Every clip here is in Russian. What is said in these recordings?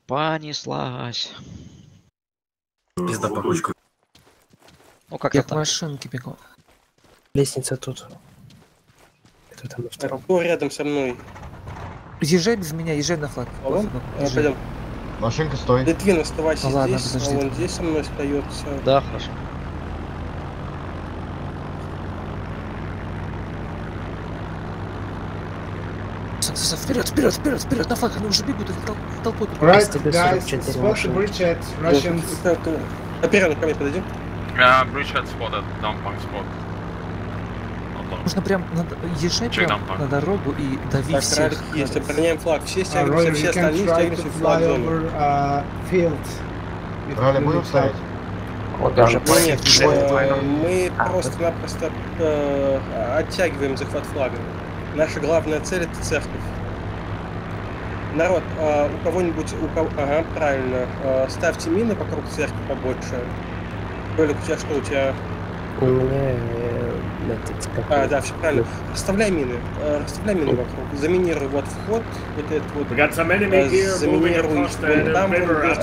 Понеслась. Пизда по кучку. Ну как Я это к так? машинке бегу. Лестница тут. Кто там на втором? Кто рядом со мной? Езжай без меня, езжай на флаг. Алло? Пофигу, езжай. Пойдем. Машинка, стой. Литвин, оставайся Ну ладно, здесь, подожди. а он здесь со мной остается. Да, хорошо. Вперед, вперед, вперед, вперед, на флаг, они уже бегут, их толпой. Right, STB-44 guys, spot the машины. bridge at Russians. Оператор, ко мне подойдем. Bridgehead spotted, dumping spot. Нужно прям езжай Чей прям там? на дорогу и дави Так, всех. ралик есть, обороняем флаг. Все Roy, стягиваемся, you все can остальные try стягиваемся to в fly флаг-зону. over field. If Ралли you будем need ставить? Вот даже Нет, мы просто-напросто оттягиваем захват флага. Наша главная цель — это церковь. Народ, у кого-нибудь, ага, правильно, ставьте мины вокруг церкви побольше. Толик, у тебя что, у тебя... У меня да, все правильно. Расставляй мины вокруг. Заминируй вот вход, вот этот вот. Заминируй вон там,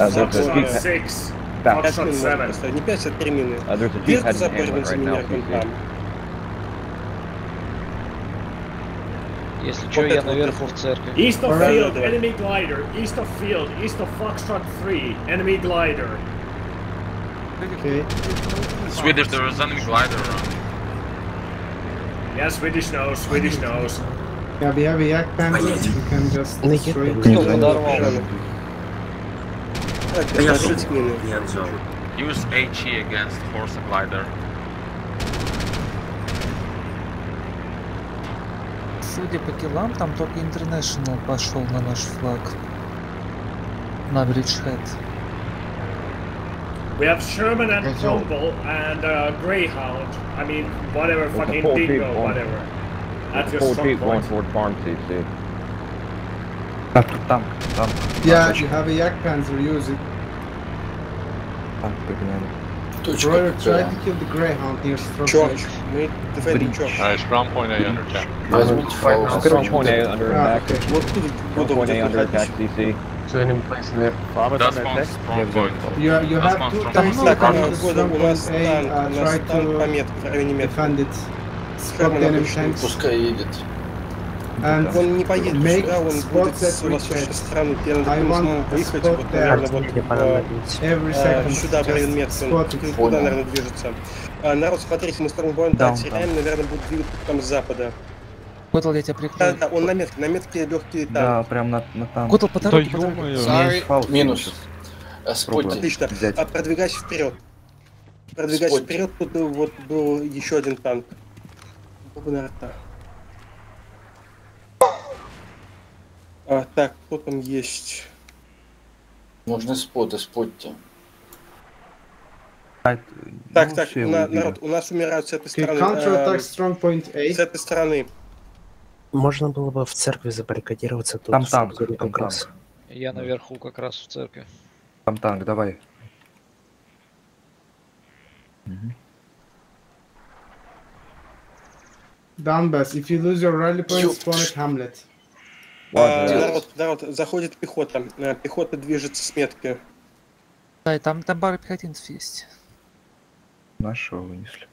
не 5, а 3 мины. Дырку заборим, заминируй вон там. Если что, Вот я это вот наверху в церкви. East of Alright. field, enemy glider. East of field, east of Foxtrot 3, enemy glider. Okay. Swedish, there is enemy glider around. Yeah, Swedish knows, Swedish knows. Yeah, we have a yak panzer. You can just Ну, destroy it. Кто подорвал? Так, Да я смотрите мины. не отжал. Use HE against horse glider. Судя по киллам, там только International пошел на наш флаг. На Bridgehead. We have Sherman and Козёл. Trumbull and Greyhound. I mean, whatever, fucking full Dingo, people. whatever. At your Full strong team going point. toward farm TC. Так, тут танк. Yeah, you have a yak panzer. Use it. Танк погнали. Roy, try to kill the Greyhound near Stronghold. Чёрч. Мы дефендим Чёрч. Strong point A under attack. Strong point A under attack. Okay. Вот тут Strong point A under выходишь. attack TC. That's one strong point. You That's have one two strong tanks point. Так, on у the Stronghold нас A. Try танк по to метке, в районе метки. defend it. Spot Sherman the enemy обычный. tanks. Пускай едет. And Он не поедет Make сюда, он spot будет that с восточной bridgehead. стороны. Тебе надо I по want нему to выехать, spot вот, that. наверное, вот Мне пора набить. every second сюда, в район just метки. spot Он it. туда, наверное, движется. Народ, смотрите, мы стронгбоем Да, теряем, наверное, будут двигаться там с запада. Котл, я тебя прикрою. Да, он на метке легкий Да, танк. прям на танк. Котл, по дороге, по дороге. Минус. Спотти. Отлично. Продвигайся вперед. Продвигайся Спотти. вперед, тут вот был еще один танк. Бубнарта. Так, кто там есть? Нужны споты, Спотти. Так, народ, у нас умирают с этой Okay, стороны. counterattack Strongpoint A. С этой стороны. Можно было бы в церкви забаррикадироваться тут. Там в танк, зоне там как раз. танк. Я наверху как раз в церкви. Там танк, давай. Donbass, if you lose your rally point, spawn at Hamlet. Народ, заходит пехота. Пехота движется с метки. Да, и там пара пехотинцев есть. Нашего вынесли.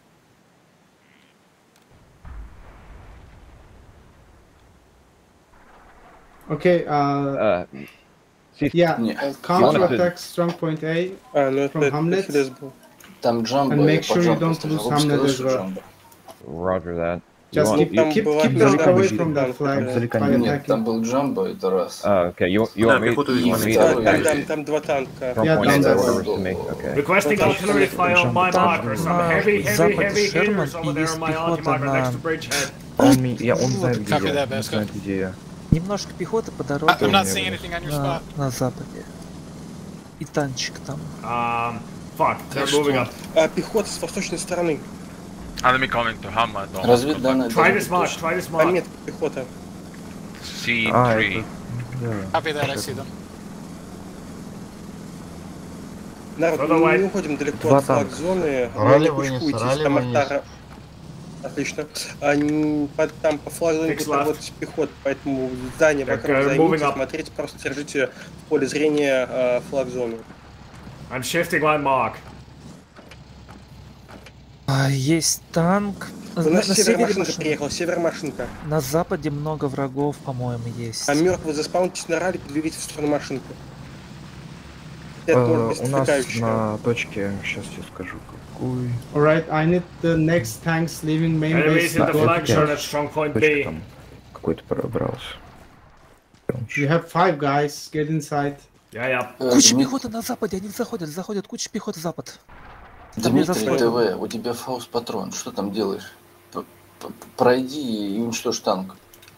Okay, yeah, Не. counterattack Strongpoint A Ну From это Hamlet? Хелес был. Там Джамбо. And make я по sure you Джамбо don't стрелял. lose Лучше Hamlet сказать, as что well. Джамбо. Roger that. Just You keep, Там keep, была keep пехота, them away там from that танк, flag Издалека by Нет, там attacking. был Джамбо, это раз. Okay, you want me пехоту you видимо, want me второй. to Да, Там два танка. strong Yeah, point down A there. orders to me? Okay. Requesting artillery fire on my Там marker. Some на heavy западе Шерман hitters over и there есть on my пехота anti-marker на... next to Bridgehead. Он знает, где Copy я. that, Он Vasco. знает, где я. Немножко пехоты по дороге I'm not seeing anything on your spot. на западе. И танчик там. Fuck, they're moving up. Пехота с восточной стороны. Enemy coming to Hamlet. Разведданные. Try this mark, try this mark. Пометка пехота. C3. Copy that, I see them. Народ, Ну, давай. мы не уходим далеко Два от флаг-зоны. Ралли Не вынес, пушкуйтесь, ралли там вынес. Отлично. Там по флагзоне будет работать пехота, поэтому здание вокруг займите, смотрите, просто держите в поле зрения флагзону. I'm shifting line mark. Есть танк. У нас север машинка приехала, север машинка. На западе много врагов, по-моему, есть. А мертвые заспаунитесь на ралли, двигайтесь в сторону машинки. Это может быть у нас отвлекающее. на точке, сейчас я скажу, какой... Alright, I need the next tanks leaving main base. Enemies in the flag zone at strong point Точка B. там какой-то пробрался. You have 5 guys, get inside. Yeah. Куча пехоты на западе, они заходят, куча пехоты запад. Дмитрий ТВ, у тебя фаус патрон, что там делаешь? Пройди и уничтожь танк.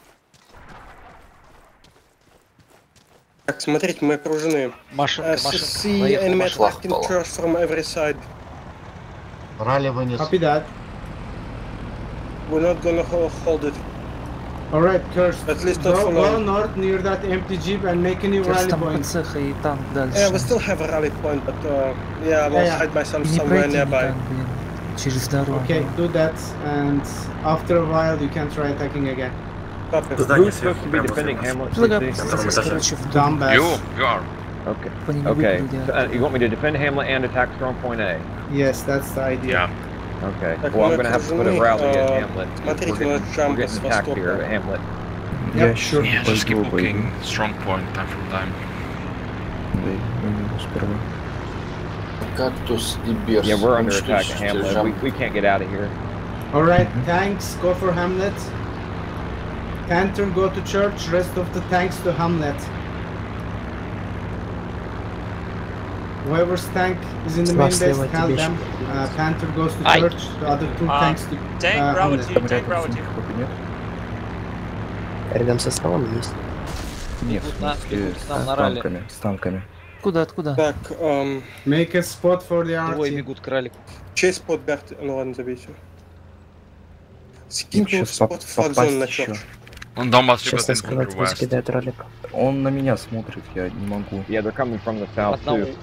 Так, смотрите, мы окружены. Машинка. See enemy attacking church from every side. Ралли вынес. Copy that. We're not gonna hold it. Alright, Curse, At least not for go long. north near that empty jeep and make a new rally Там point. ПЦХ и танк дальше. Yeah, we still have a rally point, but I will hide myself Не somewhere пройти nearby. никак, блин. Через дорогу. Okay, do that, and after a while you can try attacking again. Who's supposed to be defending Hamlet? Короче, в дом. Dumbass. You are. Okay. По ним Okay. выглядят. So, you want me to defend Hamlet and attack strong point A? Yes, that's the idea. Yeah. Okay. Так, Well, мы I'm gonna have to put a окружены, rally at Hamlet. смотрите, We're у нас getting Джамбо с attacked here at востока. Hamlet. Yeah, sure. Yeah, just keep booking strong point time from time. Кактус и Берс. Yeah, we're under attack Уничтожьте at Hamlet. Джамбо. We can't get out of here. Alright, tanks, go for Hamlet. Panther, go to church, rest of the tanks to Hamlet. Whoever's tank is in the main base, tell them. Panther goes to church, the other 2 tanks to Hamlet. Рядом со столом есть. Нет, Бегут к нам на ралли. с танками. Откуда? Так, Make a spot for the Двое RT. бегут к ралику. чей спот Берт? Ну ладно, забейте. Скиньте Сейчас спот в флагзон на попасть чёрч. On Donbass, you Сейчас got in эскалатор from your west. скидает ролик. Он на меня смотрит, я не могу. Yeah, they're coming from the south Одному. too.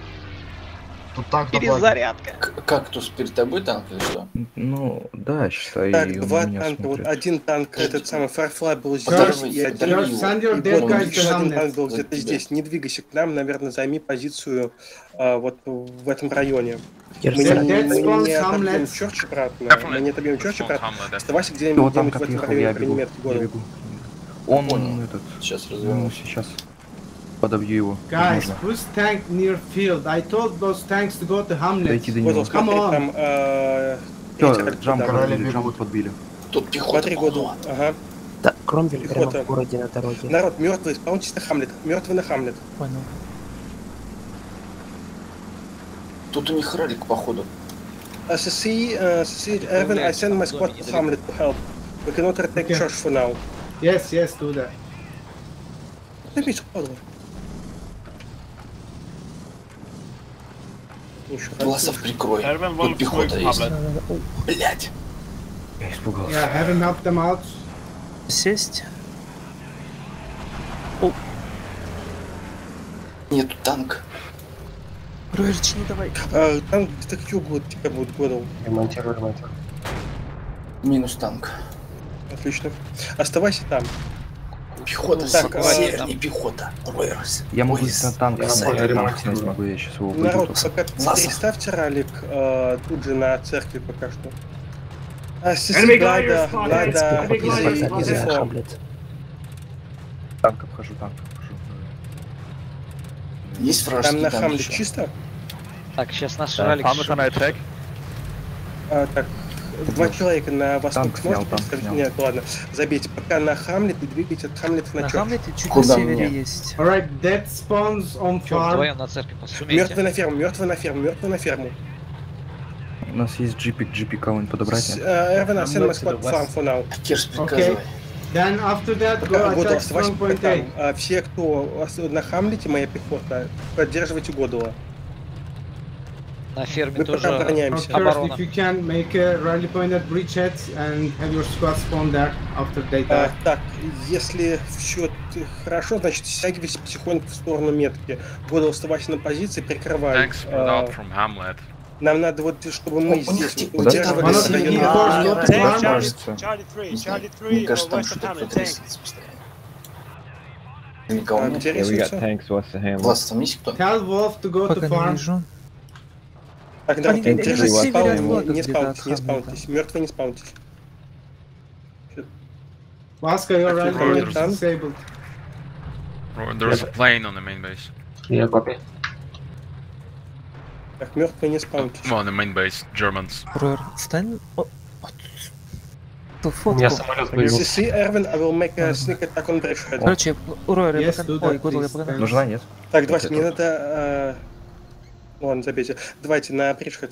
Перезарядка. Кактус перед тобой танк или что? Ну, да, считай, Так, он два на меня танка. Вот смотрит. один танк, этот самый Firefly был Подожди, здесь, и один подожди. Send your и dead вот guys еще to один танк Hamlet. был где-то здесь. Не двигайся к нам, наверное, займи позицию вот в этом районе. Мы не отобьем Чёрч обратно. Мы не отобьем Чёрч обратно. Оставайся где-нибудь в этом районе при метке города. Он этот... Сейчас Ну, развернусь. сейчас подобью его. Guys, Возможно. who's tank near field? I told those tanks to go to Hamlet. Дойти до него. Годл, Come смотри, on. там Джамп подбили. Тут пехота. Смотри, Годл. Ага. Да, Кромвель прямо Пехота. в городе на дороге. Народ, мертвый, исполнитесь на Хамлет. Мертвый на Хамлет. Понял. Тут у них ралик, походу. SSC, Evan, I send my squad to Hamlet to help. We cannot retake Okay. Church for now. Yes, do that. Забейте, падла. Власов прикрой. Тут пехота есть. Блять. Я испугался. Yeah, have him help them out. Сесть. Нету танк. Роерч, не давай. Там где-то к югу от тебя будет Годл. Ремонтирую. Минус танк. Отлично. Оставайся там. Пехота, Так, севернее пехота. Ройерс. Я могу Ой, на танк снять, могу я сейчас его Народ, выйду. пока переставьте ралик тут же на церкви пока что. Enemy gliders spotted. Глайда, Enemy gliders easy spotted. form. Хамлет. Танк обхожу. Есть вражеский Там на танк Хамлет еще. чисто? Так, сейчас наш ралик. Так, два человека на восток Танк сможете снял, танк представить? снял. Нет, ладно. Забейте пока на Хамлет и двигайте от Хамлета на На Чёрч. Хамлете чуть Куда на севере мне? есть. Alright, dead spawns on Чё, farm. вдвоем на церковь сумеете? Мертвый на ферму, мертвый на ферму, мертвый на ферму. У нас есть джипик кого-нибудь подобрать? нет? Эрвин, send my squad to farm for now. Кирс, приказывай. Then after that, go Годл, attack оставайся strong пока point там. A. Все, кто на Хамлете, моя пехота, поддерживайте Годула. На ферме Мы пока тоже обороняемся. First, оборона. if you can, make a rally point at bridgehead and have your squad spawn there after they die. Так, если все хорошо, значит, стягивайся потихоньку в сторону метки. Годула, оставайся на позиции, прикрывай. Tanks spread out from Hamlet. Нам надо вот, чтобы мы здесь вот удерживали One of этот the район. vehicles go to farm. Charlie 3, Charlie 3, Мне кажется, там west of что-то Hamlet, кто-то tank. рисуется постоянно. Никого А, нет. где Yeah, we got рисуется? tanks west of Hamlet. Влад, там есть кто? Tell Wolf to go to Пока не farm. вижу. Так, давайте, Они держите на севере спаун, от Влада не где-то, спаунтесь, не от Хамлета. спаунтесь. Мертвые не спаунтесь. Vasco, your right Roger. wing is disabled. There's a plane on the main base. Так, мертвые не спаунтесь. Come on, the main base, Germans. Ройер, стань... Ту фотку. CC, Erwin, I will make a sneak attack on bridgehead. Короче, Ройер, я Yes, пока... do Ой, that, Гудл, я please. пока... Thanks. Нужна, нет? Так, давайте, мне надо... Ладно, забейте. Давайте на бриджхед.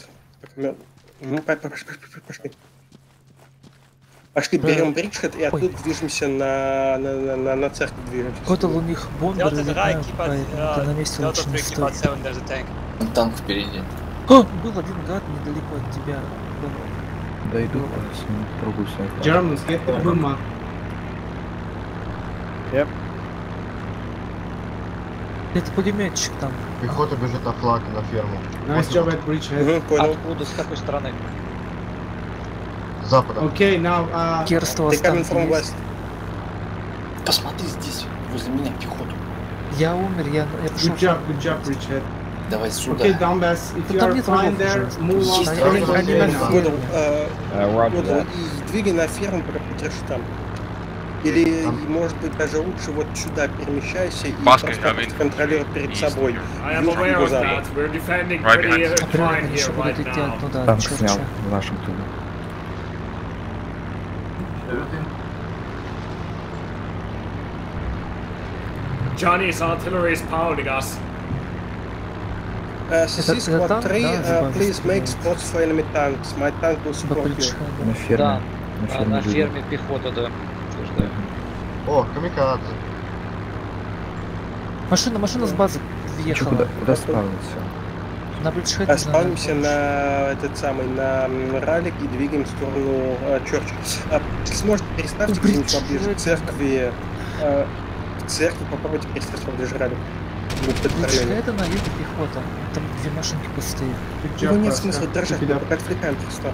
Пошли. Пошли, берем бриджхед и оттуда движемся на церковь движемся. Гудл, у них бомберы Delta 3, летают, keep поэтому at, ты на месте Delta лучше 3, не keep стой. at 7, there's a tank. Танк впереди. О, был один гад недалеко от тебя. Да иду, с ним пробую снайпер. Germans, get the Puma. Это пулеметчик там. Пехота бежит на флаг, на ферму. Nice job at bridgehead. Понял. Откуда, с какой стороны? С запада. Okay, now, Керство Ты coming останки from есть. west. Посмотри здесь, возле меня пехоту. Я умер, я пошел. good job, bridgehead. Давай сюда. Okay, Donbass, if you там are нет fine врагов there, уже. move on. Есть to враги, the они main на now. ферме. Roger that. И двигай на ферму, пока держишь там. Или, может быть, даже лучше вот сюда перемещайся и Баска, просто I mean, контролируй перед east собой. here. I am Южный aware of запад. that. We're defending Right pretty behind. А прямо fine еще here будут right идти now. оттуда, Танк от снял Черча. в нашем тылу. Johnny's artillery is pounding us. CC Это Squad танк, 3, да, за please вами make стреляет? spots for enemy tanks. My tank will По support you. бриджхеду. На ферме. Да, На ферме. на люди. ферме пехота, да. Утверждаю. О, камикадзе. Машина с базы Чё, въехала. куда спавниться? На бриджхеде. Спавнимся на этот самый, на ралик и двигаем в сторону Чёрча. Если сможете, переставьте где-нибудь поближе к церкви. К церкви попробуйте переставить поближе ралик. Бриджхеда на юге пехота. Там две машинки пустые. Его нет смысла держать, мы пока отвлекаем просто.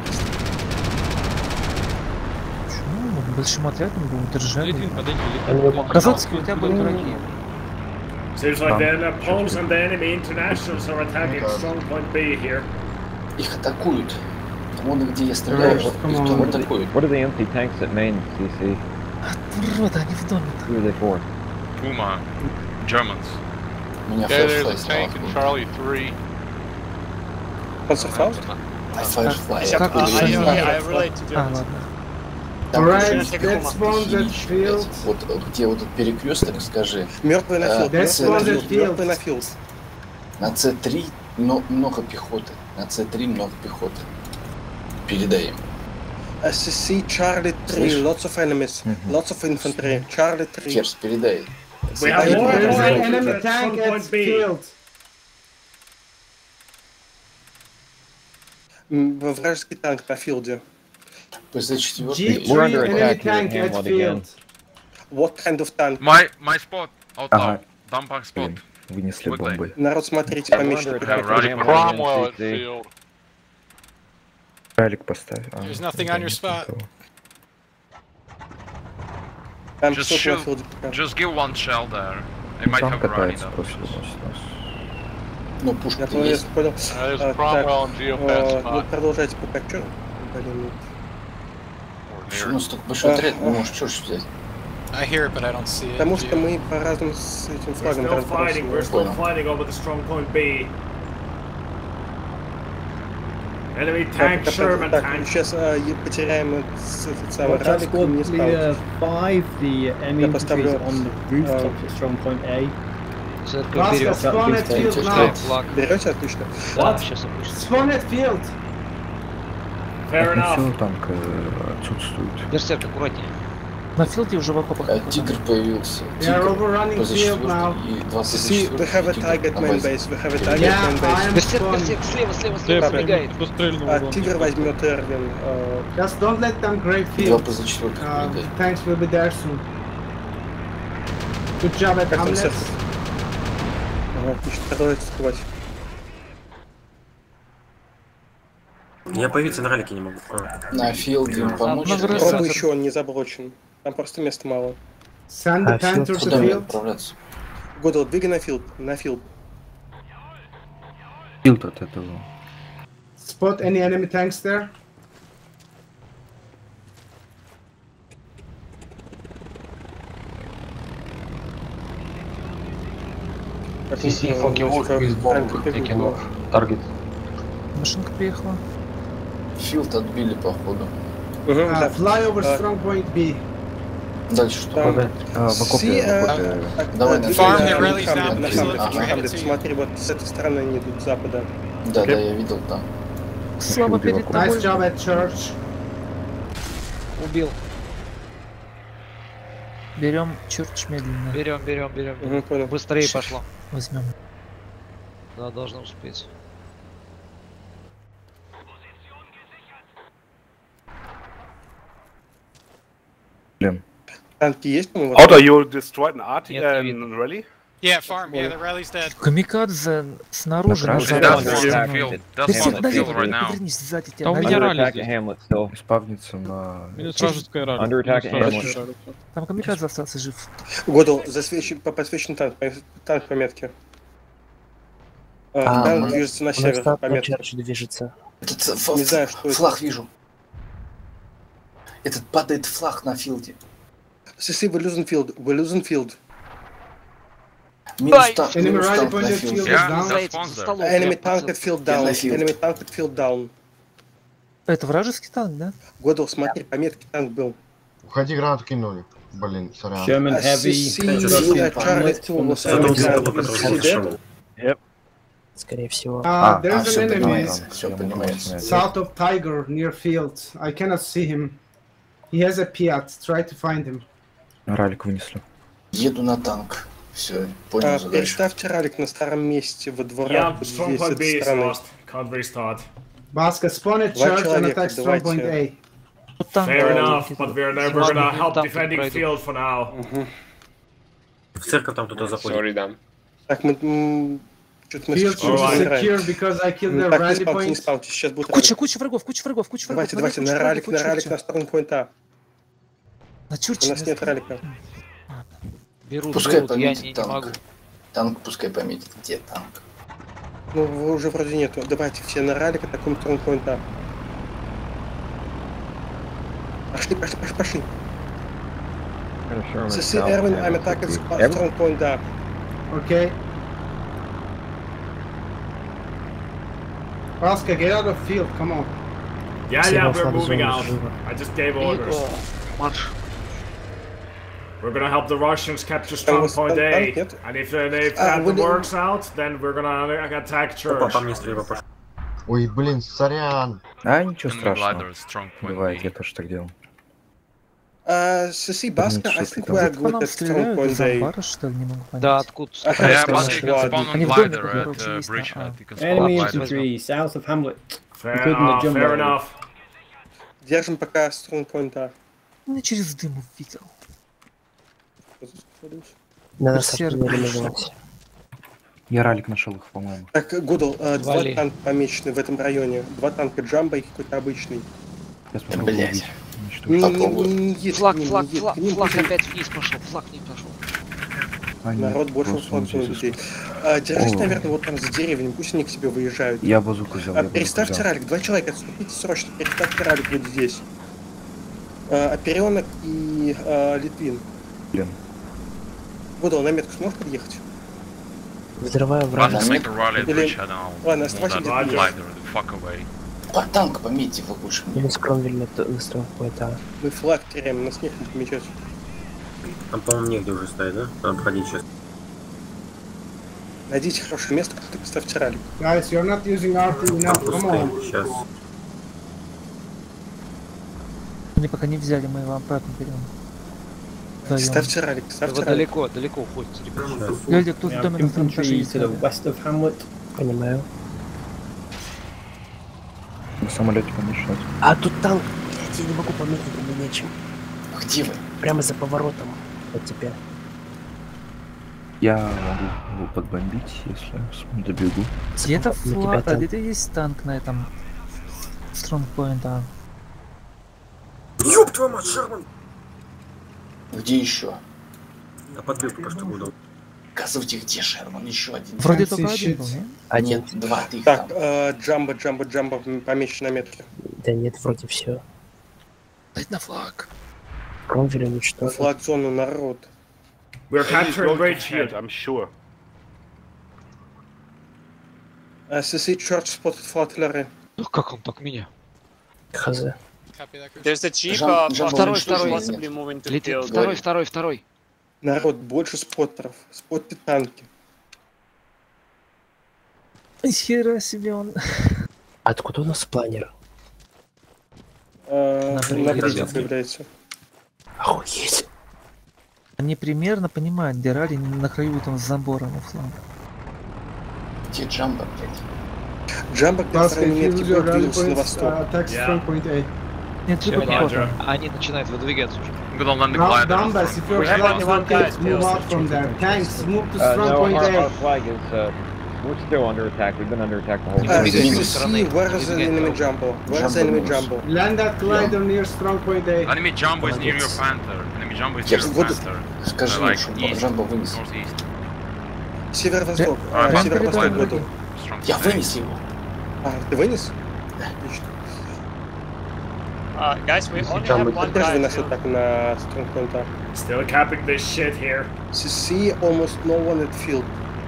Почему? Мы большим отрядом будем держать. Казацкие у тебя будут враги. Seems like the Poles and the enemy internationals are attacking strong point B here. Их атакуют. Вон где я стреляю, вот их там атакуют. What are the empty tanks at main, CC? Урода, они в доме. Who are they for? Puma, Germans. У меня Okay, there's Firefly a стал. tank in Charlie 3. Panzerfaust? Firefly. Как откуда вы я знаю? I relate to А, Germans. ладно. Там Alright, еще let's spawn that херищ, field. блядь. Вот где вот этот перекресток, скажи. Мертвый на филд, That's мертвый на one филд, that field. мертвый на филд. На C3 много пехоты. На C3 много пехоты. Передай им. SCC Charlie 3, Слышь? lots of enemies, lots of infantry, Charlie 3. Керс, передай. We have more There's an infantry enemy at tank strong at point B. field. Вражеский танк на филде. ПЗ-4. G3 We're under enemy attack here tank at at Hamlet field. What kind of tank? My spot, out Ага. low. Dump spot. Блин, вынесли Quickly. бомбы. Народ, смотрите, Yeah, помещите. we're under attack. пехоту. Cromwell at field. Ралик поставь. There's nothing on your spot. Там Just 500 на shoot. филде пока. Just give one shell there. They might Там have a rally катается though. просто носит нас. Ну, пушка Я понял, есть. я понял. There's Так, Cromwell and Geopath ну spot. продолжайте пока. Чё? Блин, Почему у нас такой большой отряд? Ну, можешь черт взять. I hear it, but I don't see it. Потому что мы по-разному с этим We're флагом still fighting. We're транспортируем. still fighting over the strong point B. Enemy tank, Sherman Так, tank. сейчас потеряем этот самый ралик, и не спаунтись. 5, the enemy поставлю, infantry is on the rooftop at strong point A. Церковь Vasco, берет. spawn at field now. Флаг. Берете? Отлично. Да, сейчас опустится. Spawn at field. Fair enough. Все танк отсутствует. Берсерк, аккуратнее. На филде уже в окопах. Тигр появился. They are Тигр. overrunning field now. ПЗ-4 и See, 24 we have a target main base, we have a target Yeah, main I base. am Берсерк, spawning. берсерк, слева забегает. Тигр возьмет Эрвин. Just don't let them break Два field. ПЗ-4 передай. Tanks will be there soon. Good job at Как там Hamlet. церковь? Ага, отлично, продолжайте атаковать. Я появиться на ралике не могу. На филде помочь. Пробуй еще, он не заброчен. Там просто места мало. Send the Panther to field. Годл, двигай на филд. На филд. Филд от этого. Spot any enemy tanks there? CC fucking work with bomb taking off. Target. Машинка приехала. Филд отбили, походу. Fly over strong point B. Дальше что? Давай на Хамлет. Смотри, вот с этой стороны они идут с запада. Да, я видел там. Слава перед тобой. Nice job at church. Убил. Берем Чурч медленно. Берем. Быстрее пошло. Возьмем. Да, должны успеть. Танки есть? Auto, you destroyed an rally? Yeah, farm. Yeah, the rally's dead. Камикадзе снаружи. Повернись сзади тебя. У меня ралли здесь. Спавнится на... Минус вражеская ралли. Там камикадзе остался жив. Годл, подсвечен танк по метке. Танк движется на север по метке. Не знаю, что это. Флаг вижу. Этот падает флаг на филде. Сиси, we're losing field. Минус танк, Enemy минус rally танк на pointed филде. field is down. Enemy tanked field down. Enemy tanked field down. Это вражеский танк, да? Годл, смотри, по метке танк был. Уходи, гранату кинули. Блин, сорян. German heavy. Скорее всего. There's an enemy Все понимаю. south of Tiger near field. I cannot see him. He has a Piat. Try to find him. Ралик вынесли. Еду на танк. Все, понял задачу. Переставьте ралик на старом месте во дворах. Yeah, strong point B is lost. Can't restart. Baska, spawn at church and attack strong point A. Fair enough, but we're gonna help defending field for now. В церковь там туда заходит. Sorry, да. Так, мы... Field should be secure because I killed their rally point. Куча врагов. Давайте, на ралик на strong point А. На чурче. У нас нет ралика. Пускай пометит танк. Танк пускай пометит. Где танк? Ну, уже вроде нету. Давайте все на ралик атакуем strong point А. Пошли. Сиси, Эрвин, I'm attacking strong point A. Okay. Baska, get out of field, come on. Yeah, we're moving out. I just gave orders. We're gonna help the Russians capture strong point A. And if that works out, then we're gonna attack church. Ой, блин, сорян. Ничего страшного. Бывает, я тоже так делал. Сиси, Баска, I think we are good at strong point A. Да, откуда? Enemy infantry south of Hamlet. Fair enough. Держим пока strong point А. Ну, через дым увидел. На нас отмерили. Я ралик нашел их, по-моему. Так, Гудл, два танка помечены в этом районе. Два танка Джамбо и какой-то обычный. Блять. Флаг опять вниз пошел. Народ больше флангует людей. Держись, наверное, вот там за деревьями, пусть они к тебе выезжают. Я базуку взял. Переставьте ралик, два человека, отступите срочно, переставьте ралик вот здесь. Оперенок и Литвин. Блин. Гудл, на метку сможешь подъехать? Взрываю врага. Ладно, оставайся где-то. По танк пометьте его лучше. Минус Кромвель выстрел какой-то. Мы флаг теряем, нас некому помечать. Там, по-моему, негде уже стоит, да? Надо обходить сейчас. Найдите хорошее место, как-то поставьте ралик. Guys, you're not using RT enough, come on. Сейчас. Они пока не взяли, мы его обратно берем. Ставьте ралик, ставьте ралик. Далеко уходит. Люди, кто в доме на втором этаже есть. Понимаю. На самолете помешать. А тут танк. Блять, я не могу пометить, мне нечем. Где вы? Прямо за поворотом от тебя. Я могу его подбомбить, если добегу. Где-то флаг, где-то есть танк на этом. Strong point, да. Ёб твою мать, Шерман! Где еще? Я подбил только что буду. Показывайте, где Шерман, еще один. Вроде только один был, нет? Нет, два, ты их Так, там. джамбо помечен на метке. Да нет, вроде все. Дать на флаг. Кромвель уничтожил. Флаг зону народ. We're capturing bridgehead. I'm sure. SSC Church spotted for artillery. Ну как он так меня? Хз. There's a jeep Второй. possibly moving to Летит. field. Второй. Народ, больше споттеров. Спотты танки. Хера себе он. Откуда у нас планер? На бризе появляется. Охуеть. Они примерно понимают, где ралли на краю там с забором у фланга. Где Джамбо, блядь? Джамбо где в районе метки будет двигаться на восток. Нет, Всё, они начинают выдвигаться уже. Donbass, if your flag is rotated, move out from there. Tanks, move to strong point A. Our flag is, we're still under attack. We've been under attack the whole time. Where is the enemy Jumbo? Where is the enemy Jumbo? Land that glider near strong point A. Enemy Jumbo is near your Panther. Enemy Jumbo is near your Panther. Скажи, Like что east, Джамбо вынес. northeast. Северо-восток. Северо-восток готов. Я вынес его. Ты вынес? Да. Guys, we only have one Поддерживай guy. нас атаку на стронгпоинта. Still capping this shit here. CC almost no one at field.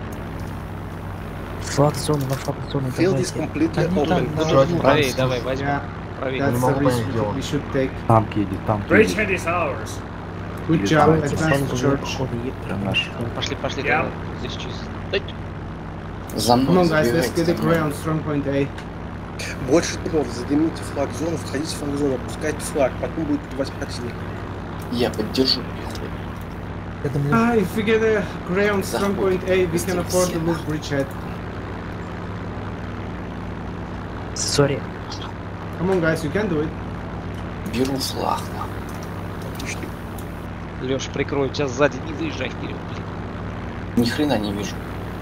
Флаг зоны, на флаг зоны. Field is completely open. Правее, давай, возьмем. Правее. That's the risk we should take. Танк едет, танк Bridgehead is ours. Good job, advance to church. Пошли, Yeah. давай. Здесь чисто. За Come мной on guys, let's забегайте, get за a мной. gray on strong point A. Больше дымов, задымите флаг зону, входите в флаг зону, опускайте флаг, потом будет убивать противника. Я поддержу пехоту. Я думаю, If we get a gray on strong point A, we can afford to lose bridgehead. Сори. Come on guys, you can do it. Беру флаг, нахуй. Отлично. Лёш, прикрой, сейчас сзади не выезжай вперед. Ни хрена не вижу.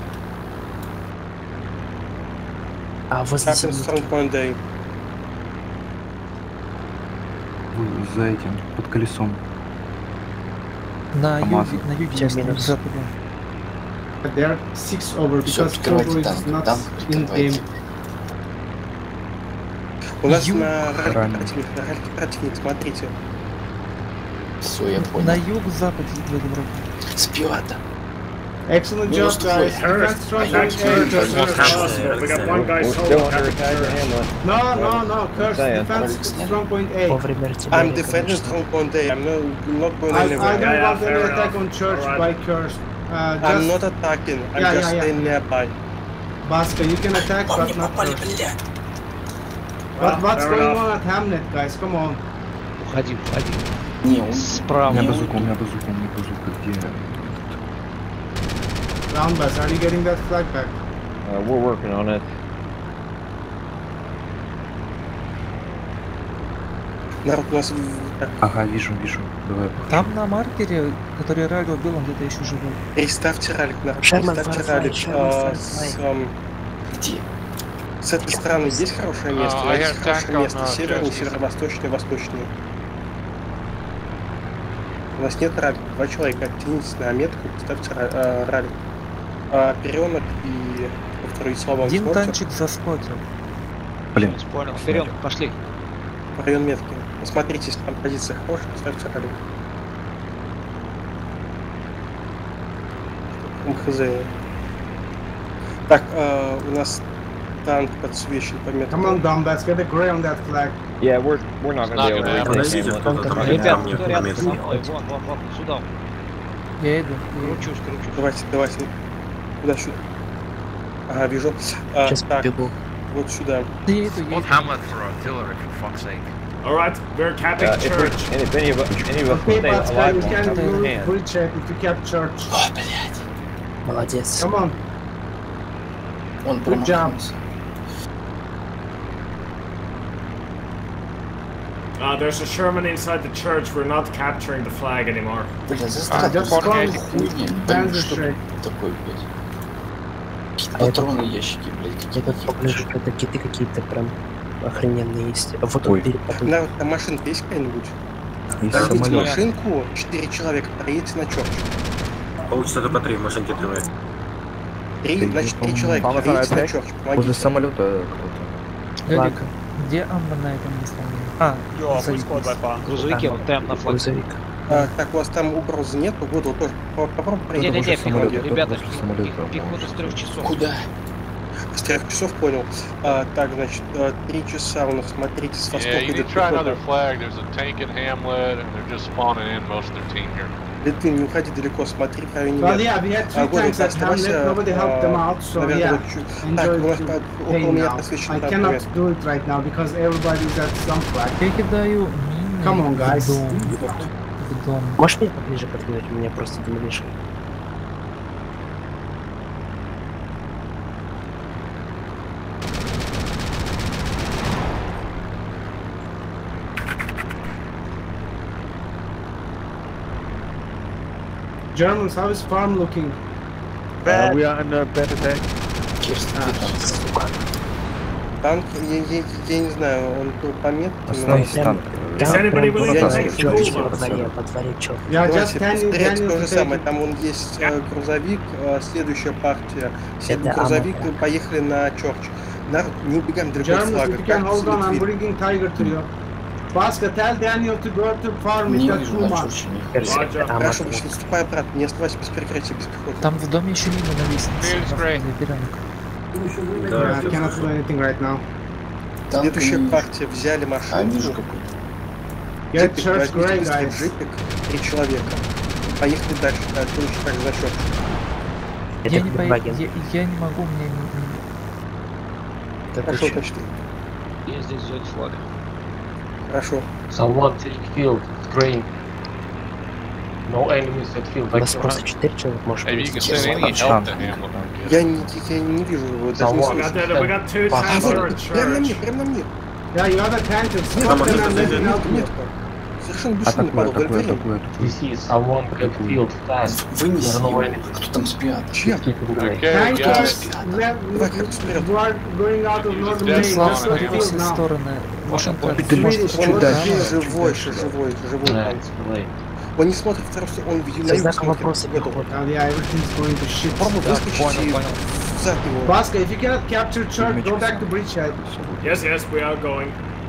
А возле Captain зенитки. strong point A. Вы за этим, под колесом. на Хамас. юге, на юге, Всё, есть, на минус. западе. But they are 6 over Все, because прикрывайте Congo is танк. not Танк in прикрывайте. game. У нас Юг. на ральке Правильно. противник, смотрите. Все, я На понял. юг-западе в этом роде. Спиота. Excellent Minus job, guys. two. Defense strong point Church A. is not possible. We got one guy We're solo still under capping attack at church. Hamlet. No, Curse, Saying. defense strong point A. Вовремя I'm артиллерия, defending конечно. strong point A. I'm not going I anywhere. don't Yeah, want any fair attack enough. on church Alright. by Curse. I'm Just not attacking. I'm Yeah, just yeah, yeah. staying nearby. Baska, you can attack, По but мне not попали, Curse. блядь. But what's fair going enough. on at Hamlet, guys? Come on. Уходи. Не, он... У Справа. меня базука, где? Roundbus, are you getting that flag back? We're working on it. Народ у нас... Ага, вижу. Давай. Там на маркере, который ралли убил, он где-то еще живой. Переставьте ралик, народ. Шерман, Переставьте Firefly, ралик. Шерман, Где? С этой стороны есть хорошее место? I Есть heard хорошее tank место. on, Северный, just- северо-восточный, восточный. У нас нет ралика. 2 человека. Оттянитесь на метку, ставьте ралик. Перенок и вторые слова Один смотрят. танчик заспотил. Блин. Понял. Вперед, пошли. В район метки. Посмотрите, если там позиция хорошая, ставьте ралик. МХЗ. Так, у нас танк подсвечен по метке. Come on, Donbass, get a gray on that flag. Yeah, we're not gonna not be able gonna to happen. retake Подождите, Hamlet. кто-то Ребят, мне кто на рядом метке. со мной? Вон, сюда. Я иду. Давайте. Куда сюда? Ага, вижу. Сейчас Так, побегу. вот сюда. Я иду. Spot Hamlet for artillery, for fuck's sake. Alright, we're capping church. If any of us Okay, stay Baska, alive, you we'll can come in lose hand. bridgehead if you cap church. О, блядь. Молодец. Come on. Он Good job. промахнулся. There's a Sherman inside the church. We're not capturing the flag anymore. Бля, застрял. Just Fort strong Хуйня, блин, bandit что trade. такое, блядь? А это- Патроны, ящики, блядь, Я какие-то тут погляжу, это киты какие-то прям. охрененные есть. Вот тут перепадут. Да, там машинка есть какая-нибудь? Видите машинку, 4 человека, проедете на черт. Получится только 3 в машинке 3. 3, значит 3 человека, проедете на черт. Возле самолета кто-то. Эрик, где амба на этом местном? Грузовики, вот прям на флаг. Так, у вас там угрозы нет, погоду тоже попробуй проехать. Не-не-не, пехота, ребята, пехота с 3 часов. Куда? С 3 часов, понял. Так, значит, 3 часа у нас, смотрите, с востока идет пехота. Литвин, не уходи далеко, смотри, в районе метра. Город, оставайся, наверное, вот чуть. Так, у нас около меня посвящен там место. Я кидаю мины. Come on, guys. В дом. Можешь меня поближе подвинуть? У меня просто демолишн. Germans, how is farm looking? We are under bad attack. Танк, я не знаю, он был пометный. Остановись, танк. Я то же самое, там вон есть грузовик, следующая партия. Грузовик, мы поехали на Чорч. Не убегаем далеко от флага. Баска, tell Daniel to go to farm, Не Mr. вижу на Truma. Чурчине. Хорошо, выступай обратно, не оставайся без прикрытия, без пехоты. Там в доме еще мины на лестнице. I cannot do anything right now. Следующая партия, взяли машину. Get church gray, guys. Джипик, 3 человека. Поехали дальше, точно так за счет. Я не могу, мне Хорошо, точно. Я здесь в зоне флага. Хорошо. Someone take field, train. No enemies at field. У нас просто 4 человека, может быть. Я не вижу его, даже не слышу. Прям на мне, прям на мне. Yeah, you have a tank. Совершенно бесшумно падал, говорю. Someone get field fast. Вынеси, кто там спят. Чем? Tankers, we are going out of northern main. Слава, Just смотри во все стороны. Машинка. Живой. Он не смотрит в сторону, он в Со знаком вопроса пехота. Yeah, everything's going to shit. Попробуй выскочить и взад его. Баска, if you cannot capture church, go back to bridgehead. Yes, we are going.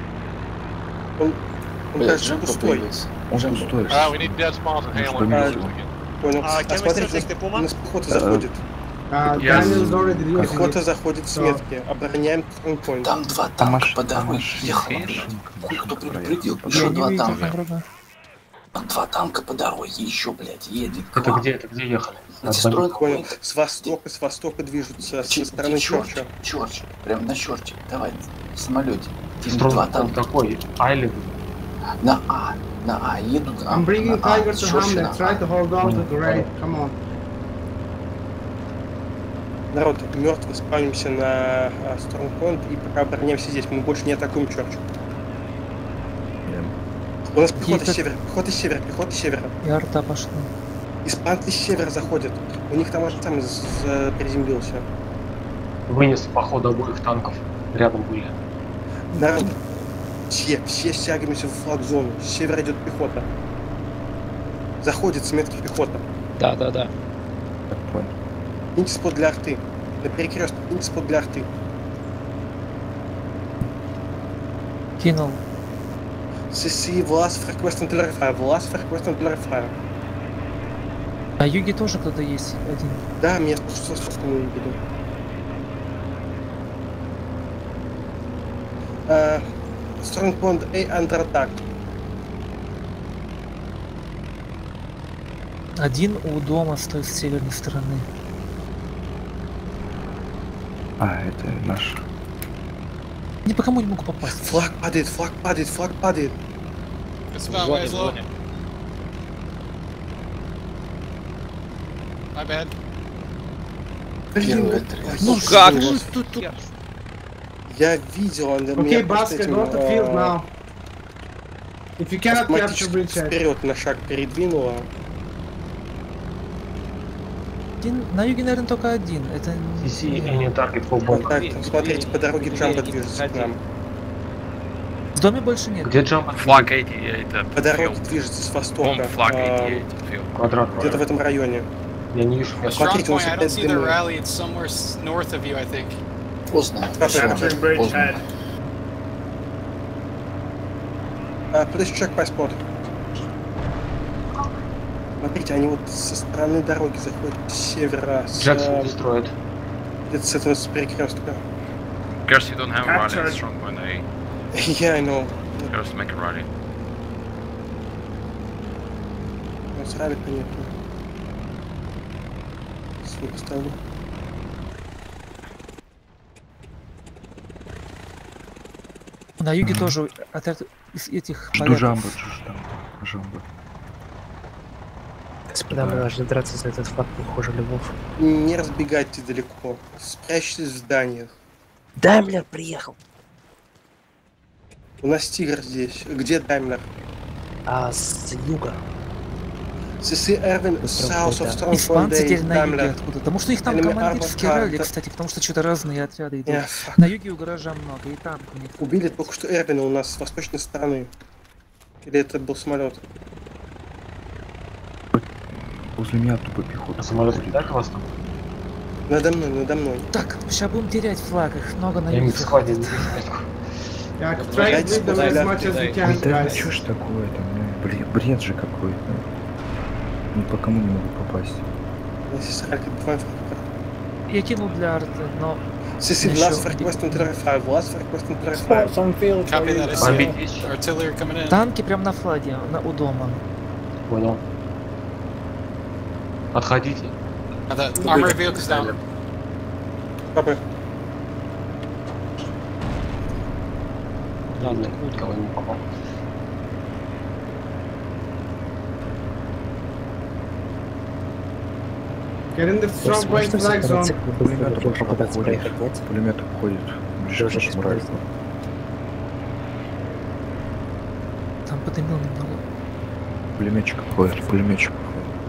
Он кажется пустой. Он пустой. Понял. А смотрите, у нас пехота заходит. Пехота заходит с метки. Обороняем тронпоинт. Там 2 танка по дороге ехало. Кто предупредил? Еще 2 танка. 2 танка по дороге, еще, блядь, едет. Это где ехали? Понял. С востока движутся со стороны Чорча. Чорч, прям на Чорче. Давай, в самолете. 2 танка. Какой? Айленд? На А едут. I'm bringing Tiger to Hamlet. Try to hold on to Gray. Come on. Народ, мертвый, спавнимся на Стронгпоинт и пока обороняемся здесь. Мы больше не атакуем Чорч. У нас пехота с севера. И арта пошла. Испанцы с севера заходят. У них там аж там приземлился. Вынес по ходу обоих танков. Рядом были. Народ, все стягиваемся в флаг-зону. С севера идет пехота. Заходит с метки пехота. Да. Киньте спот для арты. На перекрестке киньте спот для арты. Кинул. CC, Власов, requesting to fire. На юге тоже кто-то есть один. Да, мне собственно не видно. Strong Point A under attack. Один у дома с той северной стороны. Это наш. Ни по кому не могу попасть. Флаг падает. В зоне. My bad. Блин, ну как же тут? Я видел, он Okay, Баска, go to field now. If you cannot capture bridgehead. Вперед на шаг передвинула. На юге, наверное, только один. Это CC, any target for bomb. Так, смотрите, по дороге Джамбо движется к нам. В доме больше нет. Где Джамп? Flag 88. По дороге движется с востока. Flag 88. Квадрат. Где-то в этом районе. Я не вижу. Смотрите, он опять дымит. Поздно. Capturing bridgehead. Please check my spot. Смотрите, они вот со стороны дороги заходят с севера. Джексон дестроит. Где-то с этого с перекрестка. Guess you don't have a rally in strong point A. Yeah, I know. Just make a rally. У нас ралли понятно. Свой поставлю. На юге тоже отряд из этих Жду Жамбо, Жамбо. Господа, мы должны драться за этот флаг, похоже, Львов. Не разбегайтесь далеко. Спрячьтесь в зданиях. Даймлер приехал. У нас тигр здесь. Где Даймлер? С юга. CC Erwin, South of Strong Point Испанцы A, теперь на юге Даймлер. откуда? Потому что их там Enemy командирские armor ралли, car. кстати, потому что что-то разные отряды идут. Yeah, На юге у гаража много, и танк у них. Убили только что Эрвина у нас с восточной стороны. Или это был самолет? Возле меня тупо пехота. Самолет летает у вас там? Надо мной. Так, сейчас будем терять флаг, их много на Я юге не в складе. заходит. Yeah, try to beat them as much as we can, Да guys. чё ж такое-то, ну, бред же какой-то. Ни по кому не могу попасть. Я кинул для арты, но... CC, last for requesting clarify, last for requesting clarify. Copy that, I see artillery coming in. Танки прям на флаге, у дома. Понял. Отходите. The armored vehicles down. Copy. Ладно, никого не попал. Get in the strong point flag zone. Пулемет уходит. Ближайший мрак. Там подымил немного. Пулеметчик уходит, пулеметчик уходит.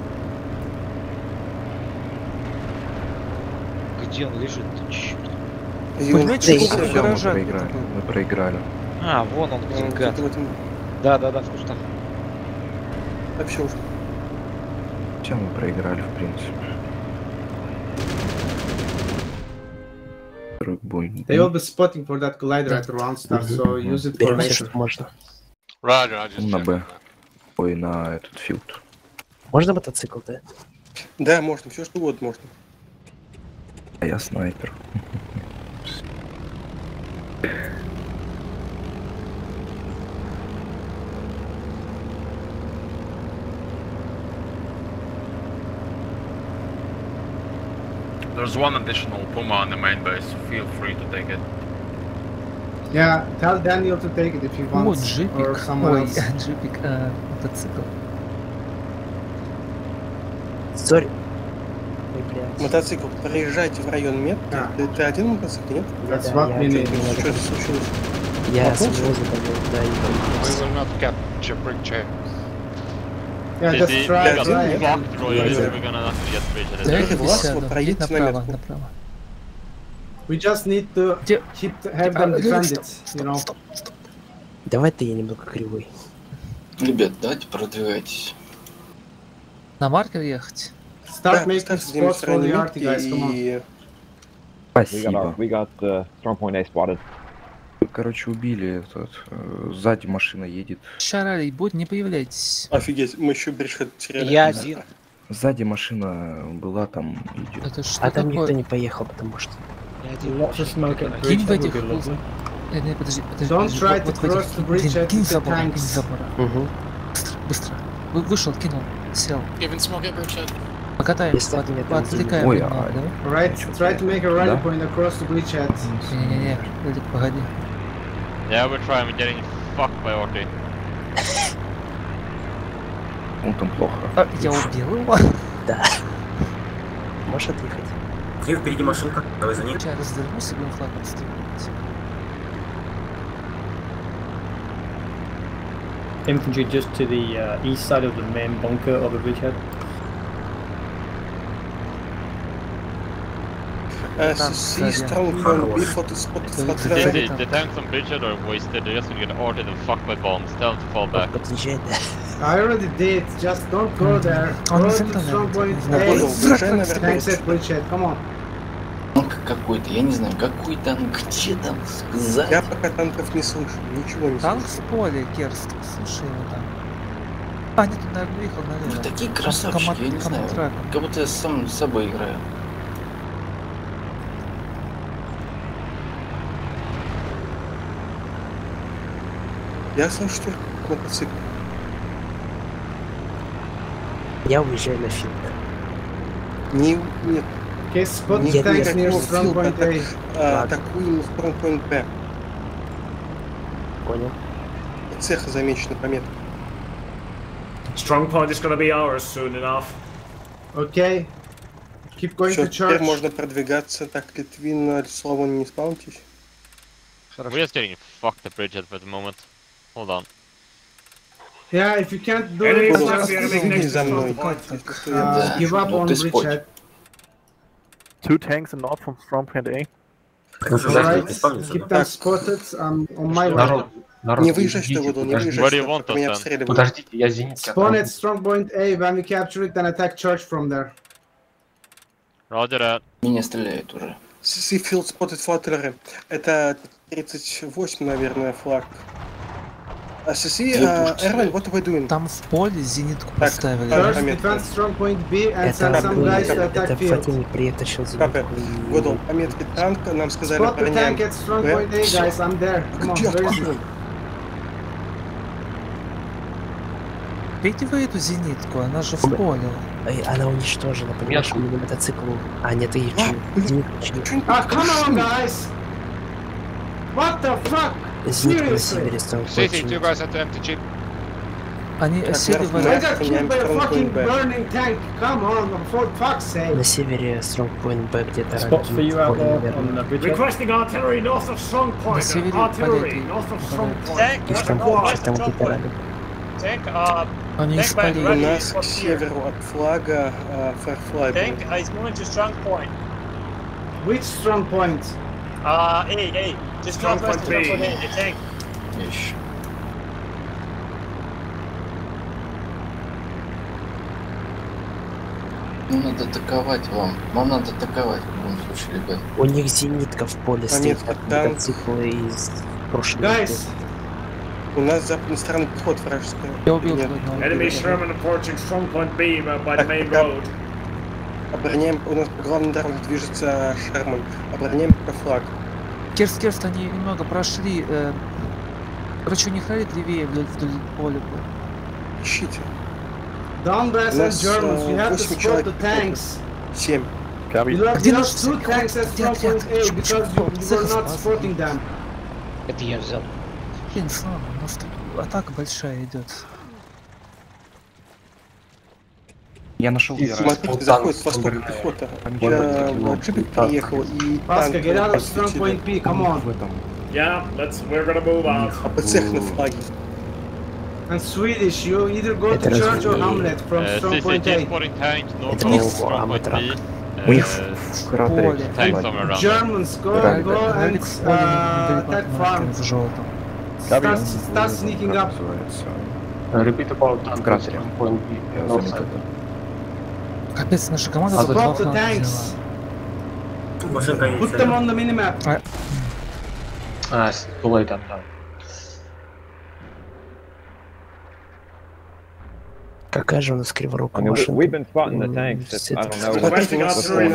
Где он лежит? Черт. Пулеметчик у гаража. Мы проиграли. А, вон он, где гад. Да, в кустах. Вообще уже. Все мы проиграли, в принципе. Второй бой. They will be spotting for that glider at around stuff, so use it for mission. Можно. На Б. Ой, на этот филд. Можно мотоцикл, да? Да, можно, все что угодно можно. А я снайпер. There's one additional Puma on the main base. Feel free to take it. Yeah, tell Daniel to take it if he О, wants, or джипик. someone Ой, else. джипик, мотоцикл. Сори. Мотоцикл, проезжайте в район метки. Ты один мотоцикл, нет? That's what we need. Что это случилось? Я слежу за тобой, да, и We will not capture bridgehead. Yeah, just try. Давайте Влас, вот Едь проедьте на направо, метку. направо. We just need to have them defend it, you know. Давай ты, я немного кривой. Ребят, давайте продвигайтесь. На маркер ехать? Start making spots for the arty, guys, come on. Спасибо. We got strong point A spotted. Короче, убили этот. Сзади машина едет. Шаралей, будь, не появляйтесь. Офигеть, мы еще бриджхед теряли. Я один. Сзади машина была, там идет. Это что А там такое? никто не поехал, потому что... Кинь в этих... Не, подожди. Don't try to Вот в этих. cross the bridge at Кинь the забор, кинь tanks. забор. Быстро. Вышел, кинул, сел. Giving smoke at bridgehead. Покатаемся, поотвлекаем Ой, немного, давай. Right, try to make a rally Да? point across the bridgehead. Не-не-не, Эдик, погоди. Yeah, we're trying. We're getting fucked by Orty. Он там плохо. Я убил его? Да. Можешь отъехать? Где впереди машинка? Давай за ней. Сейчас развернусь и будем флаг отстреливать. Infantry just to the east side of the main bunker of the bridgehead. See strong point B for the spot The tanks on bridgehead are wasted, they're just gonna get arted and fucked by bombs. Tell them to fall back. I already did, just don't go there. Go to strong point A. Tanks at bridgehead, come on. Танк какой-то, я не знаю, какой танк, где там, сзади. Я пока танков не слышу, ничего не слышу. Танк в поле, Керст, слушай его там. А, нет, наверное, выехал налево. Ну такие красавчики, я не знаю, как будто я сам с собой играю. Я слышу только мотоцикл. Я уезжаю на фильтр. Нет. Okay, spot the tanks near strong point A. Атакуем strong point B. Понял. Цеха замечена пометка. Strong point is gonna be ours soon enough. Okay. Keep going to church. Теперь можно продвигаться. Так, Литвин, Слован, не спаунтись. We're just getting fucked at bridgehead for the moment. Hold on. Yeah, if you can't do it, give up on bridgehead. 2 tanks and north from strong point A. Alright, keep them spotted. On my way. Не выезжай до воду, не выезжай, меня обстреливают. Подождите, я зенитки. Spawn at strong point A. When we capture it, then attack church from there. Roger that. Меня стреляют уже. Seafield spotted for artillery. Это 38, наверное, флаг. Эрвин, what are we doing? Там в поле зенитку поставили. First, defend strong point B and send some guys to attack field. Это Фатин приятащил зенитку. Годом, пометки танка, нам сказали, Spot the tank at strong point A, guys, I'm there. Come on, where is it? Бейте вы эту зенитку, она же в поле. Она уничтожена, понимаешь, у меня мотоцикл. А, нет, ее зенитку. Ah, come on, guys! What the fuck? Зенитку на севере стал. You guys at the empty jeep. Они осели в I got killed by a fucking burning tank. Come on, for fuck's sake. На севере strong point B где-то. Spot for you out there on the bridge. Requesting artillery north of strong point. Artillery north of strong point. Они спалили. У нас к северу от флага Firefly. Tank is moving to strong point. Which strong point? A. Just northwest of strong point A, the tank. Ну надо атаковать вам надо атаковать в любом случае, ребят. У них зенитка в поле стоит, мотоциклы из прошлого. Guys! У нас с западной стороны подход вражеский. Я убил. Enemy Sherman approaching strong point B by the main road. Обороняем, у нас по главной дороге движется Шерман. Обороняем по флаг. Керст, они немного прошли. Короче, у них ралит левее вдоль поля. Ищите. Donbass and Germans, we have to spot the tanks. 7. You lost 2 tanks at strong point A because you were not spotting them. Это я взял. Я не знаю, у нас тут атака большая идет. Я нашел Смотрите, заходит с востока пехота. Джипик приехал и Паска, get out of strong point B, come on. Yeah, we're gonna move out. АПЦ на флаге. And Swedish, you either go to church or Hamlet from strong point A. Это не флаг. У них в кратере. Germans, go and attack farm. В желтом. Start sneaking up. Repeat about В кратере. point B. North side. Капец, наша команда Spot the tanks. Put them on the minimap. It's too late, I'm done. Какая же у нас криворукая машина? We've been spotting the tanks. I don't know what's going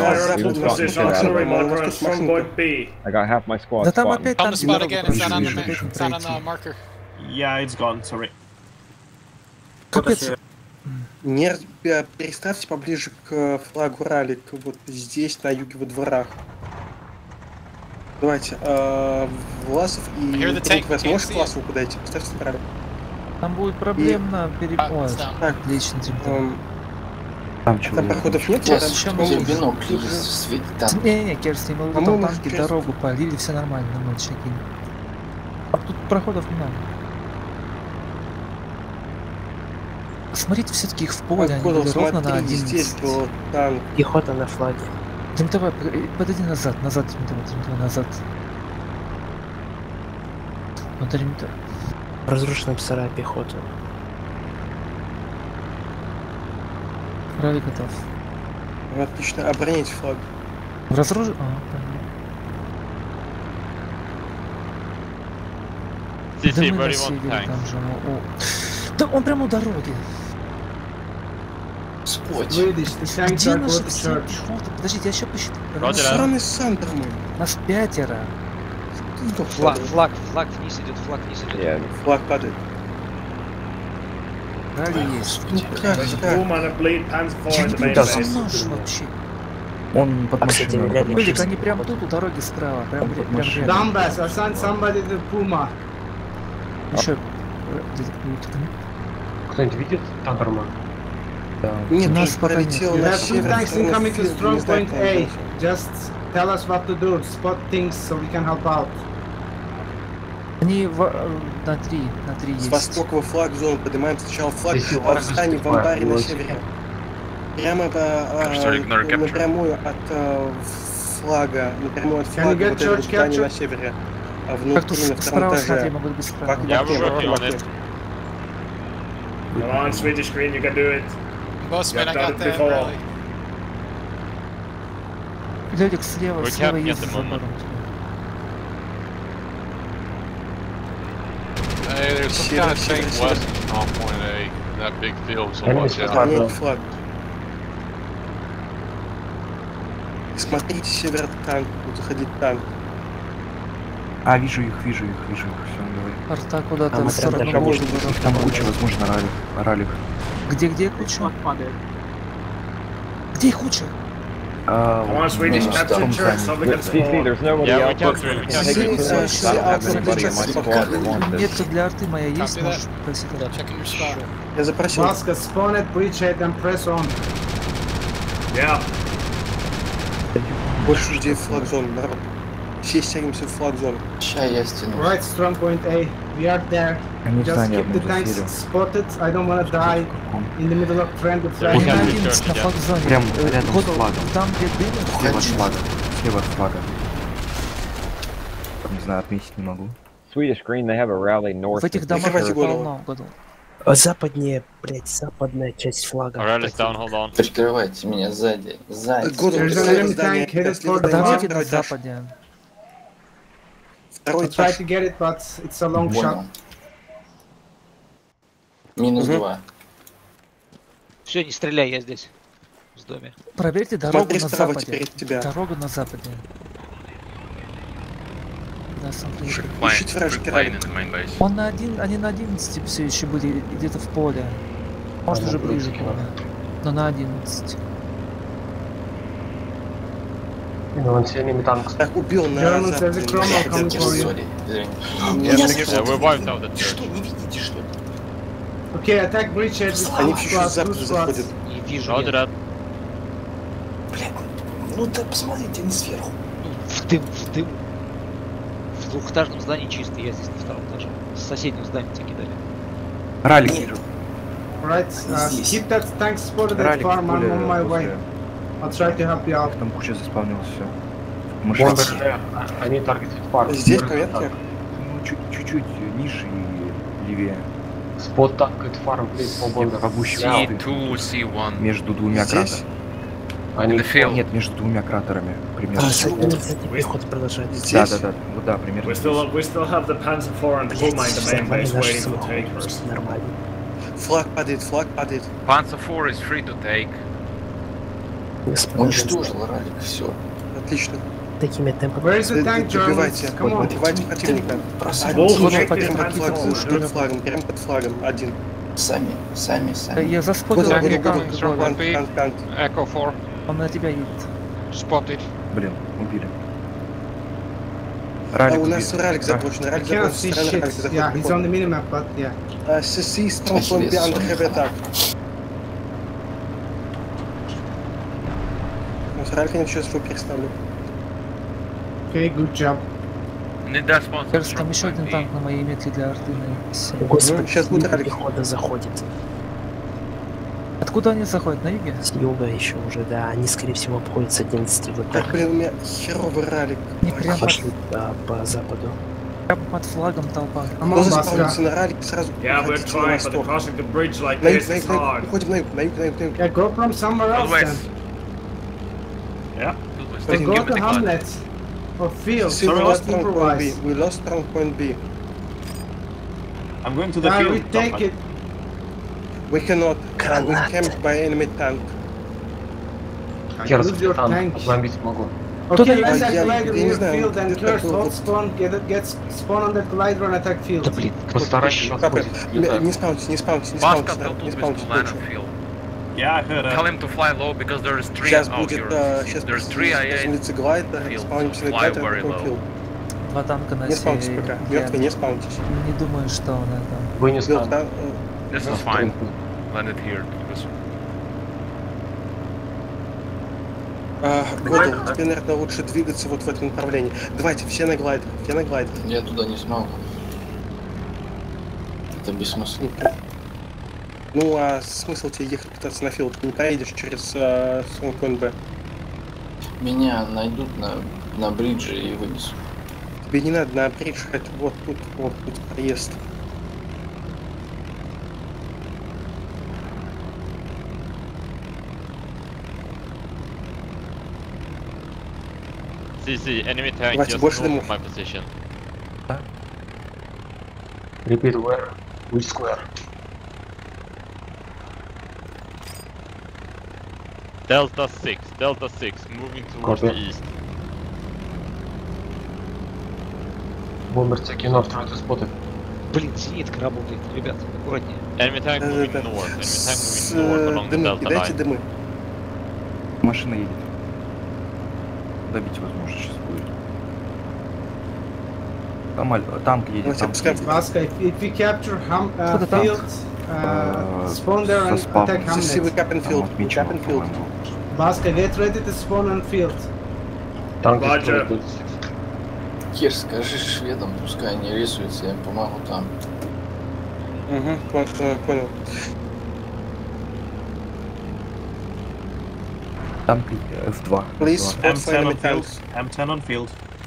on. I got half my squad Да там spotting. опять On the spot танки again, it's not on the map. It's not on the marker. Yeah, it's gone, sorry. Капец. Переставьте поближе к флагу Ралик, вот здесь, на юге, во дворах. Давайте, Власов и вас можешь к Власову подойти? Поставьте на Ралик. Там будет проблемно перебой. Отлично, Там проходов нет? Бинокли светит там. Не, Керст, мы там танки дорогу полили, все нормально, на чеки. А тут проходов не надо. Смотрите, все-таки их в поле, они были ровно на один. Пехота на флаге. Димтова, подойди назад, Димтова, назад. Вот Димтова. Разрушенная сарай пехоты. Ралли готов. Отлично, оборонять флаг. Разрушен? CC, where do you want tanks? Да он прямо у дороги. Где наши все пехоты? Подождите, я еще посчитаю. Сраный Сандерман. Нас 5. Флаг вниз идет, Флаг падает. Ралли есть. Вообще. Он под машиной. Белик, они прям тут у дороги справа. Прям Dumbass, assign somebody to Puma. Еще. Кто-нибудь видит Тандерман? Да. Нет, нас пока нет. полетел You на have two север. tanks incoming to strong point A. Just tell us what to do. Spot things so we can help out. Они на 3 С есть. востока во флаг зону поднимаем сначала флаг, встань в амбаре на севере. Прямо напрямую от флага, напрямую от флага вот это здание на севере. А внутри на втором этаже. Yeah, we're working on it. Come on, Swedish Green, you can do it. Bossman, I got that rally. Лёдик слева capping есть. at the moment. Hey, there's some kind of thing west off point A. That big field, so watch out. Флаг. Смотрите, север танк, будет заходить танк. Вижу их, все, давай. Арта куда-то в сторону Там города. куча, возможно, ралли. Где куча? Где куча? Come on, Swedish, capture church so we can CC, there's nobody Yeah, we out can there. Метка для арты моя есть, можешь попросить. Checking your spot. Я запросил. Vasquez, spawn at bridgehead and press on. Yeah. Больше людей в флаг зону, народ. Все стягиваемся в флаг зону. Сейчас я стяну. Right, strong point A. We are there. Just keep the tanks spotted. I don't wanna die in the middle of friendly flag. Он на 11 на флаг-зоне. Прям рядом с флагом. Там, где дым. Слева от флага. Не знаю, отметить не могу. Swedish Green, they have a rally north. В этих домах полно году. Западнее, блять, западная часть флага. Rally's down, hold on. Прикрывайте меня сзади. There's an enemy tank headed for the Дороги flag. на западе. Второй I'll try этаж. to get it, but it's a long shot. Минус 2. Все, не стреляй, я здесь. В доме. Проверьте дорогу Смотри на справа западе. теперь от тебя. Дорогу на западе. Да, смотри. Ищите вражеский ралли. Он на они на 11 все еще были где-то в поле. Может уже ближе к нему. Но на 11. Так, убил на Germans, западе. there's a chromo coming for you. Yeah, we wiped out the Что, church. не видите, что ли? Okay, attack bridgehead with Они two все еще с squads, two запада squads. заходят. Не вижу Roger я. that. Блядь, ну да посмотрите, они сверху. В дым. В двухэтажном здании чисто, я здесь на втором этаже. С соседнего здания тебя кидали. Ралли. Alright, keep that tank spotted at farm. I'm on my way. I'll try to help you out. Там куча заспавнилась, все. Они таргетят фарм. Здесь пометки. Ну, чуть-чуть ниже и левее. Спот таргет фарм, please, по бомбе. C2, C1. Между двумя Здесь? кратерами. Они Нет, между двумя кратерами. Примерно. Пехота продолжает. Здесь? Да. Вот да, примерно. We still have the Panzer IV and Puma in the main base waiting to take us. Нормально. Флаг падает. Panzer IV is free to take. Уничтожил ралик, все. Отлично. Такими темпами. Where is the tank, Добивайте. Germans? Come on. Добивайте противника. Берем под флагом. Один. Сами. Я заспотил Году, американца. танк. Echo 4. Он на тебя едет. Spotted. Блин, убили. А у нас ралик заброшен. I Ралик cannot заброшен. see Ралик shit. заходит. Yeah, he's on the minimap, but yeah. CC strong point behind heavy attack. У нас ралик я сейчас его переставлю. Okay, good job. Need that sponsor. Кажется, там еще один танк на моей метке для арты на 7. Господи, Сейчас будет ралик. пехота заходит. Откуда они заходят? На юге? С юга еще уже, да. Они, скорее всего, обходят с 11 вот так. Блин, у меня херовый ралик. Не прям пошли по западу. Прямо под флагом толпа. Можно заспавниться на ралик сразу. Yeah, we're trying, but crossing the bridge like this is hard. Уходим на юг. Yeah, go from somewhere else then. Yeah. So go to Hamlets. Or field. So we lost strong point B. We lost strong point B. I'm going to the field. We take it. We cannot. We camped by enemy tank. Я разбил танк, отломить могу. Okay, land that glider in your field and curse hot spawn, get spawn on that glider and attack field. Да блин, постарайся. Не спаунтись. Yeah, I heard. Tell him to fly low because there is three. Сейчас будет, there's three IA. Глайдер, спаунимся на глайдер, потом филд. Два танка на не спаунтись пока, мертвый, не спаунтись. Не думаю, что он это... Вы не спаунтись. This is fine. Land it here. Годл, тебе, наверное, лучше двигаться вот в этом направлении. Давайте, все на глайдер, Я туда не смогу. Это бессмысленно. Ну, а смысл тебе ехать пытаться на филд? Ты не поедешь через Point Б. Меня найдут на бридже и вынесут. Тебе не надо на бридж, это вот тут проезд. CC, enemy tank just north of my position. Repeat where? Which square? Delta 6, moving towards the east. Бомбер Цекинов, тройты споты. Блин, зенитка работает, ребят, аккуратнее. Enemy tank moving north, along the Delta line. Дымы. Машина едет. Добить возможно сейчас будет. Там танк едет. Баска, if we capture field, spawn there and attack Hamlet. Баска, get ready to spawn on field. Танк Кир, скажи шведам, пускай они рисуются, я им помогу там. Понял. Танк F2. Please, M10 on field. M10 on field.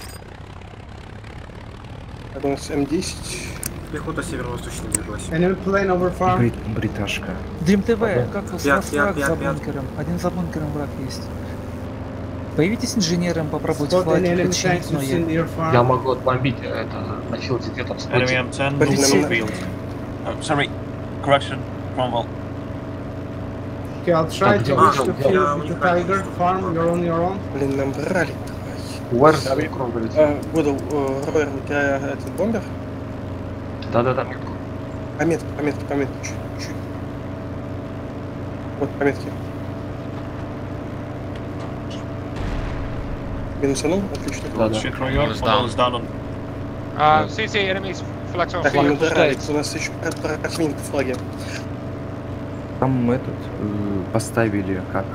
У нас М10. Пехота северо-восточная держалась. Enemy plane over farm. Бриташка. Дрим ТВ, как у вас враг за бункером? Один за бункером враг есть. Появитесь инженером, попробуйте флайт подчинить, но я могу отбомбить это на филде где-то в споте. Enemy M10 on field. Sorry, correction, Cromwell. Okay, I'll try to reach the field with the Tiger farm. You're on your own. Блин, нам брали. Годл, Ровер, у тебя этот бомбер? Да, метку. Пометки, чуть. Вот пометки. Минусанул? Отлично. CC, enemies, flags on flag. flag. У нас еще просвинты флаги. Там этот поставили как?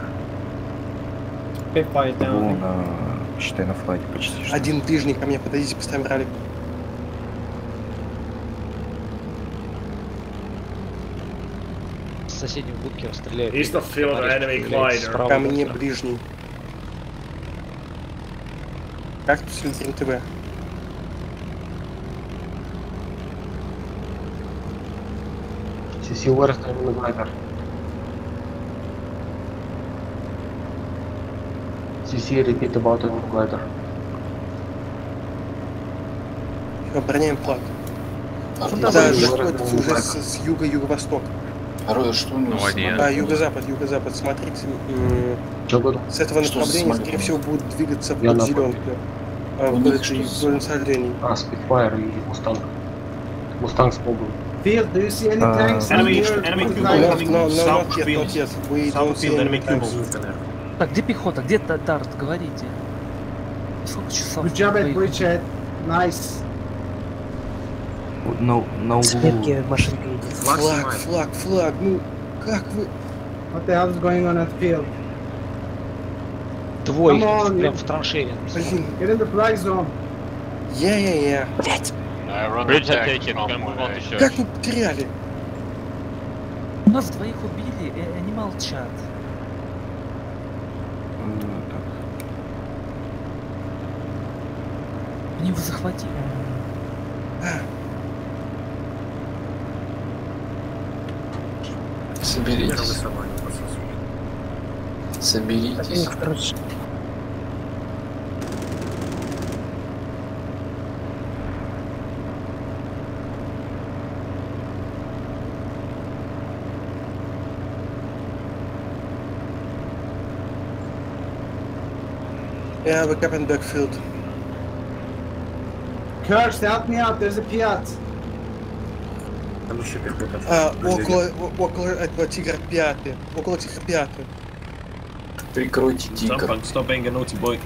Вон, считай, на флаге почти. Один ближний ко мне, подойдите, поставим ралик. С соседнего бункера стреляют. East of field, enemy glider. Ко мне ближний. Как тут сильно ТВ? CC, where is the enemy glider? CC, repeat about enemy glider. Обороняем флаг. Да, заходит уже с юга-юго-восток. Роя, что у него? Да, юго-запад, смотрите. С этого направления, скорее всего, будут двигаться под зеленку. Вдоль насаждений. Спитфайр и Мустанг. Мустанг с бомбой. Field, do you see any tanks? Enemy coming south of field. South of field, enemy cubble. Так, где пехота? Где Дарт? Говорите. Сколько часов? Good job at Bridgehead. Nice. На углу. Сметки машинка едет. Флаг. Ну, как вы? What the hell is going on at field? Двое прям в траншере. Блин. Get in the flag zone. Yeah. Блять. Bridge taken, gonna move on to church. Как вы потеряли? У нас двоих убили, и они молчат. Они его захватили. Соберитесь. Соберитесь. Yeah, we're up in backfield. Kirst, help me out, there's a Piat. Там еще пехота. Около этого тигра пятый. Около тигра пятый. Прикройте тигр. Stop being a naughty boy.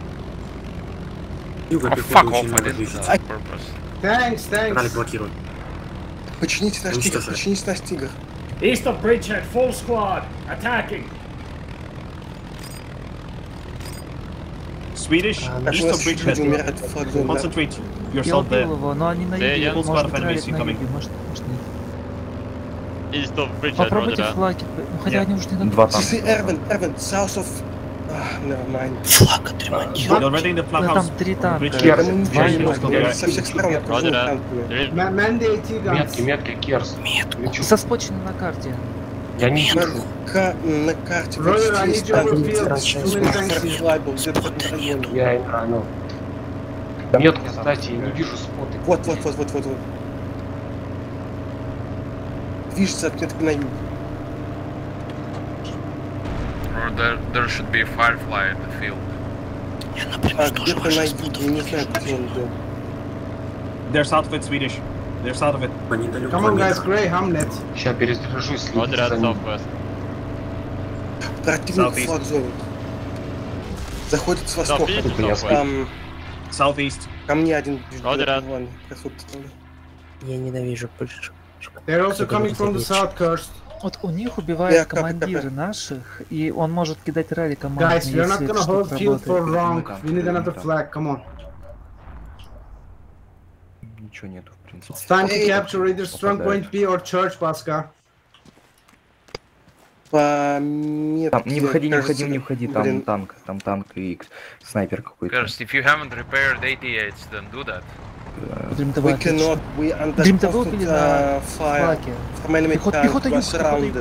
Fuck off, I did that on purpose. Thanks. Ралли блокируй. Почините наш тигр. East of Bridgehead, full squad, attacking. Swedish, east of Bridgehead. Concentrate yourself there. Но они на юге, Full squad of enemies incoming. East of Bridgehead, попробуйте флаги, ну хотя они уже не на... Два танка. Эрвин, south of... never mind. Флаг отремонтировать. Там 3 танка. Со всех сторон окружены танками. Метки, Керс. Соскочены на карте. Я не вижу. На карте. Я играю. Метку, кстати, я не вижу споты. Вот. Движется отметка на юг. There should be a firefly in the field. Я, например, тоже где-то на юге, я не знаю, где он был. They're south of it, Swedish. They're south of it. Come on, guys, Grey, Hamlet. Сейчас перезаряжусь. Противник флаг зонит. Заходит с востока. Southeast. Ко мне один. Я ненавижу Польшу. They're also coming from the south, Kirst. Вот у них убивают командиры наших, и он может кидать ралли командные. Guys, we're not gonna hold field for long. We need another flag. Come on. Ничего нету, в принципе. It's time to capture either strong point B or church, Pasca. Не входи, там танк и снайпер какой-то. If you haven't repaired 88s, then do that. We cannot, we under constant fire from enemy tank was surrounded.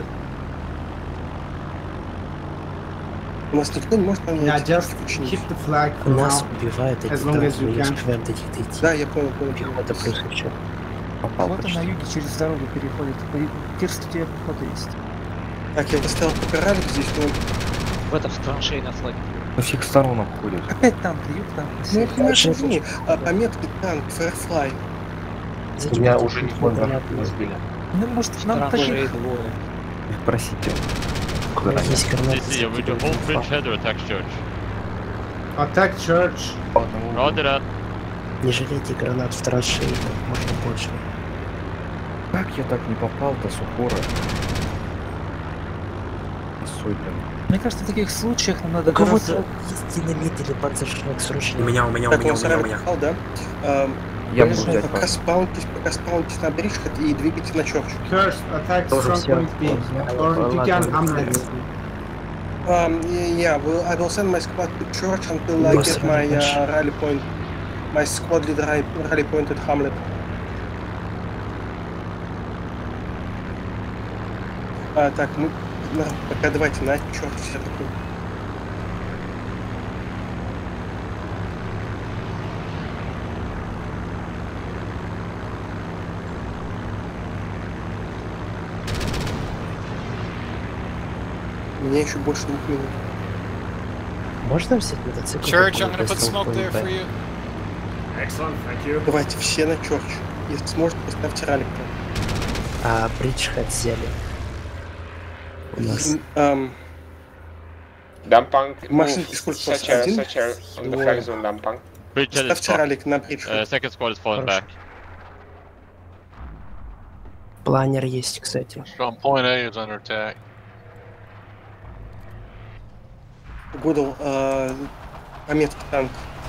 У нас никто не может поменять. Yeah, just keep the flag for now. Нас убивают эти танки, мы успеваем до них дойти. Да, я понял. Пехота плюс еще. Вот на юге через дорогу переходит. Кирст, у тебя пехота есть. Так, я поставил покарали здесь, но... В этом траншей на флаге. Со всех сторон обходят. Опять танк, юг танк. Ну это наши извини, пометки танк, Firefly. Меня уже не сбили. Ну может нам таких... Простите. Attack church. Не жалейте гранат в траншеи, как можно больше. Как я так не попал-то с упора? Мне кажется, в таких случаях нам надо... У кого-то есть динамит или панцершнек срочно. У меня. Да? Я буду взять пока спаунтесь на Бриджхед и двигайте на Чорч. First, attack strong point B. Or you can Hamlet. Yeah, well, I will send my squad to Church until I get my rally point. My squad leader rally point at Hamlet. Так, мы пока давайте на Чорч все такое. Мне еще больше 2 минут. Можно взять мотоцикл? Church, I'm gonna put smoke there for you. Excellent, thank you. Давайте все на Чорч. Если сможете, поставьте ралик. А Бриджхед взяли. У нас. Дампанг. Машинки сколько у вас? Один? Ставьте ралик на Бриджхед. Second squad is falling back. Планер есть, кстати. Strong point A is under attack. Гудл, пометки танк.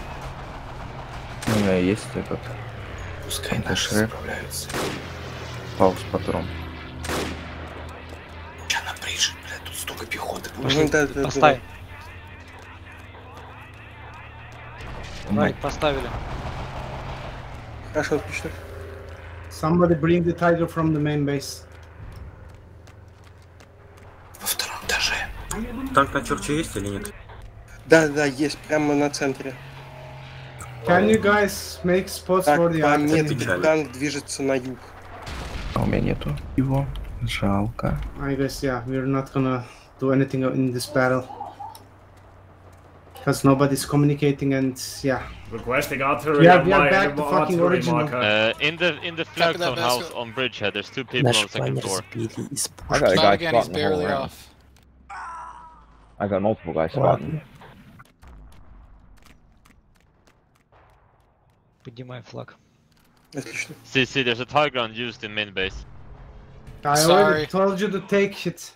У меня есть этот. Пускай наши справляются. Пауз патрон. Много пехоты. Поставим. Ралик поставили. Хорошо, отлично. Somebody bring the Tiger from the main base. Во втором этаже. Танк на Черче есть или нет? Да, есть, прямо на центре. Can you guys make spots for the artillery? Танк движется на юг. А у меня нету его. Жалко. I guess, yeah, we're not gonna do anything in this battle. Because nobody's communicating and, yeah. Requesting artillery. Yeah, we are back to fucking original. In the flag zone house on Bridgehead, there's 2 people on the second floor. I got a guy Again, he's spotting the whole barely round. off. I got multiple guys spotting. Поднимай флаг. Отлично. See, there's a Tiger unused in main base. I already told you to take it.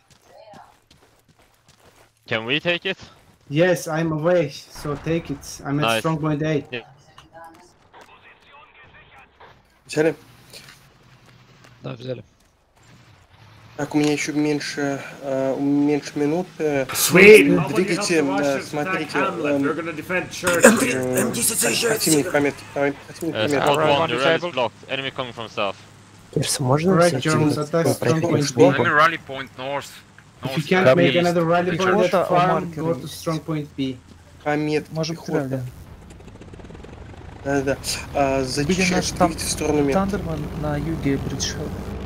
Can we take it? Yes, I'm away, so take it. I'm at strong point A. Yeah. Взяли? Да, взяли. Так, у меня еще меньше минут. Sweet. Двигайте, смотрите. Противник пометки. Enemy coming from south. Кирс, можно Right, Germans attack strong point B. Enemy rally point north. If you can't make another rally point at farm, go to strong point B. Пометки. Можем пехота. Да. Зачищать, двигайте в сторону метки. Тандерман на юге Бриджхед.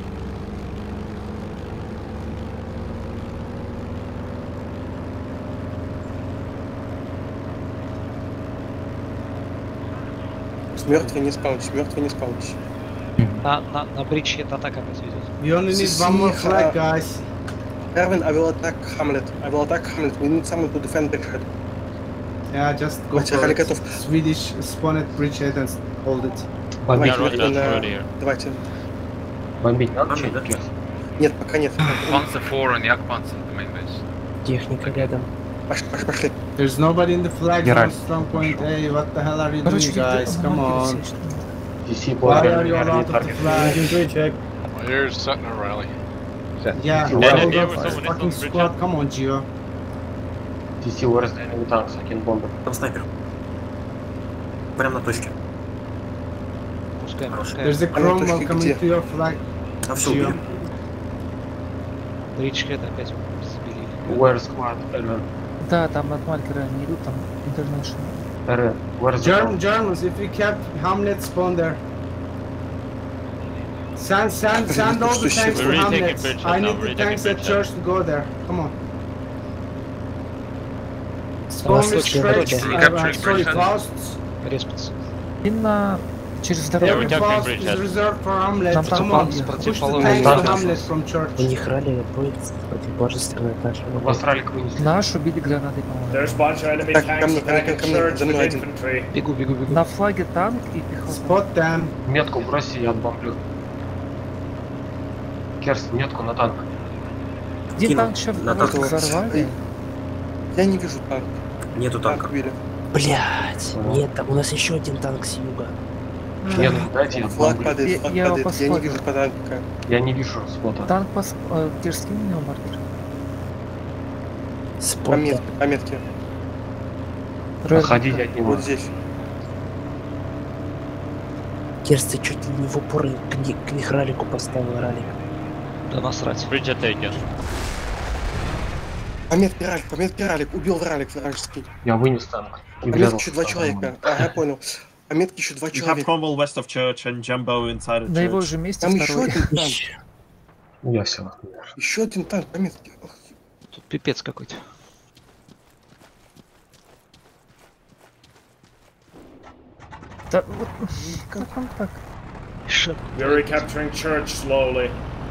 Мертвый не спаунтись. На Бриджхед атака опять ведет. We only need one more flag, guys. Erwin, I will attack Hamlet. We need someone to defend Bridgehead. Yeah, just go for it. Swedish spawn at Bridgehead and hold it. Давайте. Бомбить надо? Нет, пока нет. Panzer 4 and Yak Panzer the main base. Техника рядом. Пошли. There's nobody in the flag on strong point A. What the hell are you doing, guys? Come on. Why are you all out of the flag? My ears setting a rally. Yeah, hold up, fucking squad. Come on, Gio. DC where's the enemy tanks? I can bomb them. Там снайпер. Прям на точке. Пускай. There's a Cromwell coming to your flag. Gio. Бриджхед опять сбили. Where's squad? Elven. Да, там от маркера не идут, там International. Where's Germans, if we kept Hamlet spawn there. Send all the tanks to Hamlet. I need the tanks at church to go there. Come on. Spawn with stretch. Sorry, Fausts. Респится. И на... Через дорогу. Every Faust is reserved for Hamlet. Come on. Push the tanks to Hamlet from church. У них ралли будет противоположный этаж. У вас ралик вынесли. Наш убили гранатой, по-моему. There's a bunch of enemy tanks attacking church with infantry. Бегу. На флаге танк и пехота. Spot them. Метку броси, я отбомблю. Керст, метку на танк. Один танк сейчас взорвали. Я не вижу танк. Нету танка. Блять, нет, там у нас еще один танк с юга. Нет, дайте я Флаг отбомблю. падает. Я не вижу танка. Я не вижу спота. Танк Кирский у него маркер. Пометки. Отходите от него. Вот здесь. Кирс, ты чуть ли не в упор к них ралику поставил ралик. Да насрать. Bridgehead taken. Пометки ралик. Убил ралик вражеский. Я вынес танк. Пометки еще 2 человека. Ага, понял. Пометки еще 2 You have человека. Cromwell west of church and Jumbo inside of На его church. же месте Там еще второй. один танк. Я все. Еще один танк, пометки. Тут пипец какой-то. Да, вот, как он так? We're recapturing church slowly.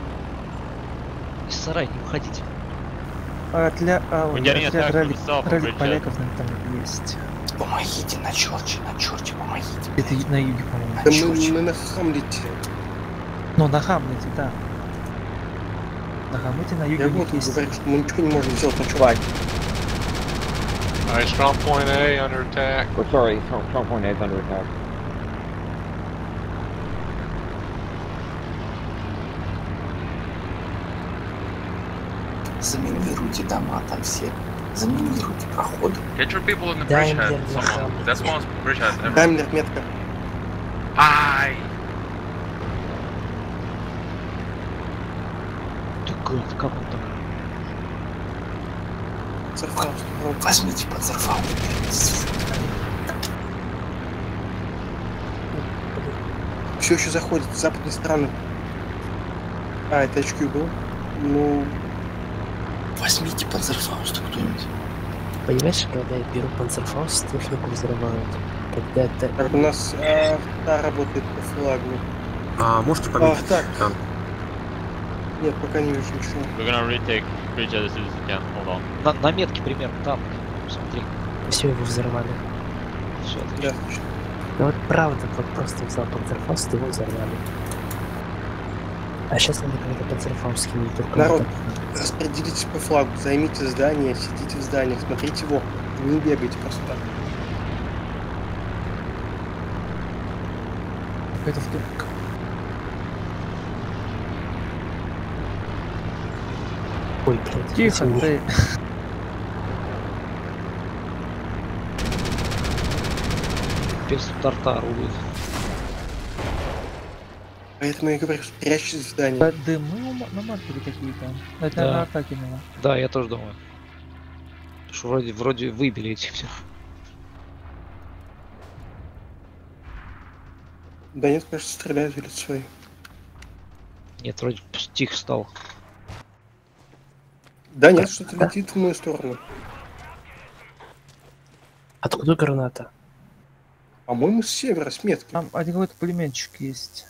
Из сарая не уходите. Отряд ралик Bridgehead. поляков там есть. Помогите на черче, помогите. Это на юге, по-моему. Да мы на Хамлете. Ну, на Хамлете, да. На Хамлете, на юге Я у них вот есть. говорю, что мы ничего не можем сделать на черте. Alright, strong point A under attack. Oh, sorry, strong point A is under attack. Заминируйте дома там все. Заминируйте проходы. Get your people in the bridgehead. Someone. That's one bridgehead. Даймлер, метка. Ай! Как он так? Панцерфауст. Возьмите панцерфауст. Все еще заходит с западной стороны. А, это HQ был? Ну... Возьмите панцерфауст кто-нибудь. Понимаешь, когда я беру панцерфауст, технику взрывают. Когда это... Так, у нас работает по флагу. Можете пометить? Так. Нет, пока не вижу ничего. We're gonna retake bridge as soon as we can. Hold on. На метке примерно там. Смотри. Все его взорвали. Все Да. отлично. Ну вот правда, вот просто взял панцерфауст и его взорвали. А сейчас надо какой-то панцерфауст скинуть только. Народ, распределитесь по флагу, займите здание, сидите в зданиях, смотрите в окна. Не бегайте просто так. Это в тупик. Ой, блядь. Тихо, ты. Перс Тартар улит. Поэтому я говорю, что прячьтесь в здании. Дымы на маркере какие-то. Это Да. на атаке было. Да, я тоже думаю. Потому что вроде выбили этих всех. Да нет, кажется, стреляют перед свои. Нет, вроде тихо стал. Да нет, что-то летит в мою сторону. Откуда граната? По-моему, с севера, с метки. Там один какой-то пулеметчик есть.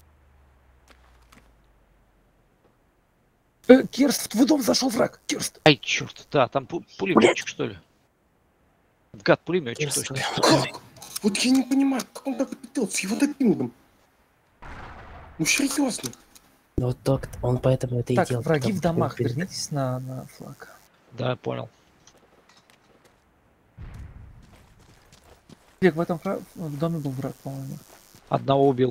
Кирст, в дом зашел враг. Кирст. Ай, черт, да, там пулеметчик, что ли? Гад, пулеметчик, точно. Как? Вот я не понимаю, как он так летел с его допингом. Ну серьезно. Ну вот так, он поэтому это и Так, делал. враги в домах, вернитесь на флаг. Да, понял. Олег, в доме был враг, по-моему. Одного убил.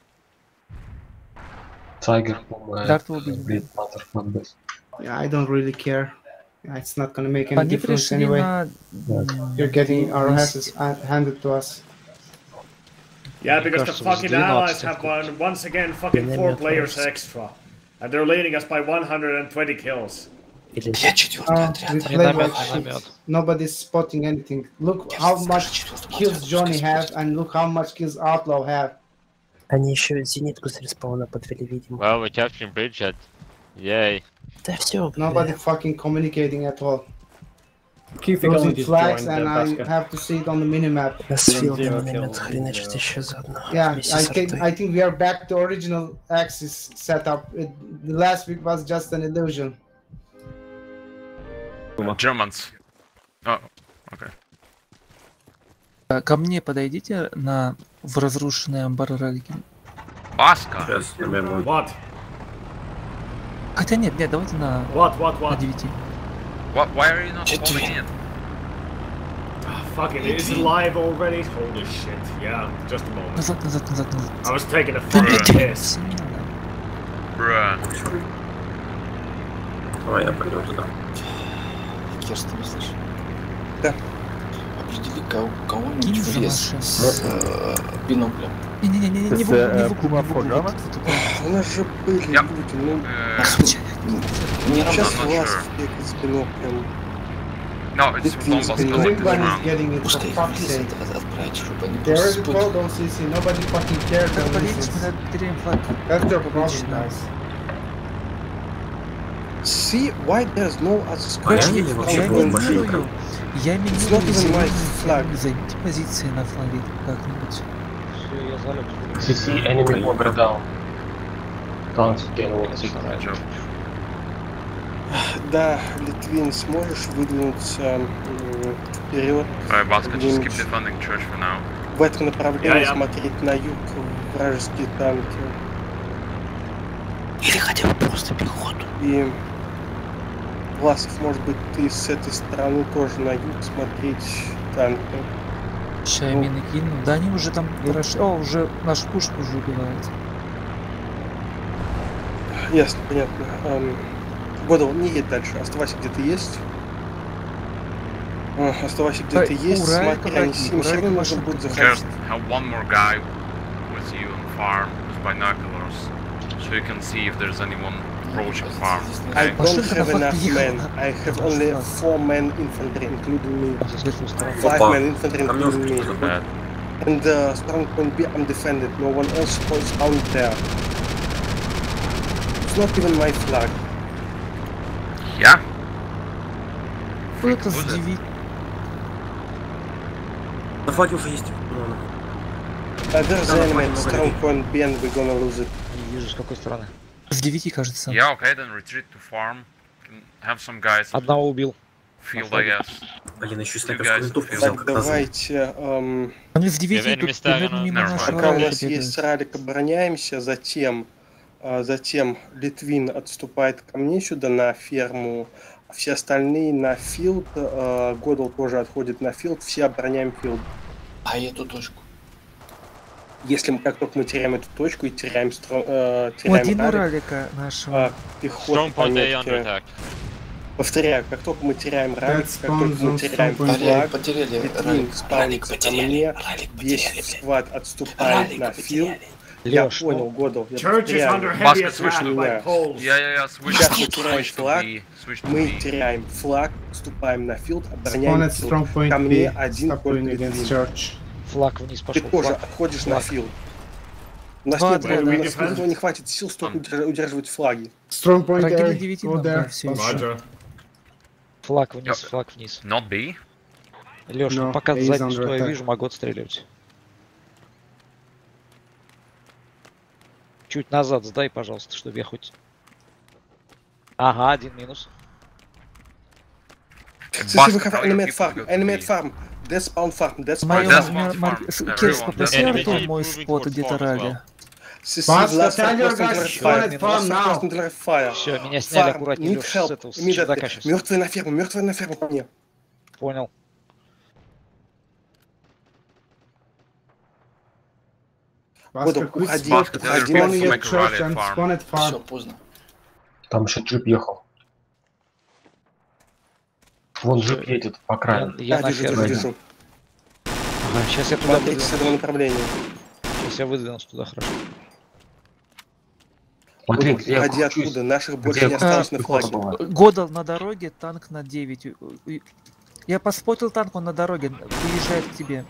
Тайгер, по-моему. Дарт убил. Yeah, I don't really care. It's not gonna make any Они difference пришли anyway. на... You're getting our asses handed to us. Yeah, because the fucking allies have once again fucking 4 players extra. And they're leading us by 120 kills. We play like shit. Nobody's spotting anything. Look how much kills Johnny have and look how much kills Outlaw have. Они еще зенитку с респауна подвели, видимо. Well, we're capturing bridgehead. Yay. Да все, Nobody fucking communicating at all. Keep losing flags and I have to see it on the minimap. Yeah, I think we are back to original axis setup. The last week was just an illusion. Germans. Oh, okay. Ко мне подойдите в разрушенные амбар-ралики. Баска. What? Хотя нет, давайте на 9. Why are you not falling in? Fuck it, is it live already? Holy shit, yeah, just a moment. Назад. I was taking a fucking piss. Bruh. Давай я пойду туда. Кирст, ты не слышишь? Да. Определи кого-нибудь в лес с биноклем. Не Kuma for German? У нас же были люди, ну... Не Сейчас работает. вас бегает с биноклем. No, it's Bombas collected Everybody's getting it for fuck's sake. There is a code on CC, nobody fucking cares. That's your problem, guys. See why there's no other squad? Я минирую. Займите позиции на флаге как-нибудь. Все, я залег. CC enemy bomber down. Can't gain one. Да, Литвин, сможешь выдвинуться вперед? Alright, Baska, just keep defending church for now. В этом направлении смотреть на юг вражеские танки. Или хотя бы просто пехоту. И Власов, может быть, ты с этой стороны тоже на юг смотреть танки. Ща я мины кину. Да они уже там прошли. О, уже наш пушку уже убивает. Ясно, понятно. Годал, не едь дальше, оставайся где ты есть. Оставайся где ты есть, смотри, они все равно нужно будет заходить. So you can see if there's anyone approaching farm. I don't have enough men. I have only 4 men infantry, including me. 5 men infantry, including me. And strong point B undefended. No one else was out there. It's not even my flag. Yeah. Что это за девять? На флаге уже есть. There's the enemy. Strong point B and we're gonna lose it. Не вижу, с какой стороны. С 9, кажется. Yeah, okay, then retreat to farm. Have some guys. Одного убил. Field, I guess. Блин, еще снайперскую винтовку взял, как давайте... Они в 9 тут примерно мимо нашего. Пока у нас есть ралик, обороняемся, затем Литвин отступает ко мне сюда на ферму, все остальные на филд, Годал тоже отходит на филд, все обороняем филд. А эту точку? Если мы, как только мы теряем эту точку и теряем один ралика нашего. Пехоту, повторяю, как только мы теряем ралик, как только мы теряем флаг, Литвин спавнится ко мне, весь склад отступает на филд. Я понял, Годал, я повторяю. Сейчас мы теряем флаг, мы теряем флаг, вступаем на филд, обороняем филд. Ко мне один только Литвин. Флаг вниз пошел. Ты тоже отходишь на филд. У нас не хватит сил столько удерживать флаги. Флаг вниз, флаг вниз. Not B. Леша, пока сзади, что я вижу, могу отстреливать. Чуть назад сдай, пожалуйста, чтобы я хоть... Ага, один минус. Enemy at farm. Death spawn farm. Керс, попроси Артур мой спот где-то рали. Все, меня сняли аккуратнее, Леша, с этого, с чердака сейчас. Мертвые на ферму по мне. Понял. Уходи. Все, поздно. Там еще джип ехал. Вон джип едет по краю. Я на ферме. Вижу. Ага, сейчас я туда выдвинусь. С этого направления. Сейчас я выдвинусь туда, хорошо. Смотри, уходи оттуда, наших больше не осталось на флаге. Годал на дороге, танк на 9. Я поспотил танк, он на дороге, приезжает к тебе.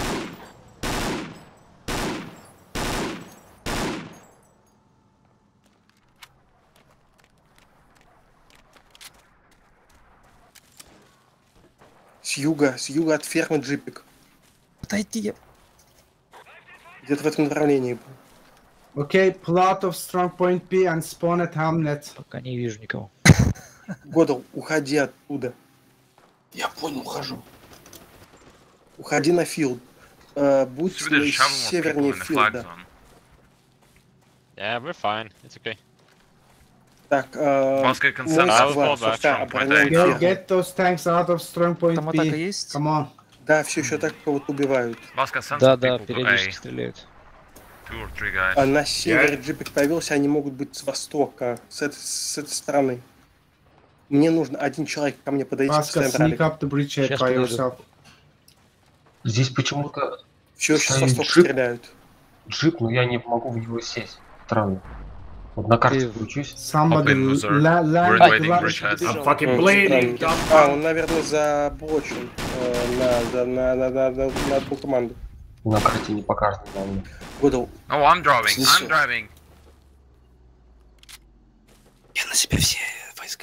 С юга от фермы джипик. Отойди. Где-то в этом направлении. Okay, plot of strong point B and spawn at Hamlet. Пока не вижу никого. Годал, уходи оттуда. Я понял, ухожу. Уходи на филд. Будь севернее филда. Yeah, we're fine. It's okay. Так, get those tanks out of strong point Там B. атака есть? Come on. Да, все еще так кого-то убивают. Да, периодически стреляют. А на севере джипик появился, они могут быть с востока, с этой стороны. Мне нужно один человек ко мне подойти. Здесь почему-то все еще с востока стреляют. Джип, но я не могу в него сесть. Странно. Вот на карте включусь. Он, наверное, заблочен на одну команду. На карте не показано, наверное. Годал. Oh, I'm driving. Я на себя все войска.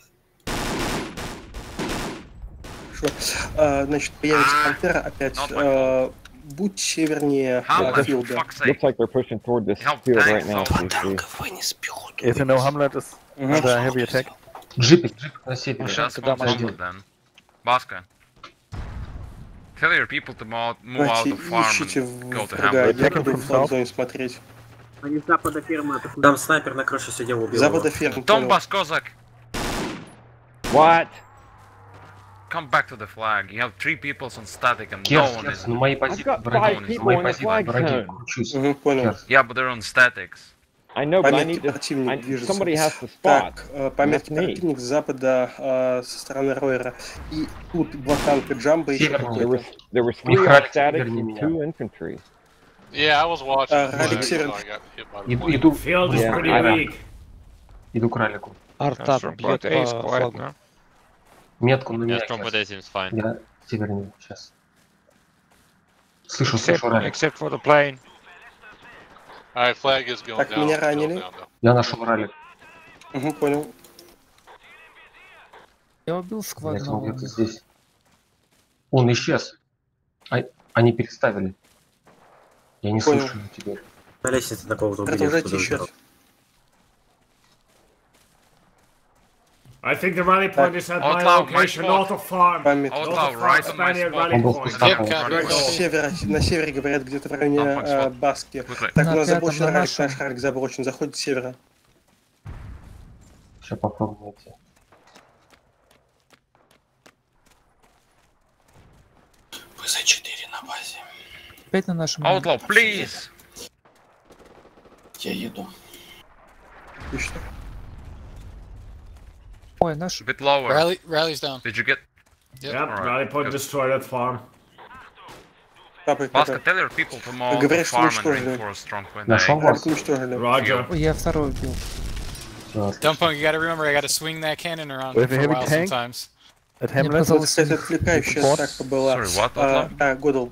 Хорошо. Значит, появится пантера опять. Будь севернее филда. Looks like they're pushing toward this field right now. If you know Hamlet is under heavy attack. Джипик на севере. Баска. Tell your people to move out of farm and go to Hamlet. Я буду в флаг-зоне смотреть. Они с запада фермы атакуют. Там снайпер на крыше сидел, убил. Запада фермы. Donbass Cossack. What? Come back to the flag. You have 3 people on static and no one is. На моей позиции враги. Понял. Yeah, but they're on statics. I know, but I need to. Somebody has to spot. Так, пометки противник с запада со стороны Ройера. И тут два танка Джамбо еще какой-то. There was 3 statics and 2 infantry. Yeah, I was watching. Иду. Field is pretty weak. Иду к ралику. Арта бьет по флагу. Метку на меня. Я севернее сейчас. Слышу ралик. Except for the plane. Alright, flag is going down. Так, меня ранили. Я нашел ралик. Угу, понял. Я убил сквад. Где-то здесь. Он исчез. Они переставили. Я не слышу его теперь. На лестнице такого-то убили. Продолжайте еще. I think the rally point is at my location, north of farm. Outlaw, right on my spot. На севере, говорят, где-то в районе Баски. Так, у нас заброшен ралик, наш ралик заброшен, заходит с севера. Сейчас попробуем найти. Вы за 4 на базе. Опять на нашем... Outlaw, please! Я еду. Отлично. Ой, наш... A bit lower. Rally's down. Did you get... Yep, rally point destroyed at farm. Baska, tell your people to move to farm and reinforce strong point. Roger. Я второй убил. Dumpunk, you gotta remember, I gotta swing that cannon around for a while sometimes. Мне казалось, это отвлекающая атака была. Годл.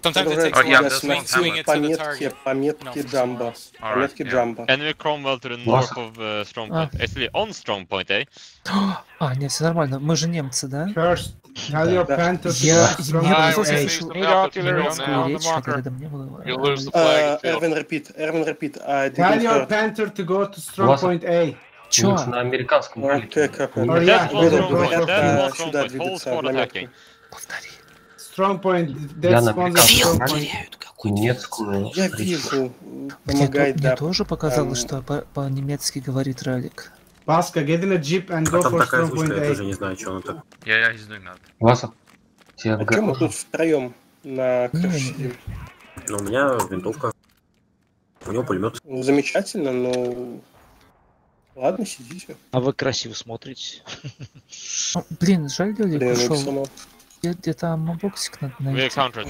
Пометки Джамбо. Пометки Джамбо. Enemy Cromwell to the north of strong point. Actually, on strong point, eh? А, нет, все нормально. Мы же немцы, да? First, tell your Panther to Мне показалось, я еще немецкую речь, когда мне было... Эрвин, repeat. Tell your Panther to go to strong point A. Чё? На американском ралике. Говорят, сюда двигаться на метку. Strong point, Я that's на one strong point. американскую, немецкую. Я вижу. Помогает, да. Мне тоже показалось, что по-немецки говорит ралик. Баска, get in a jeep and go for strong point A. Я тоже не знаю, что он так. Yeah, he's doing that. Васа, тебе А чем мы тут втроем на крыше сидим? Ну, у меня винтовка. У него пулемет. Замечательно, но... Ладно, сидите. А вы красиво смотрите. Блин, жаль, Лёлик ушел. Где-то аммобоксик надо найти.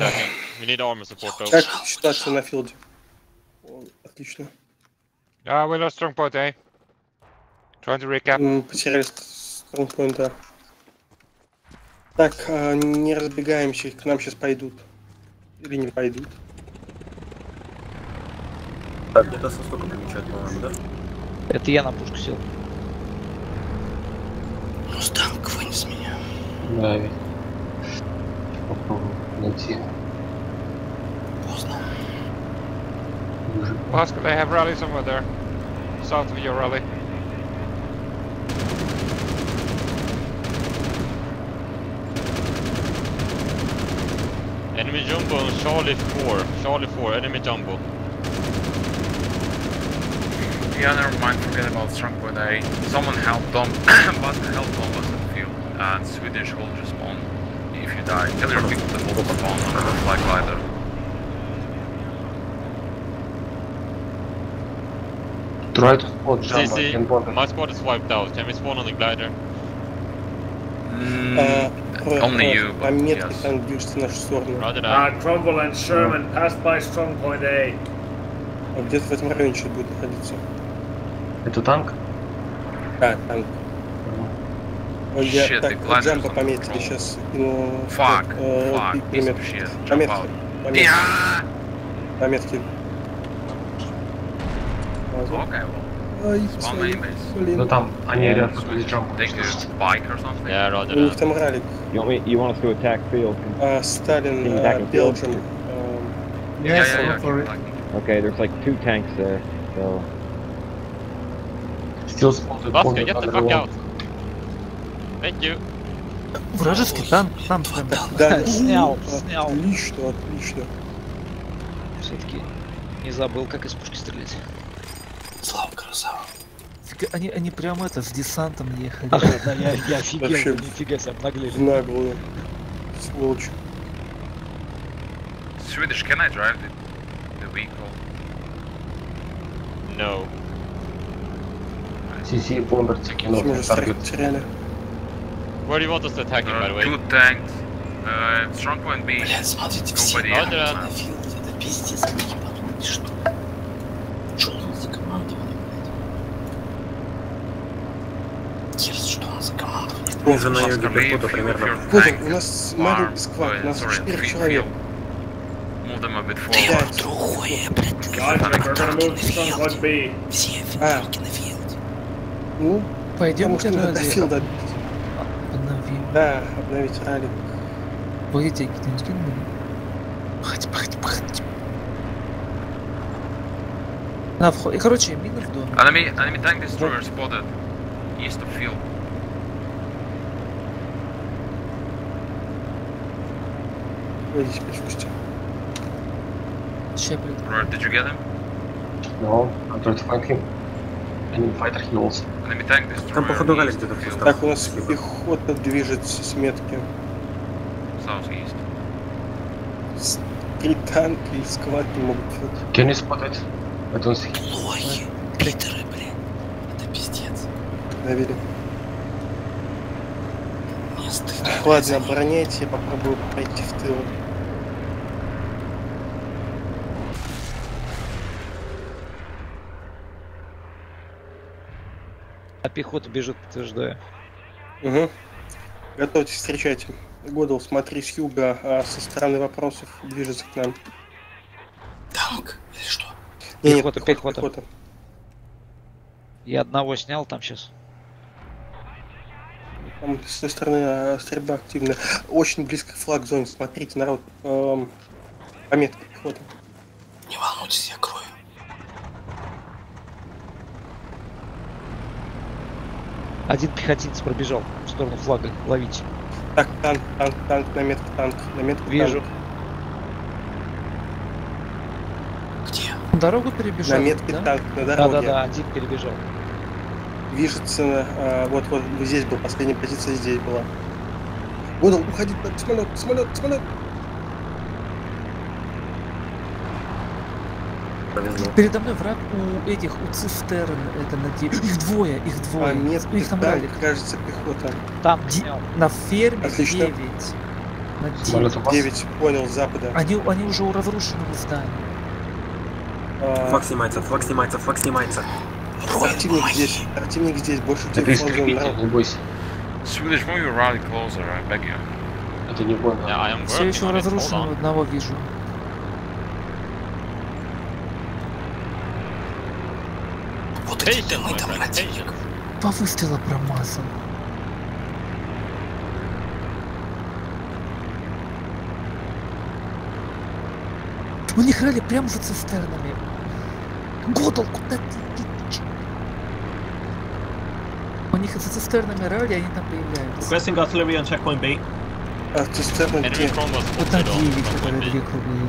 Как ситуация на филде? Отлично. We lost strong point, eh? Trying to recap. Потеряли стронгпоинта. Так, не разбегаемся, к нам сейчас пойдут. Или не пойдут. Так, где-то со стоком помечать, по-моему, да? Это я на пушку сел. Мустанг, вынес меня. Да, ведь. Попробуем найти. Поздно. Basket, they have rally somewhere there. South of your rally. Enemy jumbo on Charlie 4. Charlie 4, enemy jumbo. Yeah, never mind, forget about strong point A. Someone help Dom. Baska help Donbass at the field. And Swedish will respawn if you die. Tell your people to move to spawn on the flag glider. Try to spot Jumbo. My squad is wiped out. Can we spawn on the glider? Only you, but yes. Там движется в нашу сторону. Cromwell and Sherman passed by strong point A. Где-то в этом районе сейчас будет находиться. Это танк? Да, танк. Я так, Джамбо пометили сейчас. Fuck, пометки. Пометки. Okay, well. Ну там, они рядом с Джамбо. Take a bike or something? Yeah, У них там ралик. You want us to attack field? Сталин, Belgium. Yes, go for it. Okay, there's like 2 tanks there, so... Baska, get the fuck out! Thank you! Вражеский танк, там прям... Да, снял. Отлично. Все-таки не забыл, как из пушки стрелять. Слава, красава. Они прям с десантом ехали. Да, я офигел, нифига себе, обнаглели. Нагло. Сволочь. Swedish, can I drive the vehicle? No. CC бомбер закинул таргет. Where do you want us to attack him, by the way? Two tanks. Strong point B. Блядь, смотрите, все Nobody на else. филде. Это пиздец, как ебанутый, что? Что он за командование, блядь? Керс, что он за командование? Уже на юге пехота примерно. Слушай, у нас маленький склад, у нас 4 человека. Move them a bit Блядь, forward. другое, блядь. Guys, we're gonna move to strong point B. Все филки на филд. Ну, Пойдемте потому что надо ради... филд обновить. Обновим. Да, обновить ралли. Погодите, кто-нибудь скинул? Погодите. На вход... Короче, минер в доме. Enemy tank destroyer spotted. East of field. Выйдите, спустя. Щеплет. Right, did you get him? No, I'm trying to find him. Enemy fighter heals. Enemy tank destroyer. Там походу ралли east где-то of field. пустил. Так, у нас пехота движется с метки. Southeast. 3 танка и склад не могут филд. Can you spot it? I don't see. Лохи, питеры, блин. Это пиздец. Навели. Мне стыдно. Ладно, обороняйте, я попробую пройти в тыл. А пехота бежит, подтверждаю. Угу. Готовьтесь, встречайте. Годл, смотри с юга, а со стороны вопросов движется к нам. Танк или что? Не, Пехота. Я одного снял там сейчас. Там с той стороны стрельба активная. Очень близко к флаг-зоне. Смотрите, народ. Пометка пехоты. Не волнуйтесь, я крою. Один пехотинец пробежал в сторону флага. Ловите. Так, танк, наметка танк. Вижу. Танк. Где? На дорогу перебежал, Наметки да? танк на дороге. Да, один перебежал. Движется, вот, здесь был, последняя позиция здесь была. Годл, уходи, самолет. Передо мной враг у этих, у Цистерн, это на их двое. Их там танк, ралик. кажется, пехота. Там, на ферме Отлично. 9. На 9, понял, с запада. Они уже у разрушенного здания. Флаг снимается. Противник здесь, больше телефон зон. Не бойся. Swedish, move your rally closer, I beg you. Это не больно. Yeah, I am Все working еще on it. Hold разрушенного on. одного вижу. Вот эти дымы там противник. По выстрела промазал. У них ралли прямо за цистернами. Годл, куда ты? У них за цистернами ралли, они там появляются. Requesting artillery on checkpoint B. Цистерна где? Enemy chrome was Вот spotted на on 9, strong которые point B. две круглые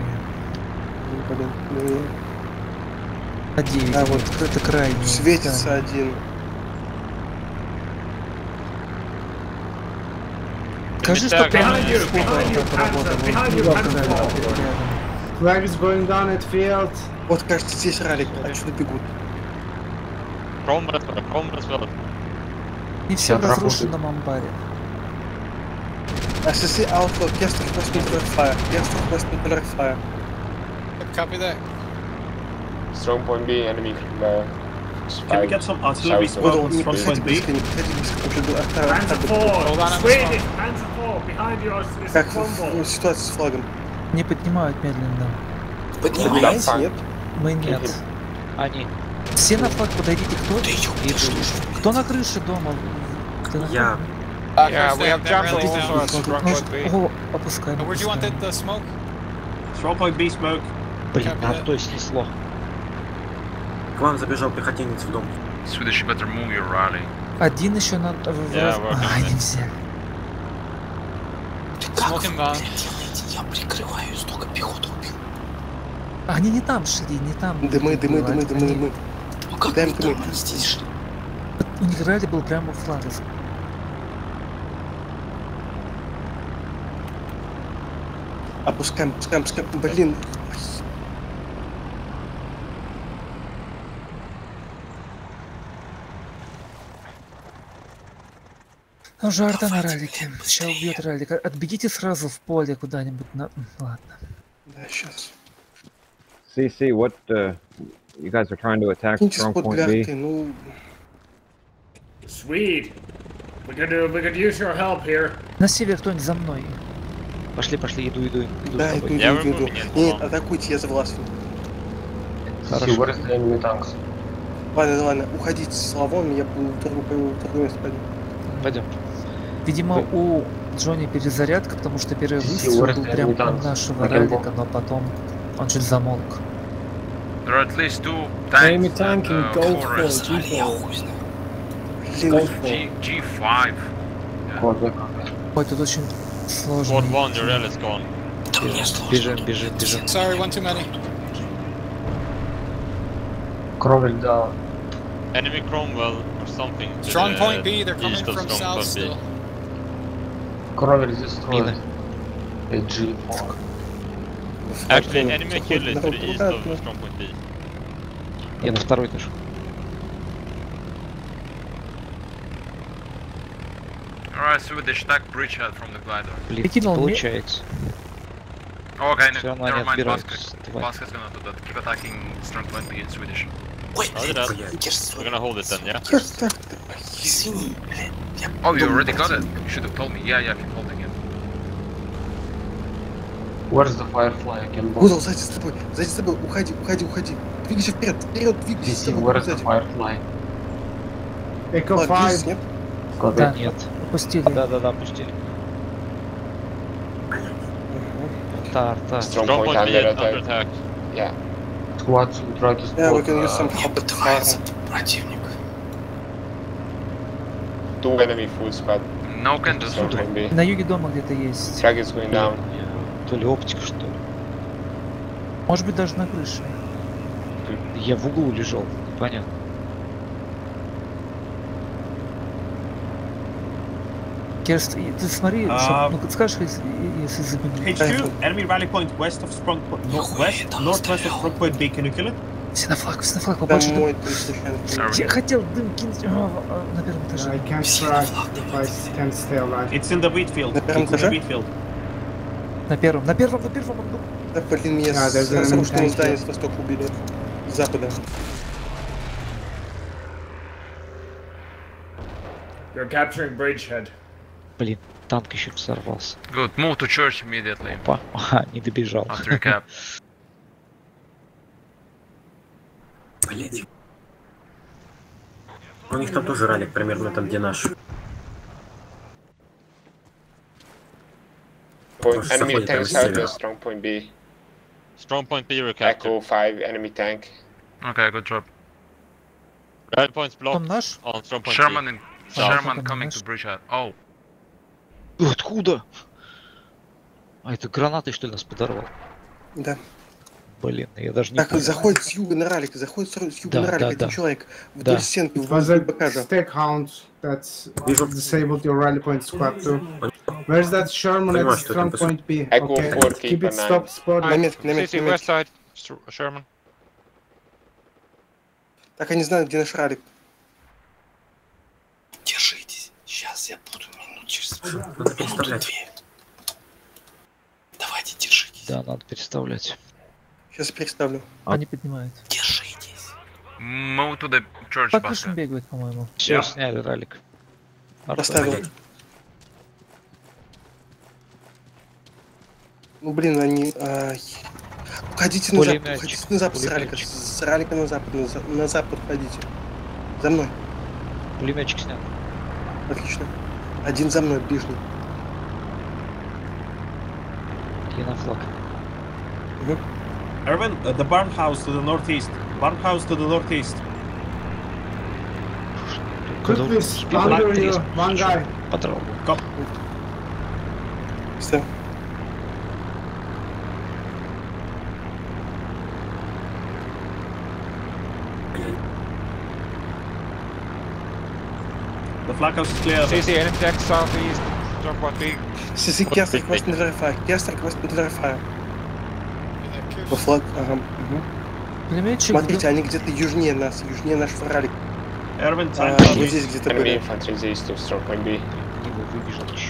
такие. На 9, А, вот это крайний. Светится да. один. Скажи, что прямо Behind you, Flag is going down at field. Вот, кажется, здесь ралик, отсюда бегут. Chrome as well. Не все в разрушенном амбаре. SSC Alpha, guest request nuclear fire. Copy that. Strong point B, enemy. Can we get some artillery squadrons from point B? Panzer 4! Swedish! Panzer 4! Behind you is Как Cromwell. ситуация с флагом? Не поднимают медленно. Поднимаете, нет? Мы нет. Они. Все на флаг подойдите, кто на крыше дома? Я. Yeah, we have jump also at strong point B. О, опускаем. Where do you want the smoke? Strong point B smoke. Блин, то есть снесло. К вам забежал пехотинец в дом. Swedish, you better move your rally. Один еще надо... нельзя. Smoking down. Я прикрываю, столько пехоты убил. Они не там шли, не там. Дымы. Ну как Дай они дымы. там здесь шли? У них ралли был прямо у флага. Опускаем. Блин. Ну, жарта на ралике. Сейчас убьет ралик. Отбегите сразу в поле куда-нибудь. Ладно. Да, сейчас. CC, what you guys are trying to attack strong point B? Ну... Sweet. We could use your help here. На север кто-нибудь за мной. Пошли, иду. Да, иду. Нет, атакуйте, я за властью. Хорошо. Ладно, уходите с Славоном, я буду в другое место пойду. Пойдем. Видимо, у Джонни перезарядка, потому что первый выстрел был прям у нашего ралика, но потом он чуть замолк. There are at least two tanks tanking Gold 4, G5. Ой, тут очень сложно. Squad 1, your rel is gone. Бежим. Sorry, one too many. Кровель, да. Enemy Cromwell or something. Strong point B, they're coming from south still. Кровель здесь строит. G4. Actually, enemy kill is to the east of strong point B. Я на второй этаж. Alright, Swedish, attack bridgehead from the glider. Блин, получается. Okay, never mind, Baska's gonna do that. Keep attacking strong point B in Swedish. We're gonna hold it then, yeah? Oh, you already got it? You should have told me. Yeah, keep holding it. Where's the Firefly? I can Гудал, сзади с тобой, уходи. Двигайся вперед, двигайся. Where's the Firefly? Echo 5. Нет? Да, нет. Опустили. Да, опустили. Арта. Strong point B under attack. Yeah. Squads will try to Yeah, we can use some help. Противник. Two enemy full squad. No can do that. На юге дома где-то есть. Track is going down. То ли оптика, что ли. Может быть, даже на крыше. Я в углу лежал, понятно. Керст, ты смотри, ну скажешь, если забегать. HQ, enemy rally point west of strong point, northwest of strong point B. Can you kill it? Все на флаг, побольше. Я хотел дым кинуть на первом этаже. I can't track if I can stay alive. It's in the wheat field. На первом. Да, блин, меня с разрушенного здания с востока убили. С запада. You're capturing Bridgehead. Блин, танк еще взорвался. Good, move to church immediately. Опа, не добежал. After recap. Блять. У них там тоже ралик, примерно там, где наш. Enemy tank south of strong point B. Strong point B recaptured. Echo 5, enemy tank. Okay, good job. Red point's blocked. Там наш? On strong point Sherman coming to Bridgehead. Oh. Откуда? А это гранатой, что ли, нас подорвал? Да. Блин, я даже не так, понял. заходит с юга на ралик, один человек вдоль стенки, возле БКжа. Stakehound that's disabled your rally point squad too. Where's that Sherman at strong point B? Okay, keep it stop spot. На метке. West side, Sherman. Так, я не знаю, где наш ралик. Держитесь, сейчас я буду минут через минуту 2. Давайте, держитесь. Да, надо переставлять. Сейчас переставлю. Они поднимают. Держитесь. Move to the church. По крышам бегают, по-моему. Все, сняли ралик. Поставил. Ну блин, они... Уходите на запад с ралика. С ралика на запад ходите. За мной. Пулеметчик снял. Отлично. Один за мной, ближний. Я на флаг. Erwin, the barn house to the northeast. Barn house to the northeast. Quickly, under you, one guy. Patrol. Go. Stay. The flag house is clear. CC, enemy deck southeast. Strong point B. CC, Kerstar, request to verify. Kerstar, request to verify. По флаг, ага. Смотрите, они где-то южнее нас, южнее нашего ралика. Erwin, вот здесь где-то были. Enemy infantry is east of strong point B. убежал еще.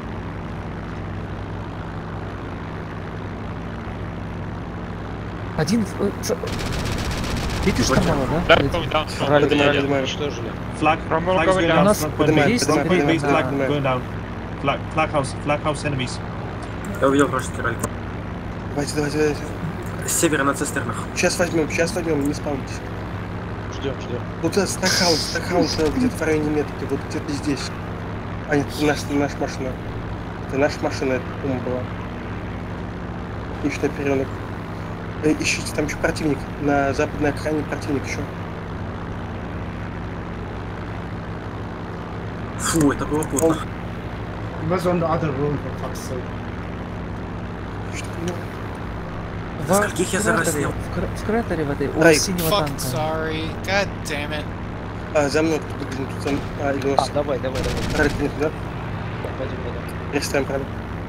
Один... Видишь, что мало, да? Ралли уничтожили. Flag going down. Flag going down. Flag house enemies. Я увидел вражеский ралли. Давайте. С севера на цистернах. Сейчас возьмем, не спавнитесь. Ждем. Вот этот стакхаус где-то в районе метки, вот где-то здесь. А нет, это наша машина. Это наша машина, это по-моему была. Отличный перенок. Ищите, там еще противник. На западной окраине противник еще. Фу, это было плохо. Was on the other room, for fuck's sake. За скольких я зараснил? В кратере в этой, у синего танка. Sorry, god damn it. За мной кто-то выглянет, тут там... Давай. Ралли нет, да? Пойдем. Переставим правильно.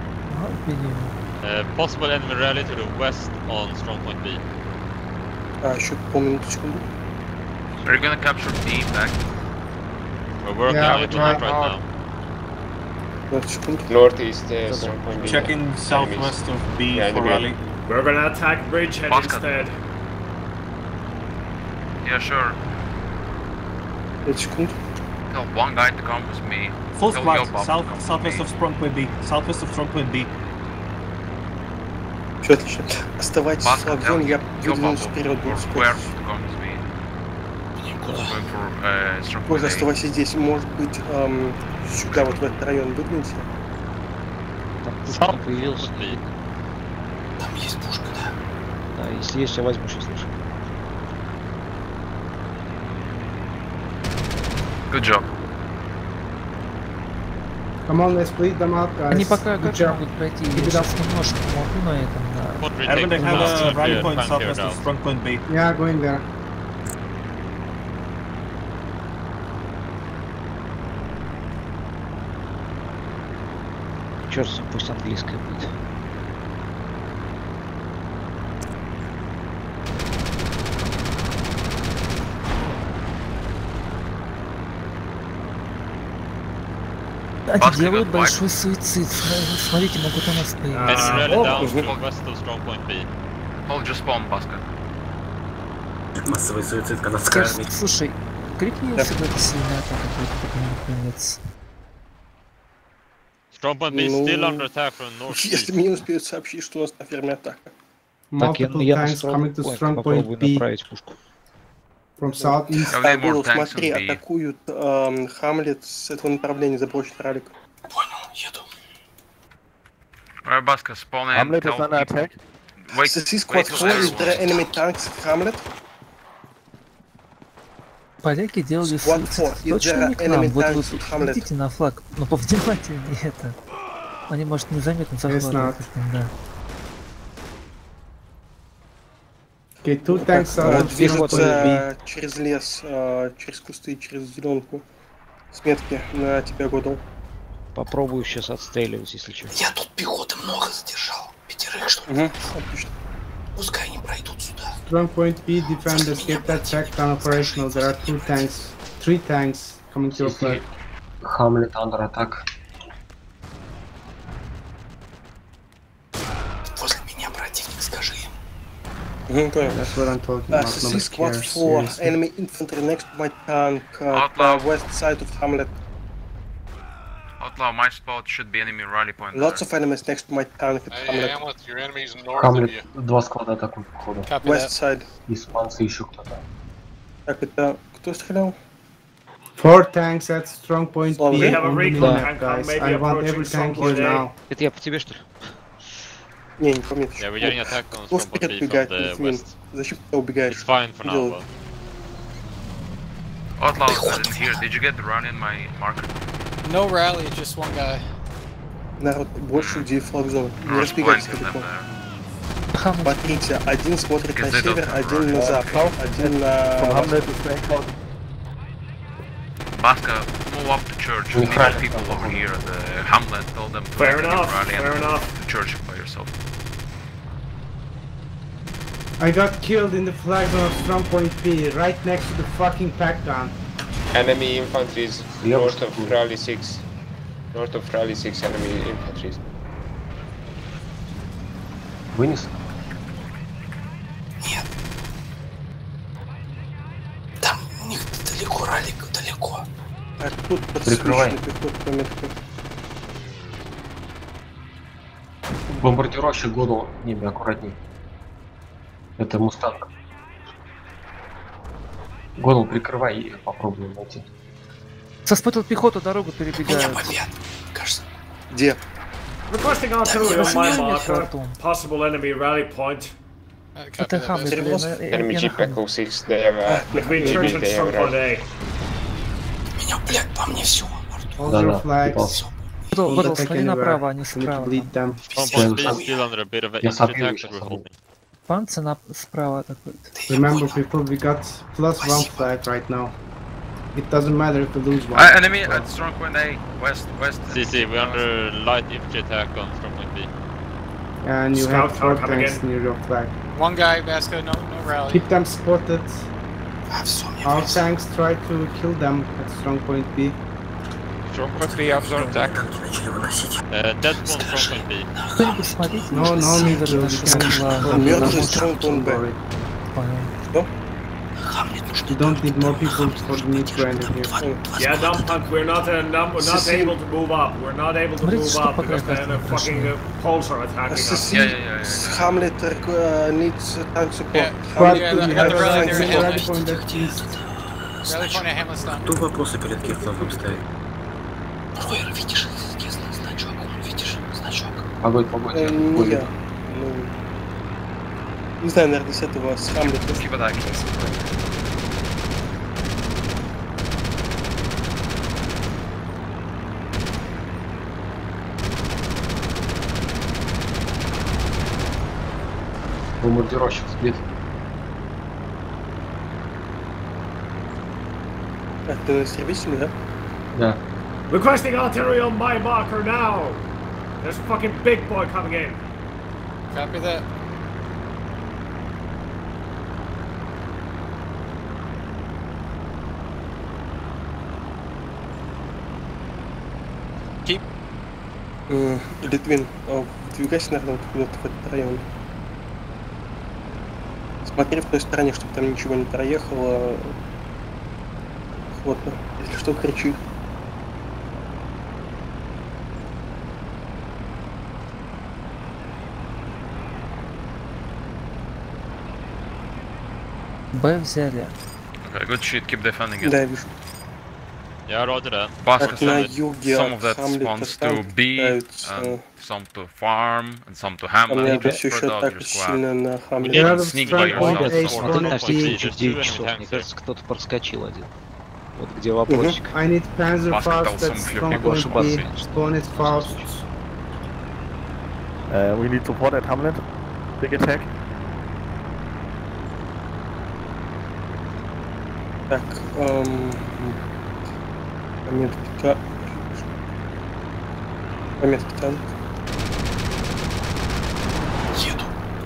Possible enemy rally to the west on strong point B. Еще полминуточку. Are you gonna capture B back? We're working on it right now. Northeast, strong point B. Checking southwest of B for rally. We're gonna attack Bridgehead instead. Yeah, sure. 5 секунд. Tell one guy to come with me. Full squad, southwest of strong point B. Southwest of strong point B. Все отлично. Оставайтесь в флаг-зоне, я выдвинусь вперед, буду спорить. Позже оставайся здесь, может быть, сюда, вот в этот район выдвинься. Там пушка появился. Там есть пушка, да? Да, если есть, я возьму сейчас лучше. Good job. Come on, let's split them up, guys. Они пока как могут пройти, я сейчас немножко помогу на этом, да. Everyone they have a rally point southwest of strong point B. Yeah, going there. Черт, пусть английская будет. Они делают большой суицид. Смотрите, могут у нас появиться. Массовый суицид канадской армии. Слушай, крикни сюда сильная атака, наконец. Если мне успеют сообщить, что у нас на ферме атака. Так, я на strong попробую направить пушку. From southeast. Смотри, атакуют Хамлет с этого направления, забросит ралик. Понял, еду. Alright, Baska, spawn in. Hamlet is under attack. Wait, This is squad 4, is there enemy tanks at Hamlet? Поляки делали суицид. Точно не к нам. Вот вы идите на флаг. Но повнимательнее это. Они, может, незаметно захватывают. Да. Okay, two tanks are движутся через лес, через кусты, через зеленку. С метки на тебя Годал. Попробую сейчас отстреливать, если что. Я тут пехоты много задержал. 5 что ли. Отлично. Пускай они пройдут сюда. Strong point B defenders get that checkdown operational. There are 3 tanks coming to your flag. Hamlet under attack. Возле меня противник, скажи им. That's what I'm talking about. This is squad 4, enemy infantry next to my tank, west side of Hamlet. Outlaw, my spot should be enemy rally point. Lots of enemies next to my tank at Hamlet. Hamlet, your enemies north of you. Два склада атакуют, походу. West side. Испанцы еще кто-то. Так, это кто стрелял? 4 tanks at strong point B. We have a recon tank, guys. I want every tank here now. Это я по тебе, что ли? Не помню. Yeah, we're getting attacked on Кто strong point вперед B убегает, from the Литвин? west. Зачем ты убегаешь? It's fine for now, but... Outlaw isn't here. Did you get the run in my marker? No rally, just one guy. Народ, больше людей флаг-зон. Не разбегайтесь далеко. Смотрите, один смотрит на север, один на запад, один на... Baska, move up to church. We need people over here at the Hamlet. Tell them to Fair enough, rally fair and enough. to church by yourself. I got killed in the flag zone of strong point B, right next to the fucking pack gun. Enemy infantry is north of Rally 6. North of Rally 6 enemy infantry. Вынес? Нет. Там у них далеко ралик, далеко. А тут прикрывай. Бомбардировщик Годл в небе, аккуратней. Это Мустанг. Годл, прикрывай и попробуем найти. Соспотил пехоту, дорогу перебегают. Кажется. Где? Requesting artillery on my marker. Possible enemy rally point. Это Хамлет. Enemy Jeep Echo 6, they have between church and strong point A. Меня, блядь, по мне все. Годл, смотри направо, а не справа. Панцы справа такой. Remember, people, we got +1 flag right now. It doesn't matter if we lose one. Enemy at strong point A, west. CC, we're under light infantry attack on strong point B. And you have 4 tanks near your flag. One guy, Vasco, no rally. Keep them spotted. Our tanks try to kill them at strong point B. Strong point B, observe attack. Dead one, strong point B. No, neither. Мертвый strong point B. Что? You don't need more people for the need to enter here. Yeah, dump hunt, we're not able to move up. We're not able to move up because the fucking Poles are attacking us. Yeah. Hamlet needs tank support. Yeah, the rally there at Hamlet. Rally point at Hamlet's done. Тут вопросы перед Кирилловым стоит. Ройер, видишь, значок, видишь, значок. Погодь. Не знаю, наверное, с этого, с Хамлета. Бомбардировщик сбит. Это истребитель, да? Да. Requesting artillery on my marker now! There's a fucking big boy coming in. Copy that. Keep. Литвин, двигайся, наверное, вот в этот район. Смотри в той стороне, чтобы там ничего не проехало. Охотно. Если что, кричи. Б взяли. Okay, good shit, keep defending it. Да, я вижу. Yeah, roger that. Так, на юге some of that spawns to B, and some to farm, and some to Hamlet. Они все еще так сильно на You Хамлет. didn't sneak by yourself. Смотри, на 9 часов, мне кажется, кто-то проскочил один. Вот где вопросик. I need Panzer fast at strong point B. Spawn it fast. We need support at Hamlet. Big attack. Так, пометка танк. Еду.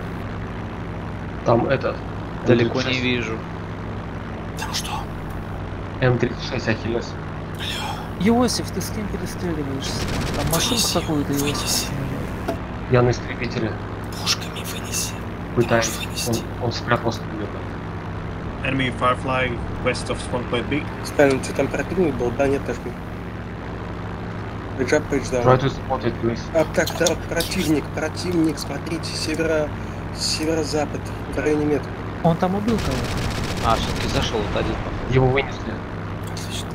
Там этот. Далеко не вижу. Там что? М36 Ахиллес. Иосиф, ты с кем перестреливаешься? Там машинку какую-то Иосиф. Я на истребителе. Пушками вынеси. Пытаюсь. Он спрятался где-то. Enemy Firefly west of strong point B. Сталин, что там противник был? Да, нет, нажми. Пейджап, пейдждаун. Try to spot it, please. Так, противник, смотрите, северо-запад, в районе метра. Он там убил кого-то. Все-таки зашел вот один. Его вынесли. Отлично.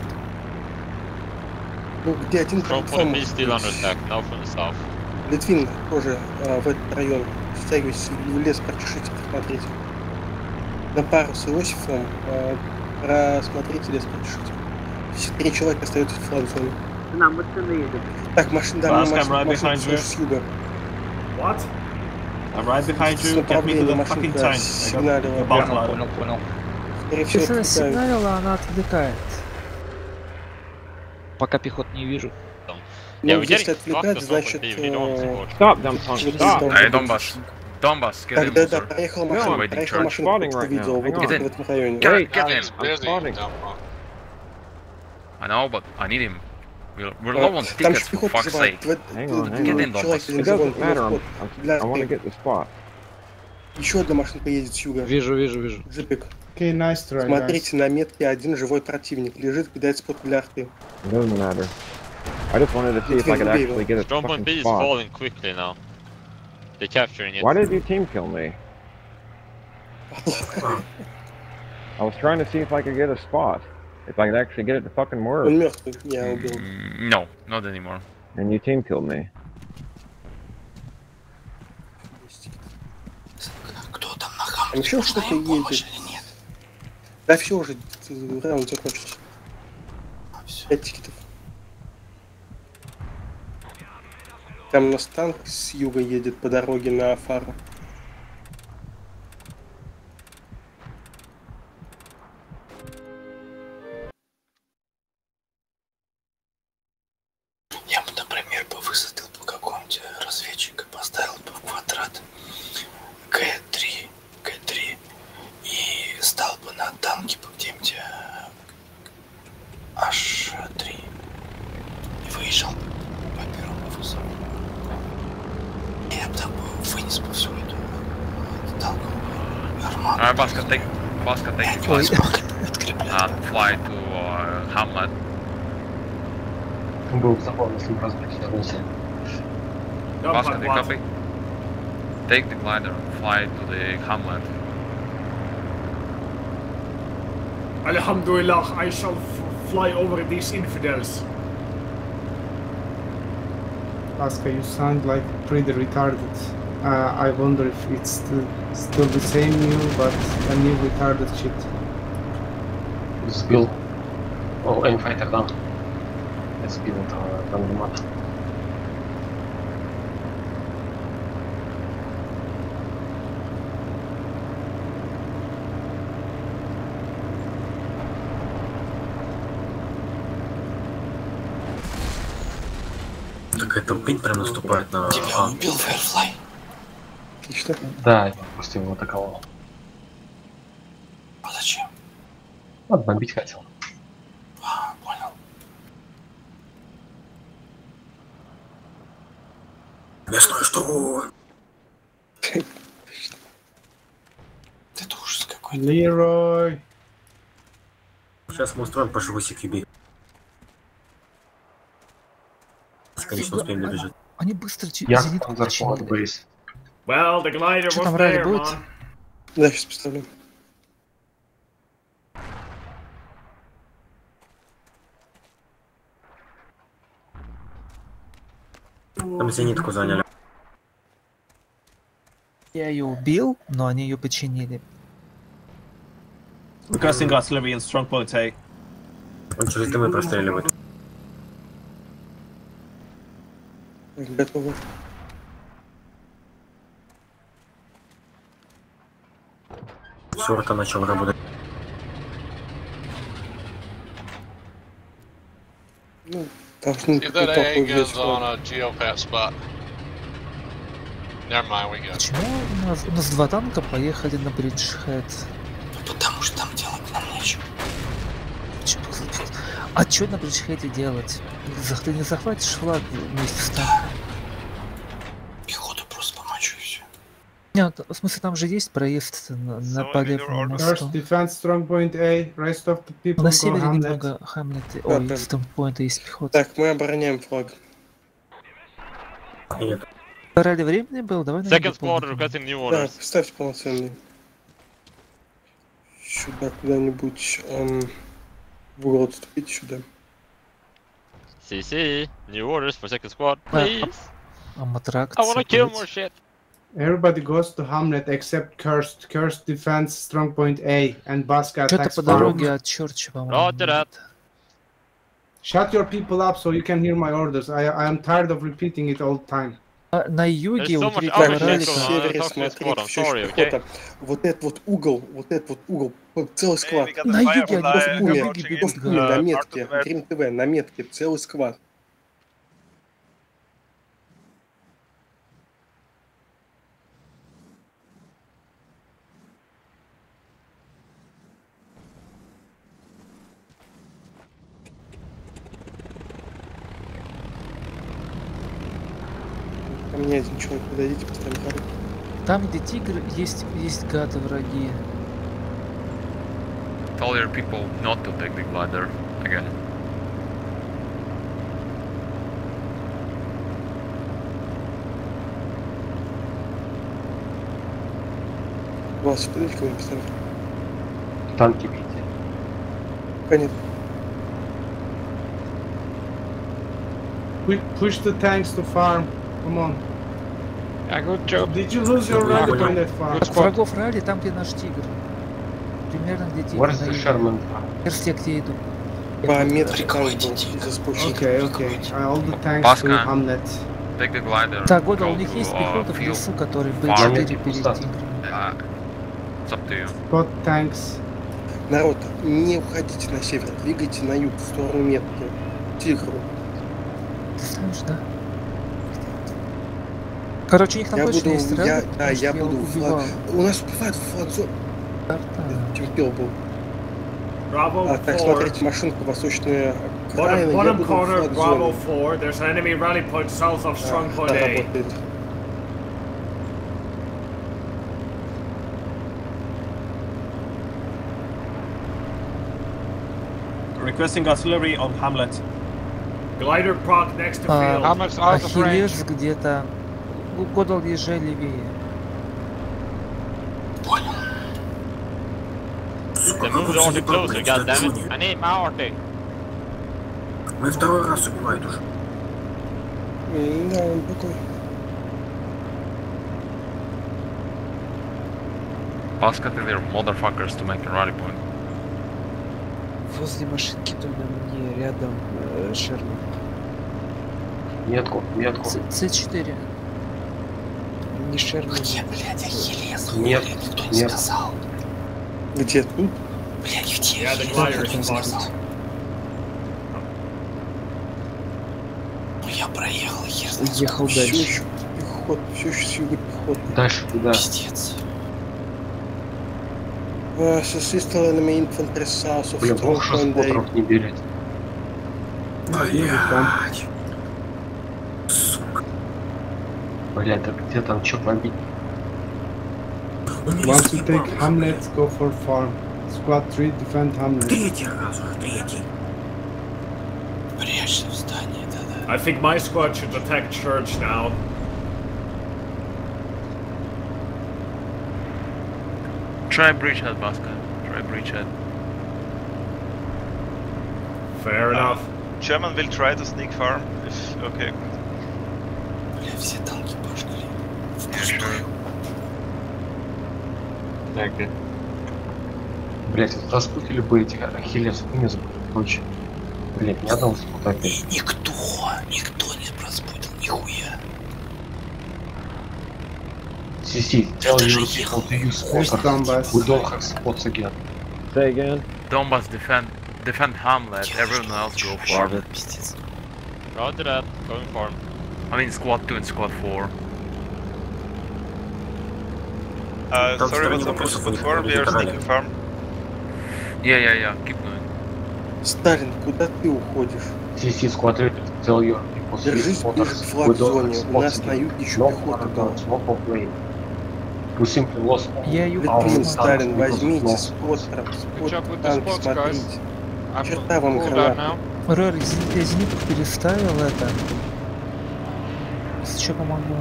Ну, где один From B still under attack, now from the south. Литвин тоже в этот район. Стягивайтесь в лес, прочешите, посмотрите. На пару с Иосифом просмотрите лес, прочешите. 3 человека остаются в фланг-зоне. Нам машина едет. Так, машина с юга. What? I'm right behind you. Get me to the fucking tank. Понял. Скорее всего, если она сигналила, она отвлекает. Пока пехот не вижу. Ну, если отвлекать, значит... Stop them, stop. Hey, Donbass, get in, Да, проехала машина, что видел, вот в этом районе. Get in. I know, but I need him. We're low on tickets, for fuck's sake. Hang on. Get in, Donbas. It doesn't matter. I want to get the spot. Еще одна машина поедет с юга. Вижу. Джипик. Okay, nice try, Смотрите, на метке один живой противник лежит, кидает спот для арты. It doesn't matter. I just wanted to see if I could actually get a Strong point fucking B is spot. falling quickly now. They're capturing it. Why did you team kill me? I was trying to see if I could get a spot. If I could actually get it to fucking work. Он мертвый, я убил. No, not anymore. And you team killed me. Кто там на Хамлете? Еще что-то едет. Да все уже, раунд закончился. 5 тикетов. Там у нас танк с юга едет по дороге на Фару. Я бы, например, высадил бы какого-нибудь разведчика, поставил бы в квадрат К3 и стал бы на танке где-нибудь H3 и выезжал по первому вызову. Я бы так вынес бы всю эту танковую армаду. Baska, take flight and fly to Hamlet. Был забавно, если разбить вернулся. Baska, take copy. Take the glider and fly to the Hamlet. Alhamdulillah, I shall fly over these infidels. Aska, you sound like pretty retarded. I wonder if it's still the same new, but a new retarded shit. Сбил. О, aimfighter, да. Я сбил этого рандомата. Так это пинь прям наступает на... Тебя убил Firefly. Отлично. Да, я просто его атаковал. А зачем? Вот, бомбить хотел. А, понял. Мясной штурм. Это ужас какой-то. Лерой. Сейчас мы устроим по живосик QB. Конечно, успеем добежать. Они быстро Я зенит зарпал от бейс. Well, the glider Что was там ралли there, будет? man. Да, сейчас поставлю. Там зенитку заняли. Я ее убил, но они ее починили. Requesting artillery in strong point A. Он через дымы простреливает. Готово. Сорта начал работать. Ну, должны See if that AA gun's on a geopat spot. Never mind, we got it. Почему у нас два танка поехали на Бриджхед? Потому что там делать нам нечего. А что на Бриджхеде делать? Ты не захватишь флаг вместе с танком? Пехоту просто помочу и все. Нет, в смысле, там же есть проезд на по левому мосту. First defense strong point A, rest of the people На go севере Hamlet. немного Хамлет. Ой, strong point есть пехота. Так, мы обороняем флаг. Нет. Ралли времени был, давай Second squad requesting new Да, orders. ставьте полноценный. Сюда куда-нибудь в угол отступите сюда. CC, new orders for second squad, please. Аматракт. I wanna kill more shit. Everybody goes to Hamlet except Cursed. Cursed defense strong point A and Baska Что-то attacks по farm. дороге от Чёрча, по-моему. Roger that. Shut your people up so you can hear my orders. I am tired of repeating it all the time. На юге у much третьего other shit ралика. going on. Севере talk to your смотрите, squad, I'm все sorry, еще okay? пехота. Вот этот вот угол, целый сквад. На юге, на на юге юге бегут бегут. на метке, Грим ТВ, на метке, целый сквад. меня один человек, подойдите, поставим карту. Там, где тигр, есть гады враги. Tell your people not to take the glider again. Вас подойдите, кого-нибудь поставим. Танки видите. Понятно. Push the tanks to farm. Come on. Yeah, good job. Did you lose your rally on that farm? Врагов ралли там, где наш тигр. Примерно где тигр. Where's the Sherman? В перспективе иду. По метру заспущен. Okay. All the tanks to Hamlet. Take the glider. Так, Года, у них есть пехота в лесу, который B4 перед тигром. It's up to you. Got tanks. Народ, не уходите на север, двигайте на юг, в сторону метки. Тигру. Ты знаешь, да? Короче, у них там точно есть ралли. Да, я буду флаг. У нас убивают флаг-зон. Терпел был. Так, смотрите, машинка восточная. Bottom corner, Bravo 4. There's an enemy rally point south of strong point A. Requesting artillery on Hamlet. Glider proc next to field. Ахиллес где-то. Годал езжай левее. Понял. The move's already closer, goddammit. I need my arty. Мы второй раз убивают уже. Да, он такой. Pascal, they're motherfuckers to make a rally point. Возле машинки дома мне рядом Шерман. Метку. С4. Не Шерман. Где, блядь, Ахиллес? Нет, никто не сказал. Где тут? Блядь, где? Yeah, the glider is lost. Ну я проехал, Ехал дальше. Пехот, все еще силы пехот. Дальше туда. Пиздец. Assistal enemy infantry south of Блин, strong плохо, что point A. споттеров не берете. Блядь. Сука. Блядь, так где там, чё бомбить? Once you take Hamlet, go for farm. Squad 3, defend Hamlet. Третий раз уже, третий. Прячься в здании, да-да. I think my squad should attack church now. Try bridgehead, Baska. Try bridgehead. Fair enough. German will try to sneak farm if okay. Бля, все танки пошли. Sure. Так, блять, распутили бы этих Ахиллесов внизу, короче. Блять, ни одного спута опять. Никто не распутил, нихуя. CC, tell your people to use spotters. We don't have spots again. Say again. Donbass defend Hamlet, everyone else go farm. Roger that, going farm. I mean squad 2 and squad 4. Sorry, what's up with squad 4? We are sneaking farm. Yeah, keep going. Сталин, куда ты уходишь? CC squad 3, tell your people to use Держись ближе spotters. к We don't флаг-зоне, have у нас spots на again. юге еще No пехота more была. guns, no complaint. We simply lost Я юг Блин, посмотрел. Сталин, возьмите no. споттер, Good job with the танки spots, guys. смотрите. I'm Черта вам pulled out гранат. now. Рэр, я зениток переставил это. Если что, помогу.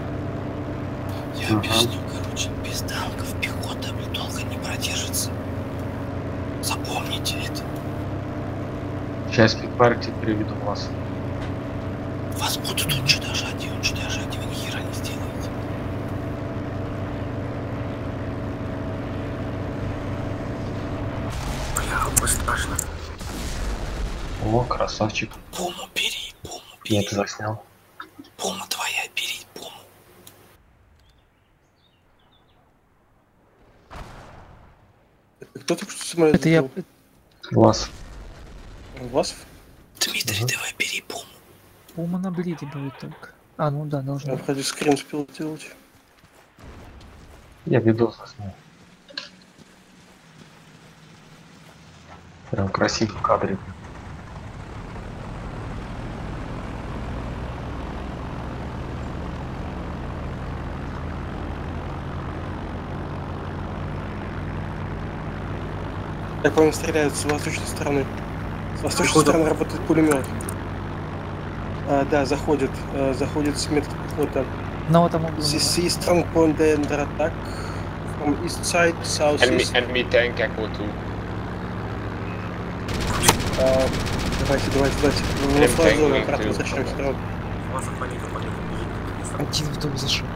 Я объясню, короче, без танков пехота, блин, долго не продержится. Запомните это. Сейчас спидпарки переведу вас. Вас будут уничтожать, и вы ни хера не сделаете. Бля, страшно. О, красавчик. Пуму бери. Я это заснял. Пума твоя, бери пуму. Кто только что самолет Это я... сделал? Вас. Вас? Дмитрий, давай бери пуму. Пума на блиде будет только. А, ну да, должна. Я вроде скрин успел сделать. Я видос заснял. Прям красивый кадрик. Я понял, стреляют с восточной стороны. С восточной стороны работает пулемет. Да, заходит с метки пехота. No, вот там углу. See strong point under attack from east side, south east. Enemy tank Echo 2. Давайте. В флаг-зону обратно возвращаемся. Один в дом зашел.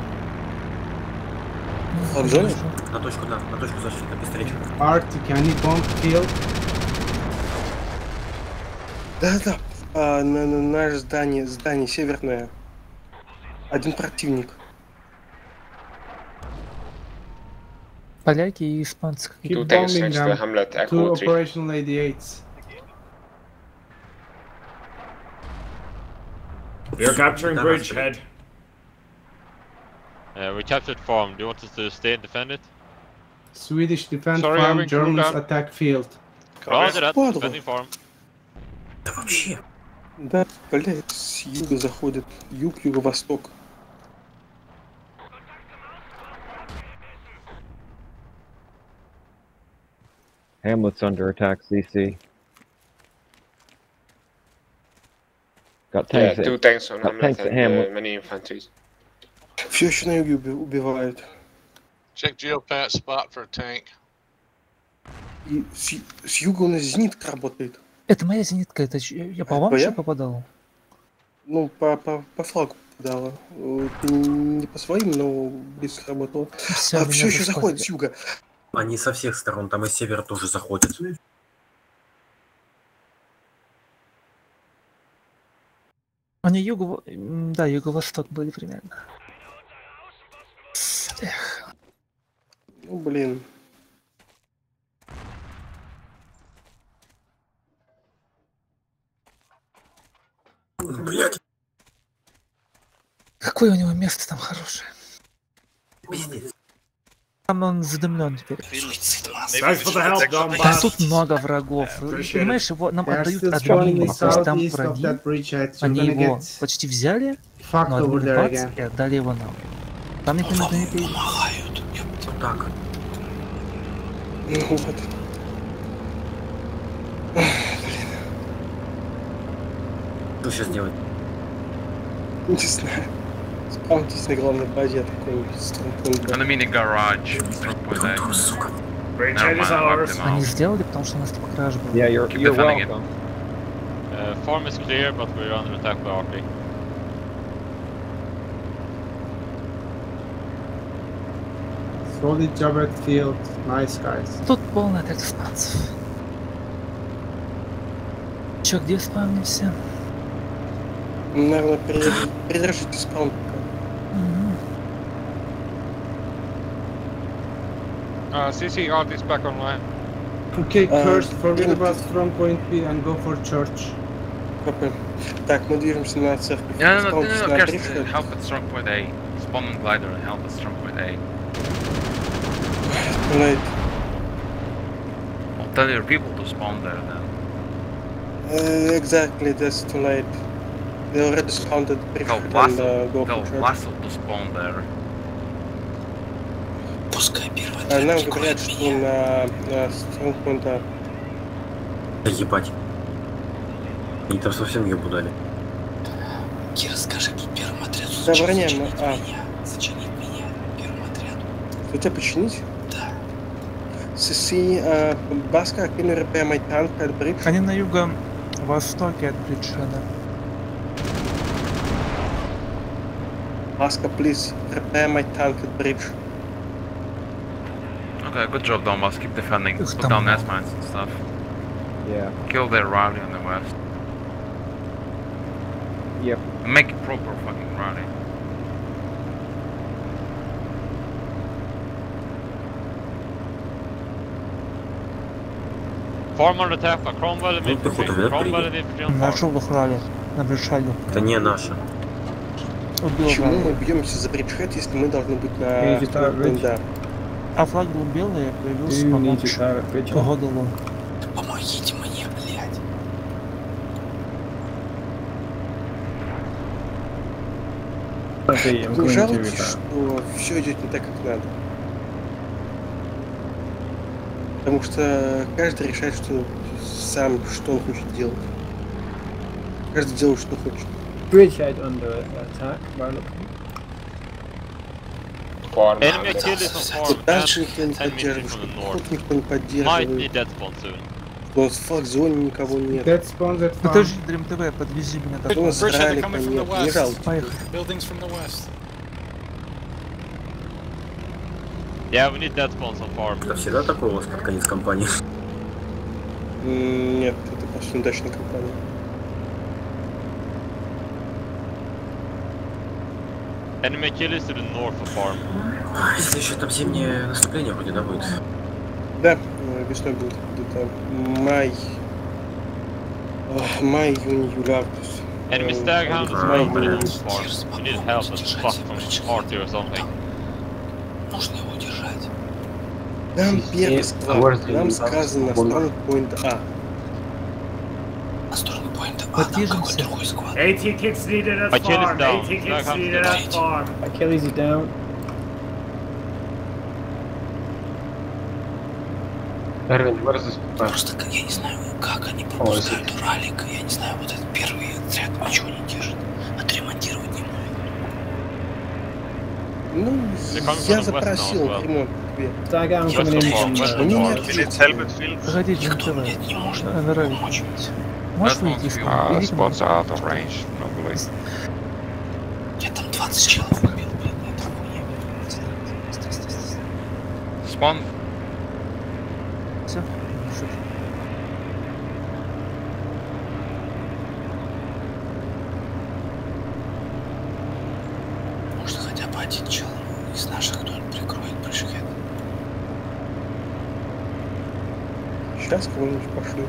Флаг-зону? На точку зашли, на пистолете. Arctic, any bomb field? Да. Наше здание северное. Один противник. Поляки и испанцы. Two tanks next to Hamlet, Echo 3. Two operational 88s. We're capturing Bridgehead. We captured farm. Do you want us to stay and defend it? Swedish defend farm, Germans attack field. Roger that, defending farm. Да вообще. Да, блять, с юга заходит. Юго-восток. Hamlet's under attack, CC. Got tanks. Yeah, 2 tanks on Hamlet and many infantry. Все еще на юге убивают. Check geopath spot for a tank. И с юга у нас зенитка работает. Это моя зенитка, это я по вам еще попадал? Ну, по флагу попадала. Не по своим, но близко работала. Все еще заходит с юга. Они со всех сторон, там и с севера тоже заходят. Они юго-восток были примерно. Эх. Ну, блин. Блять. Какое у него место там хорошее. Там он задымлен теперь. Да тут много врагов. Понимаешь, его нам отдают админы, то есть там враги. Они его почти взяли, но админы бац, и отдали его нам. Там никто не перейдет. Вот так. Ну вот. Что сейчас делать? Не знаю. Спаунтись на главной базе какой-нибудь стронгпоинт. Enemy in garage. Strongpoint сука. Они сделали, потому что у нас типа краш был. Yeah, you're welcome. Farm is clear, but we're under attack by Arctic. Solid job at field. Nice guys. Тут полный отряд испанцев. Чё, где спавнимся? Наверное, придержите спаун. CC, Arctic's back online. Okay, first forget about strong point B and go for church. Так, мы движемся на церковь. No, help at strong point A. Spawn on glider and help at strong point A. Right. I'll tell your people to spawn there then. Exactly, that's too late. They already spawned at Bridgehead and go for church. Tell Vassal to spawn there. Пускай первый. Нам говорят, что на стронгпоинта. Да ебать. Они там совсем ебу дали. Кир, скажи первому отряду. Заброняем. Зачинить меня первому отряду. Что тебя починить? Да. Сиси, Баска, can you repair my tank at bridge? Они на юго-востоке от Бриджхеда. Баска, please repair my tank at bridge. Okay, good job, Donbass. Keep defending. Put down S mines and stuff. Yeah. Kill their rally on the west. Yep. Make it proper fucking rally. Farm on attack by Cromwell and infantry. Cromwell and infantry on farm. Нашел в Храле, на Бриджхеде. Это не наша. Почему мы бьемся за Бриджхед, если мы должны быть на... Да. А флаг был белый, я появился, по-моему, погода лун. Помогите мне, блядь. Вы жалуетесь, что все идет не так, как надо? Потому что каждый решает, что сам, что он хочет делать. Каждый делает, что хочет. Bridgehead under attack, Marlock. Enemy Achilles on farm. Дальше никто не поддерживает. Тут никто не поддерживает. Might need dead spawn soon. У нас в флаг-зоне никого нет. Dead spawn, that farm. Подожди, Dream TV, подвези меня У нас ралика нет, не жалко. Buildings from the west. Yeah, we need dead spawns on farm. Это всегда такое у вас под конец кампании? Нет, это просто неудачная кампания. Enemy Achilles to the north of farm. Если еще там зимнее наступление вроде, да, будет? Да, весной будет где-то май, июнь, июль, август. Enemy Staghound is right by the north farm. We need help as fuck from Arthur or something. Нужно его удержать. Нам первый склад, нам сказано сторону point А. На сторону point А, там какой другой склад. AT kicks needed at farm. AT kicks needed at farm. Achilles is down. Эрвин, where is this? Просто я не знаю, как они пропускают ралик. Я не знаю, вот этот первый отряд, а чего не держит. Отремонтировать не могут. Ну, я запросил ремонт тебе. Погодите, не может помочь. Можешь выйти из комнаты? Spots are out of range, probably. Я там 20 человек убил, блин, это хуйня. Spawn. Все. Может хотя бы один чел из наших кто-нибудь прикроет бриджхед. Сейчас кого-нибудь пошлю.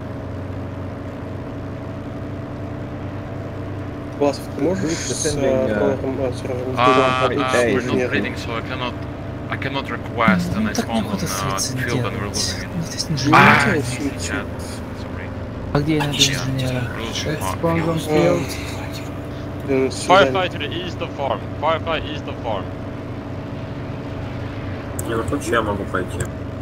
Власов, ты можешь с Пролором We're not reading, so I cannot request an spawn on field when we're losing it. Sorry. А где я найду инженера? Spawn on field. Firefight to the east of farm. Firefight east of farm. Я вот тут я могу пойти.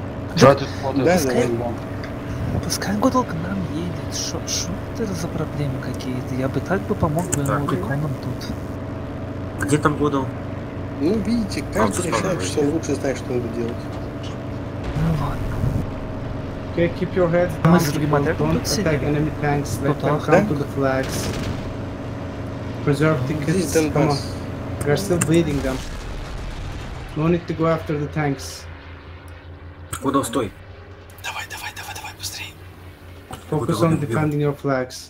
Пускай Годл к нам едет. Что это за проблемы какие-то? Я бы так бы помог бы ему реконам тут. Где там Годл? Ну, видите, каждый решает, что он лучше знает, что надо делать. Ну ладно. Okay, keep your heads down. Don't attack enemy tanks. Let them come to the flags. Preserve tickets. Come on. We are still bleeding them. No need to go after the tanks. Годл, стой. Давай, быстрее. Focus on defending your flags.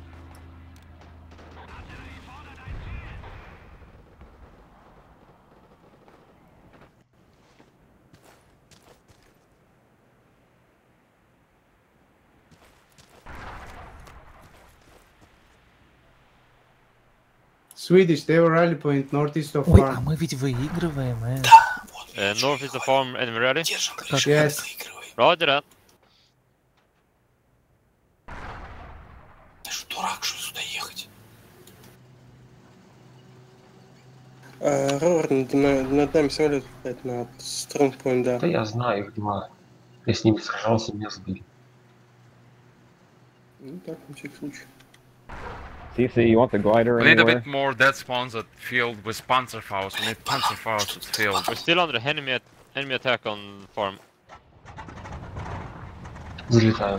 Swedish, they were rally point northeast of farm. Ой, а мы ведь выигрываем, Northeast of farm, enemy ready? Yes. Roger that. Ты что, дурак, что сюда ехать? Ровер, над нами самолет летает на Strong Point, да. Да я знаю их два. Я с ними сражался, меня сбили. Ну так, на всякий случай. CC, you want the glider We need a anywhere? bit more dead spawns at field with Panzerfaust. We need Panzerfaust at field. We're still under enemy attack on farm. Залетаю.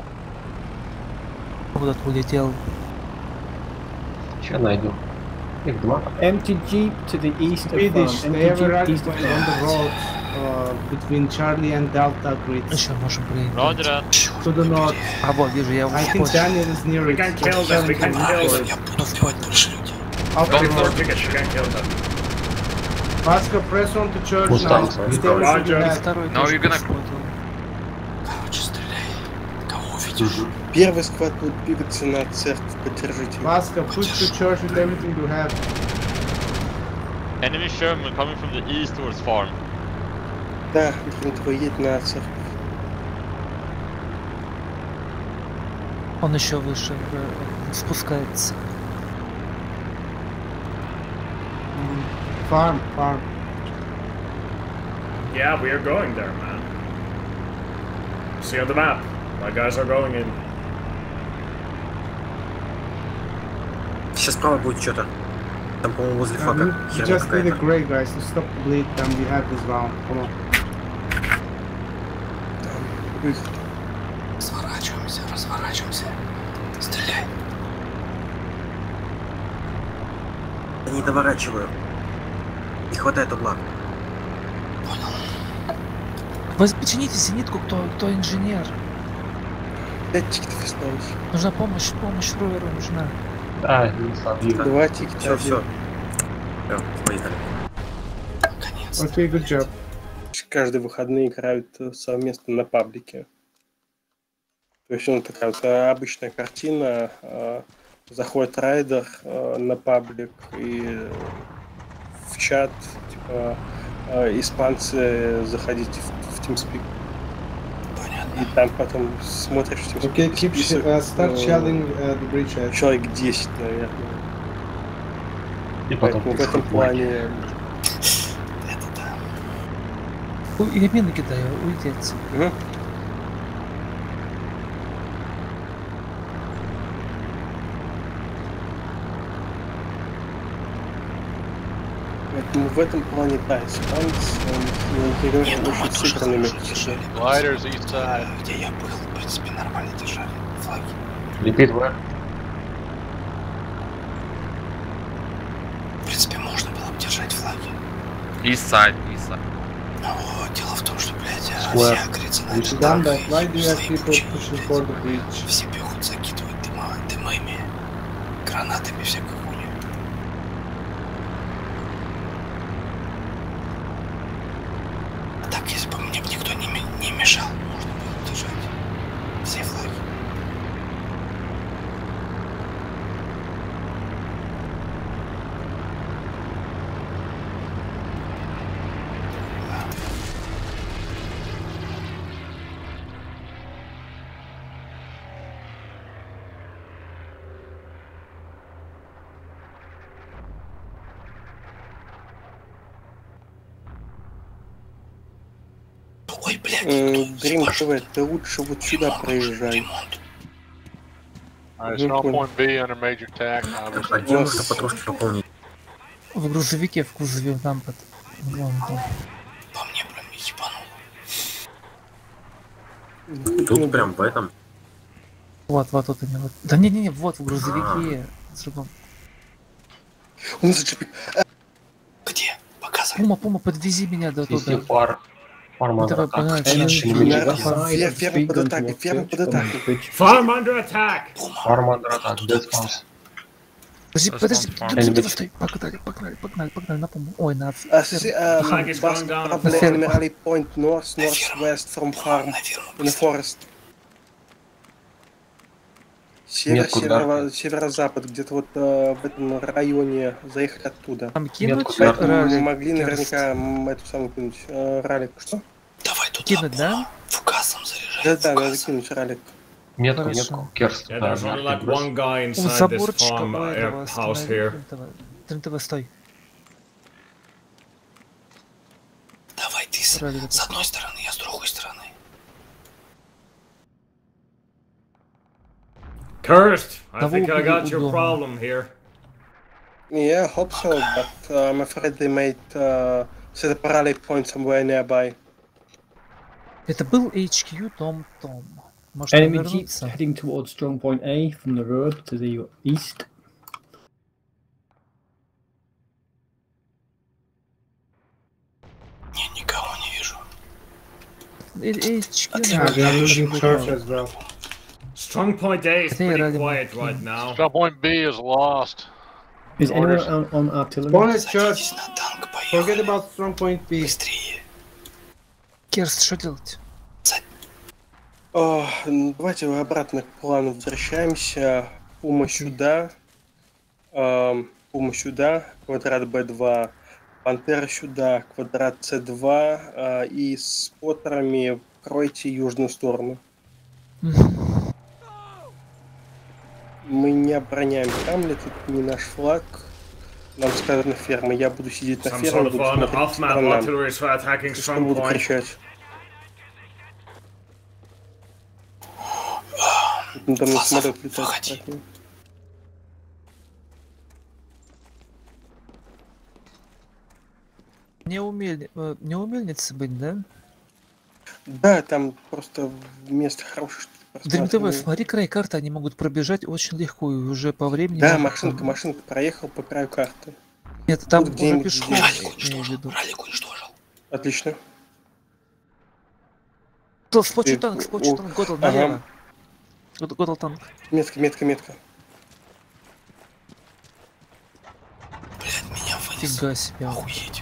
Куда-то улетел. Сейчас найду. Их два. Empty jeep to the east of Swedish, farm. they have a Empty jeep rally east of point on the road between Charlie and Delta grids. Еще можем проехать. Roger that. To the north. А вот, вижу, я I think Daniel is near it. We can kill them, we can kill them. Я буду убивать больше людей. Don't for tickets, you can kill them. Vasco, press on to church now. Mustang, Stay where you Roger. have. Второй No, тоже you're gonna... посмотрел. Короче, стреляй. Кого увидишь? Первый склад будет двигаться на церковь, поддержите. Vasco, push to church with everything you have. Enemy Sherman coming from the east towards farm. Да, твой едет на церковь. Он еще выше спускается. Farm. Yeah, we are going there, man. See on the map. My guys are going in. Сейчас справа будет что-то. Там, по-моему, возле фака. You just need a great guys to stop the bleed, and we have this round. Come on. Разворачиваемся, разворачиваемся. Стреляй. Я не доворачиваю. Не хватает угла. Вы почините зенитку, кто инженер. Нужна помощь Руэру нужна. Да, не забил. Два тикета. Все. Поехали. Окей, good job. Каждые выходные играют совместно на паблике. То есть, такая вот обычная картина. Заходит райдер на паблик и в чат, типа, испанцы, заходите в TeamSpeak. Понятно. И там потом смотришь TeamSpeak. Okay, keep start shelling the bridge. Человек 10, наверное. И потом в этом плане... Это да. Я мины кидаю, уйди отсюда. Поэтому в этом плане, да, испанцы, очень сыгранными. Gliders east side. Где я был, в принципе, нормально держали флаги. Repeat where? В принципе, можно было бы держать флаги. East side. Но дело в том, что, блядь, все агрятся на эту танк, все бегут, закидывают дымами, гранатами, всякой хуйней. А так, если бы мне никто не мешал, можно было держать все флаги. Ой, блядь, Дрим ТВ, ты лучше вот сюда проезжай. Small point B under major attack. Одиннадцать потрошки пополнить. В грузовике, в кузове там под... По мне прям ебануло. Тут прям в этом. Вот они вот. Да не, вот в грузовике. У нас джипик. Где? Показывай. Пума, подвези меня до туда. Farm under attack. Farm under attack. Farm under attack. Dead spawns. Подожди, стой. Погнали на пуму. Ой, на... Probably point northwest from farm in the forest. Северо-запад, где-то вот в этом районе, заехать оттуда. Там кинуть ралик? Могли наверняка эту самую кинуть. Ралик, что? Давай туда, кинуть, да? Фугасом заряжать. Да, надо кинуть ралик. Метку, Керст. There's only like one guy inside this farm house here. ТВ, стой. Давай ты с одной стороны, я с другой стороны. Cursed! I think I got your problem here. Yeah, I hope so, but I'm afraid they might set a rally point somewhere nearby. Это был HQ Том. Может, enemy jeep heading towards strong point A from the road to the east. Не, никого не вижу. HQ. Strong point A is pretty quiet right now. Strong point B is lost. Is anyone on artillery? Forget about strong point B. Быстрее. Керст, что делать? Давайте обратно к плану возвращаемся. Пума сюда, квадрат B2, Пантера сюда, квадрат C2 и с споттерами кройте южную сторону. Мы не обороняем Хамлет, это не наш флаг. Нам сказано ферма, я буду сидеть на ферме, буду смотреть по сторонам. Что буду кричать? Ну, там не самолет летает. Не умельница быть, да? Да, там просто место хорошее. Дрим ТВ, смотри край карты, они могут пробежать очень легко и уже по времени... Да, машинка проехал по краю карты. Нет, там уже пешком. Ралик уничтожил. Отлично. Сплочу танк, Готл, налево. Готл танк. Метка. Блять, меня вынес. Фига себе. Охуеть.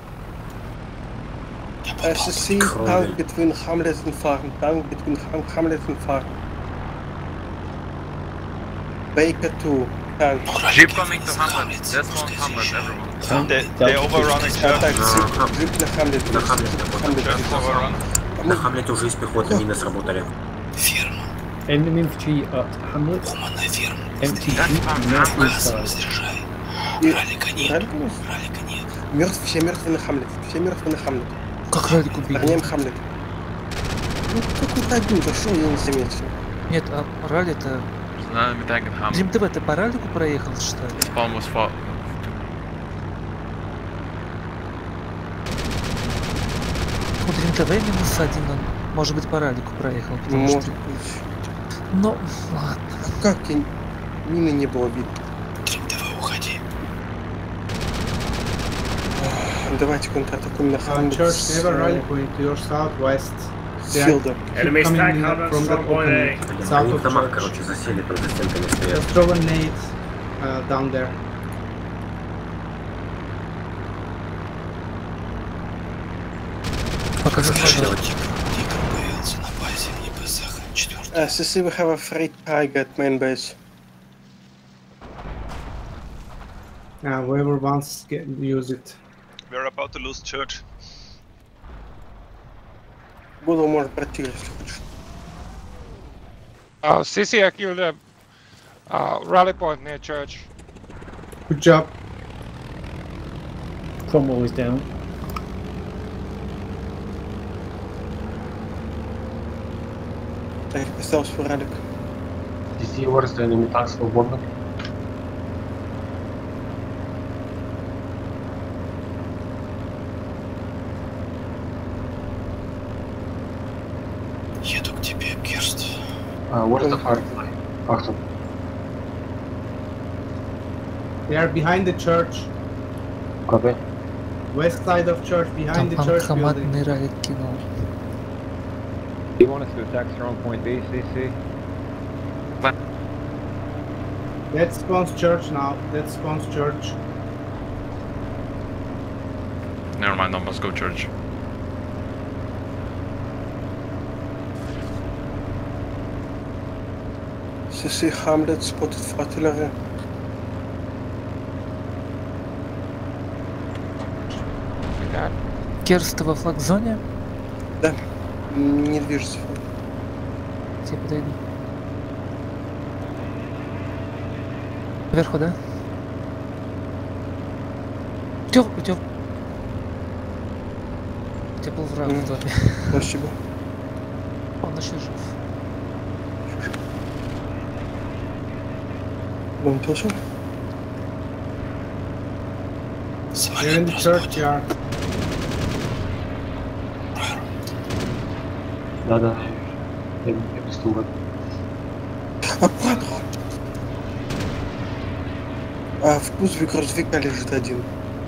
SSC, tank between Hamlet and Farm. Tank between Hamlet and Farm. Baker 2. Tank. Jeep coming to Hamlet. That's one Hamlet, everyone. They overrunning church. Jeep на Hamlet. Church overrun. На Хамлете уже из пехоты мины сработали. Ферма. Enemy infantry at Hamlet. Ломаная ферма. Empty jeep, Газом заряжай. Ралика нет. Все мертвы на Хамлет. Все мертвы на Хамлет. Как Ралик убили? Охраняем Хамлет. Ну, какой-то один зашел, я не заметил. Нет, а Ралли-то... Дрим ТВ, ты по Ралику проехал, что ли? Spawn was fought. У Дрим ТВ минус один, он, может быть, по Ралику проехал, потому может что... быть. Ну, ладно. А как мины не было видно? Дрим ТВ, уходи. Давайте контратакуем на Хамлет. Church never rally point to your southwest. Филда. Enemy stack Hamlet from point A. Они в домах, короче, засели, под стенками стоят. Just throw a nade down there. Покажи, Тигр появился на базе в небесах. 4. SSC, we have a free tiger at main base. Whoever wants to use it. We're about to lose church. Буду, может, брать тигр, если хочешь. CC, I killed a rally point near church. Good job. Cromwell is down. Так, поставил свой ралик. CC, where is the enemy tank свободно? Еду к тебе, Керст. Where's the firefly? Achtung. They are behind the church. Copy. West side of church, behind the church building. Ралик кинул. Do you want us to attack strong point B, CC? That spawns church now. That spawns church. Never mind, I must go church. CC Hamlet spotted for artillery. Керст во флаг-зоне? Да, не движется. Тебе подойду. Вверху, да? У тебя был враг в доме. Спасибо. Он еще жив. Дом тоже? You're in the churchyard. Да. Я приступил. А в кузове грузовика лежит один.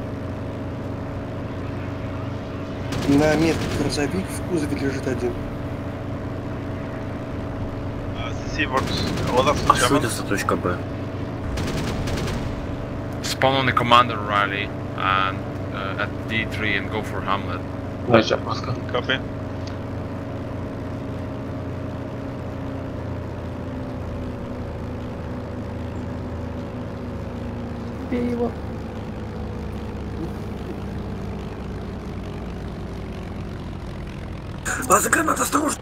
На метке грузовик, в кузове лежит один. Освободится точка Б. Spawn on the commander rally and at D3 and go for Hamlet. Nice job, Pascal. Copy. Бей его. Лазер гранат, осторожно!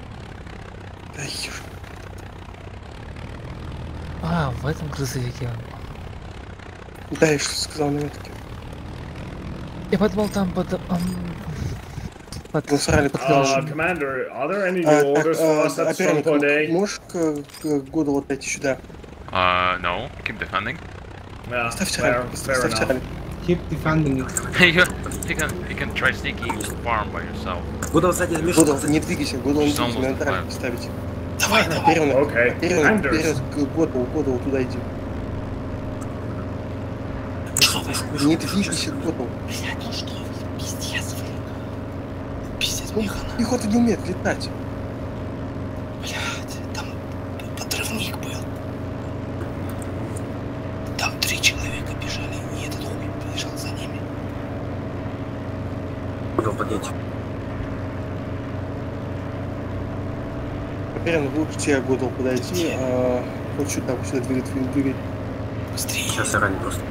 А, в этом грузовике он. Да, я что сказал на метке. Я подумал там Commander, are there any new orders for us at Strong Point A? Можешь к Году отойти сюда? No. Keep defending. Yeah, fair enough. Keep defending it. You can try sneaking farm by yourself. Году сзади, Миша. Году, не двигайся, Году не двигайся, надо трак поставить. Давай. Вперед, Году, туда иди. Не двигайся, Году. Блядь, ну что, пиздец. Пиздец, Пехота не умеет летать. Блядь, там подрывник был. Там 3 человека бежали, и этот хуй побежал за ними. Куда поднять? Наверное, лучше тебе Году подойти, вот сюда двигать. Быстрее. Сейчас я ранен просто.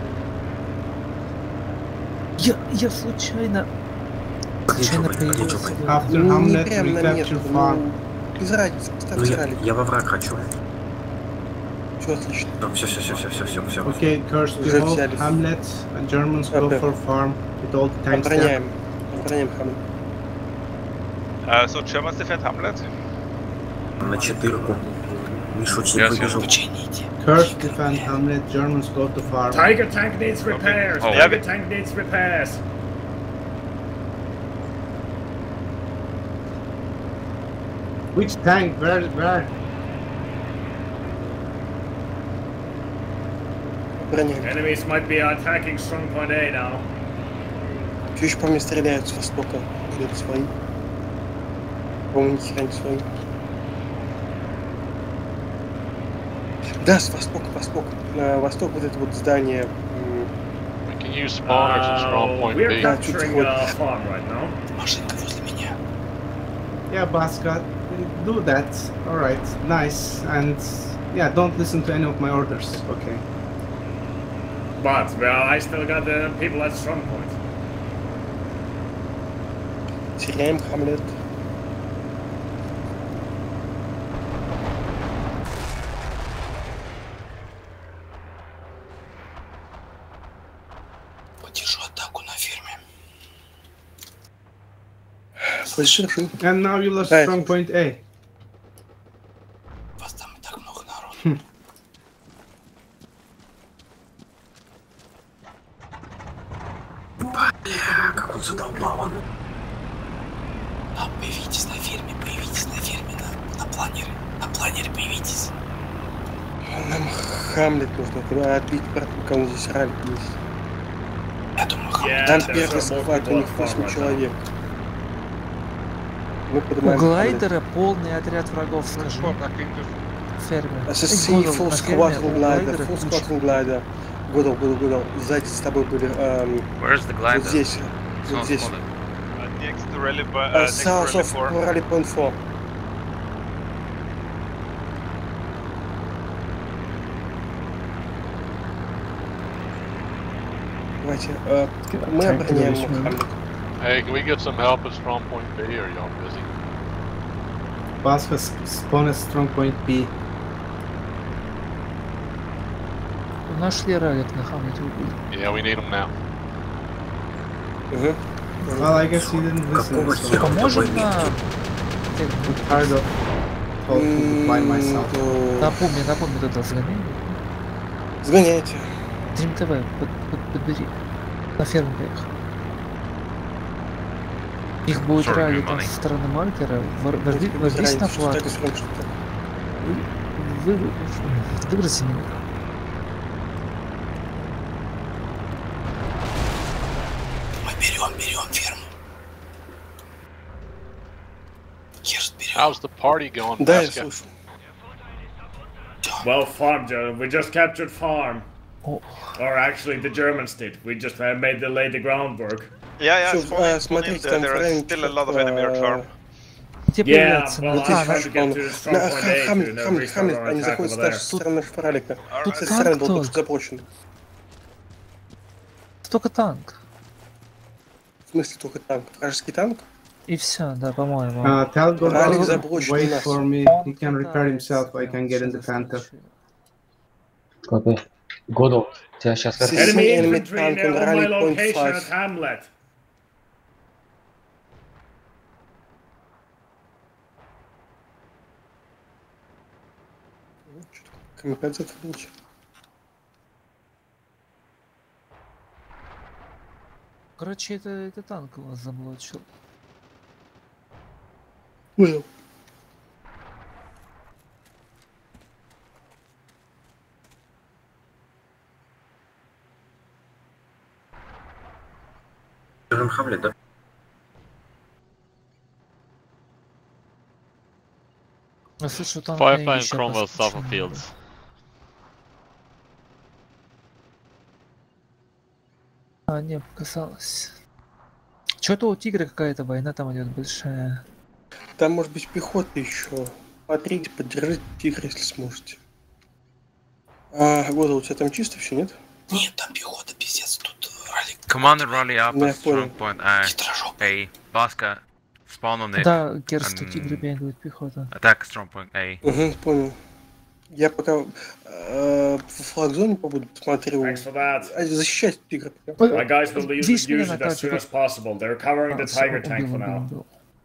Я случайно появился. After Hamlet, we capture farm. Без разницы, поставьте ралли. Я во враг хочу. Все отлично. Все. Okay, Curse, we hold Hamlet, and Germans go for farm with all the tanks there. Обороняем Hamlet. So Germans defend Hamlet? На 4-ку. Миша очень побежал. Curse, defend Hamlet, Germans go to farm. Tiger tank needs repairs! Tiger tank needs repairs! Which tank? Where? Enemies might be attacking Strong Point A now. Чуть по мне стреляют с востока. Идут свои. По-моему, ни хера не свои. Да, с востока. На восток вот это вот здание. We can use spawners at Strong Point B. We're capturing farm right now. Машинка возле меня. Yeah, Baska, do that. Alright, nice. And yeah, don't listen to any of my orders. Okay. But, well, I still got the people at Strong Point. Теряем Hamlet. Поддержу атаку на ферме. And now you lost Strong Point A. Вас там и так много народу. Бля, как он задолбал. Появитесь на ферме, на планере появитесь. Нам Хамлет нужно, куда отбить, пока он здесь ралли есть. Я думаю, Хамлет. Там первый захват, у них 8 человек. У глайдера полный отряд врагов, скажи. Ферме. Full squad glider. Годал. Сзади с тобой были... Вот здесь. Next to Rally South of Rally Point 4. Давайте, мы обороняем Хамлет. Hey, can we get some help at Strong Point B, or y'all busy? Baska, spawn at Strong Point B. Нашли ралик на Хамлете убили. Yeah, we need them now. Well, I guess you didn't listen. Поможем на... Tired of talking by myself. Напомни, это сгоняй. Сгоняйте. Дрим ТВ, подбери. На ферму поехал. Их будет ралли там со стороны маркера. Ворвись на флаг. Выброси меня. Берем ферму. How's the party going, Да, я Baska? слушаю. Well, farm, Joe. We just captured farm. Or actually, the Germans did. We just laid the groundwork. Yeah, смотрите, там there are still a lot of enemy at farm. Yeah, well, I'm trying to get to Strong Point A to restart our Они attack заходят over there. с стороны шпаралика. Тут С этой стороны был танк тоже запрошен. Только танк. В смысле только танк? Вражеский танк? И все, да, по-моему. Tell Gordon, wait for me. He can repair himself. I can get in the Panther. Году, тебя сейчас... Enemy infantry on my location at Hamlet. Камикадзе ничего. Короче, это танк вас заблочил. Понял. Хамлет, да? Я слышу, там Firefly and Cromwell south of fields. А, не показалось. Что-то у тигра какая-то война там идет большая. Там может быть пехота еще. Смотрите, поддержите тигра, если сможете. Года, у тебя там чисто все, нет? Нет, там пехота, пиздец, тут ралли. Commander rally up at strong point A. Baska spawn on it. Да, Керс, тут тигры бегают, пехота. Attack strong point A. Угу, понял. Я пока в флаг-зоне побуду, посмотрю. Защищать тигра. My guys will use it as soon as possible. They're covering the tiger tank for now.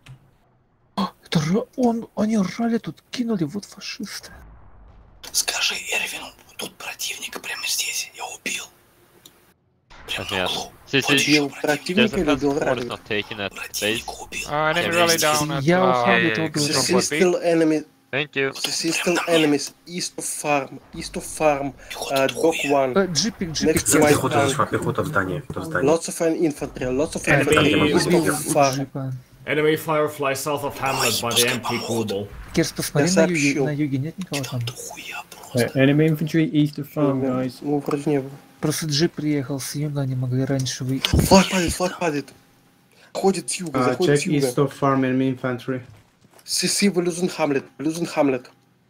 Это они ралли тут кинули, вот фашисты. Скажи Эрвину, тут противника прямо здесь, я убил. Прямо на углу. Убил противника или убил ралли? Противника убил. Я уходил, Still enemy. Thank you. Still enemies east of farm, dock one. Джипик. Пехота в здании. Lots of infantry east of farm. Enemy Firefly south of Hamlet by the empty Kubel. Керс, посмотри на юге, нет никого там? Enemy infantry east of farm, guys. Ну, вроде не было. Просто джип приехал с юга, они могли раньше выйти. Флаг падает. Ходит с юга, заходит с юга. Check east of farm, enemy infantry. CC, вы losing Hamlet.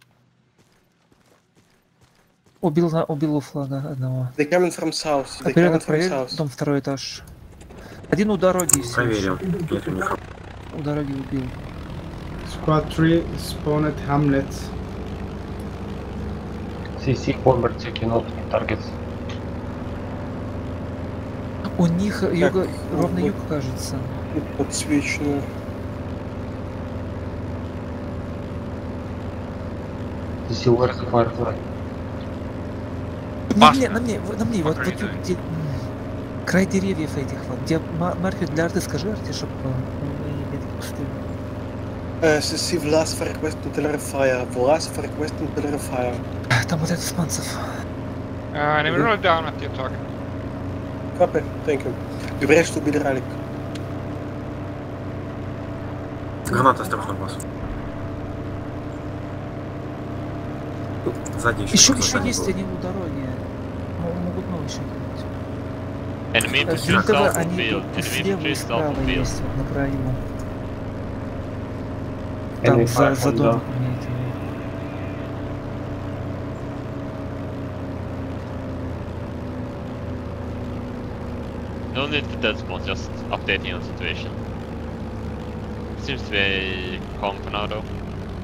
Убил у флага одного. They coming from south. Оператор, проверь, дом второй этаж. Один у дороги. Проверил. Нету никого. У дороги убил. Squad 3 spawn at Hamlet. CC bomber taking out targets. У них юга, ровно юг, кажется. Подсвечено. CC, where's the Firefly? На мне, вот где край деревьев этих вот, где маркер для арты, скажи арте, чтобы метки пустые. CC, Vlas for requesting artillery fire. Там вот этот спанцев. Enemy roll down at your target. Copy, thank you. Говорят, что убили ралик. Граната осторожно, босс. Сзади еще есть они у дороги. Могут новые еще делать. Enemy infantry south of field. Enemy infantry south of field. На краю. Там за домом. No need for dead spawn, just updating on the situation. Seems to be calm for now though.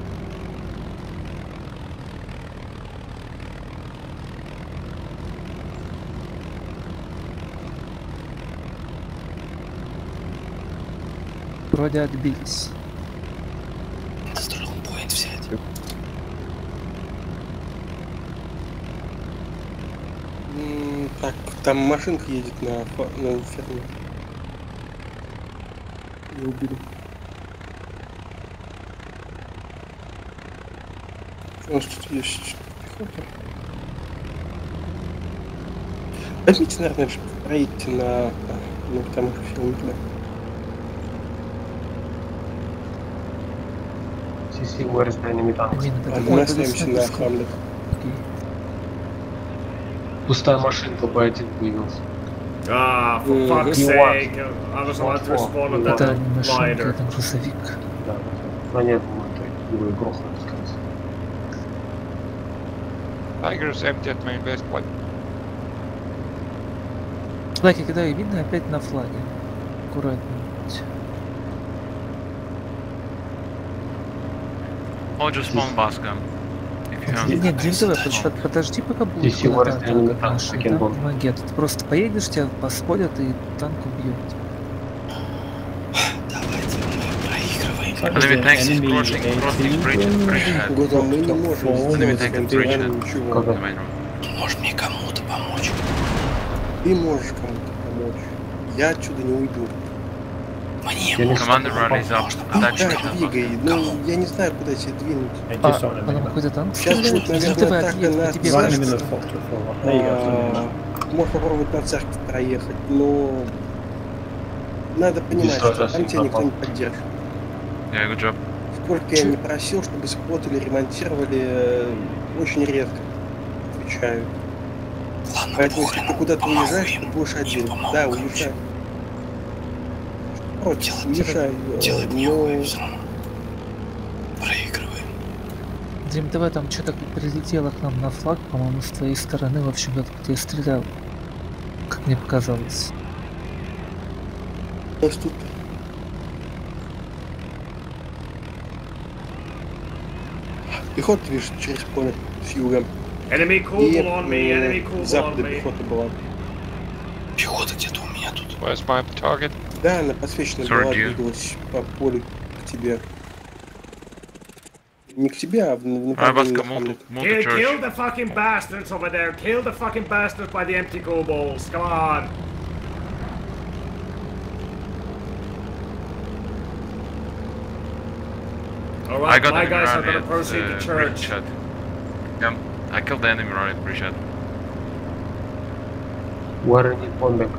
Вроде отбились. Стрелбойт взять. Так, там машинка едет на ферме. Ее убили. Что у нас тут есть? Пехота. Возьмите, наверное, проедьте на там ферме туда. CC, where is the enemy tank? Мы остаемся на Хамлет. Пустая машинка, B1 появился. Ah, for fuck's sake, I was allowed to respond on that glider. Это грузовик. Да, но нет, его и грохнули, скорее. Tigers empty at main base point. Флаги, когда их видно, опять на флаге. Аккуратно. Or just spawn Baska. Нет, Димтова, подожди, пока будет магет. Ты просто поедешь, тебя поспорят и танк убьет. Давайте, мы проигрываем. Enemy tanks crossing bridgehead. Мы не можем Enemy tank at bridgehead. Можешь мне кому-то помочь? Ты можешь кому-то помочь. Я отсюда не уйду. Commander rallies up. Да, двигай. Ну, я не знаю, куда тебя двинуть. Потом какой-то танк. Сейчас будет, наверное, атака на церковь. Можешь попробовать на церковь проехать, но надо понимать, что там тебя никто не поддержит. Yeah, good job. Сколько я не просил, чтобы сквот или ремонтировали, очень редко отвечают. Поэтому, если ты куда-то уезжаешь, ты будешь один. Да, уезжай. Против, уезжай. Проигрываем. Дим ТВ там что-то прилетело к нам на флаг, по-моему, с твоей стороны, в общем, откуда я стрелял. Как мне показалось. Тут. Пехота, видишь, через поле с юга. Enemy cool on me, enemy cool on me. Пехота была. Пехота где-то у меня тут. Where's my target? Да, она подсвечена была, двигалась по полю к тебе. Не к тебе, а в направлении. Kill the fucking bastards over there! Kill the fucking bastards by the empty goal balls! Come on! Alright, my guys are gonna proceed to church. Yeah, I killed the enemy right at bridgehead. Where are you bombing?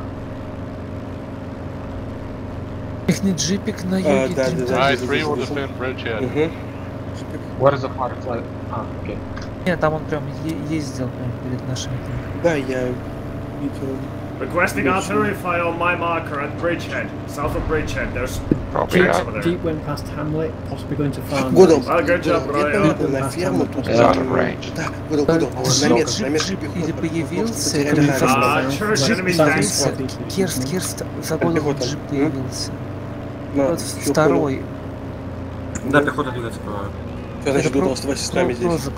Ихний джипик на юге. I 3 will defend bridgehead. Where is the firefly? Окей. Нет, там он прям ездил прям перед нашими. Да, я видел. Requesting artillery fire on my marker at Bridgehead, south of Bridgehead. There's troops over there. Jeep went past Hamlet, possibly going to farm. Годом. Good job, Brian. На ферму тут. Out of range. Да, Годом. На метр Или появился, Керст за голову джип появился. Вот второй. Да, пехота двигается, по-моему. Что значит, Годом, оставайся с нами здесь.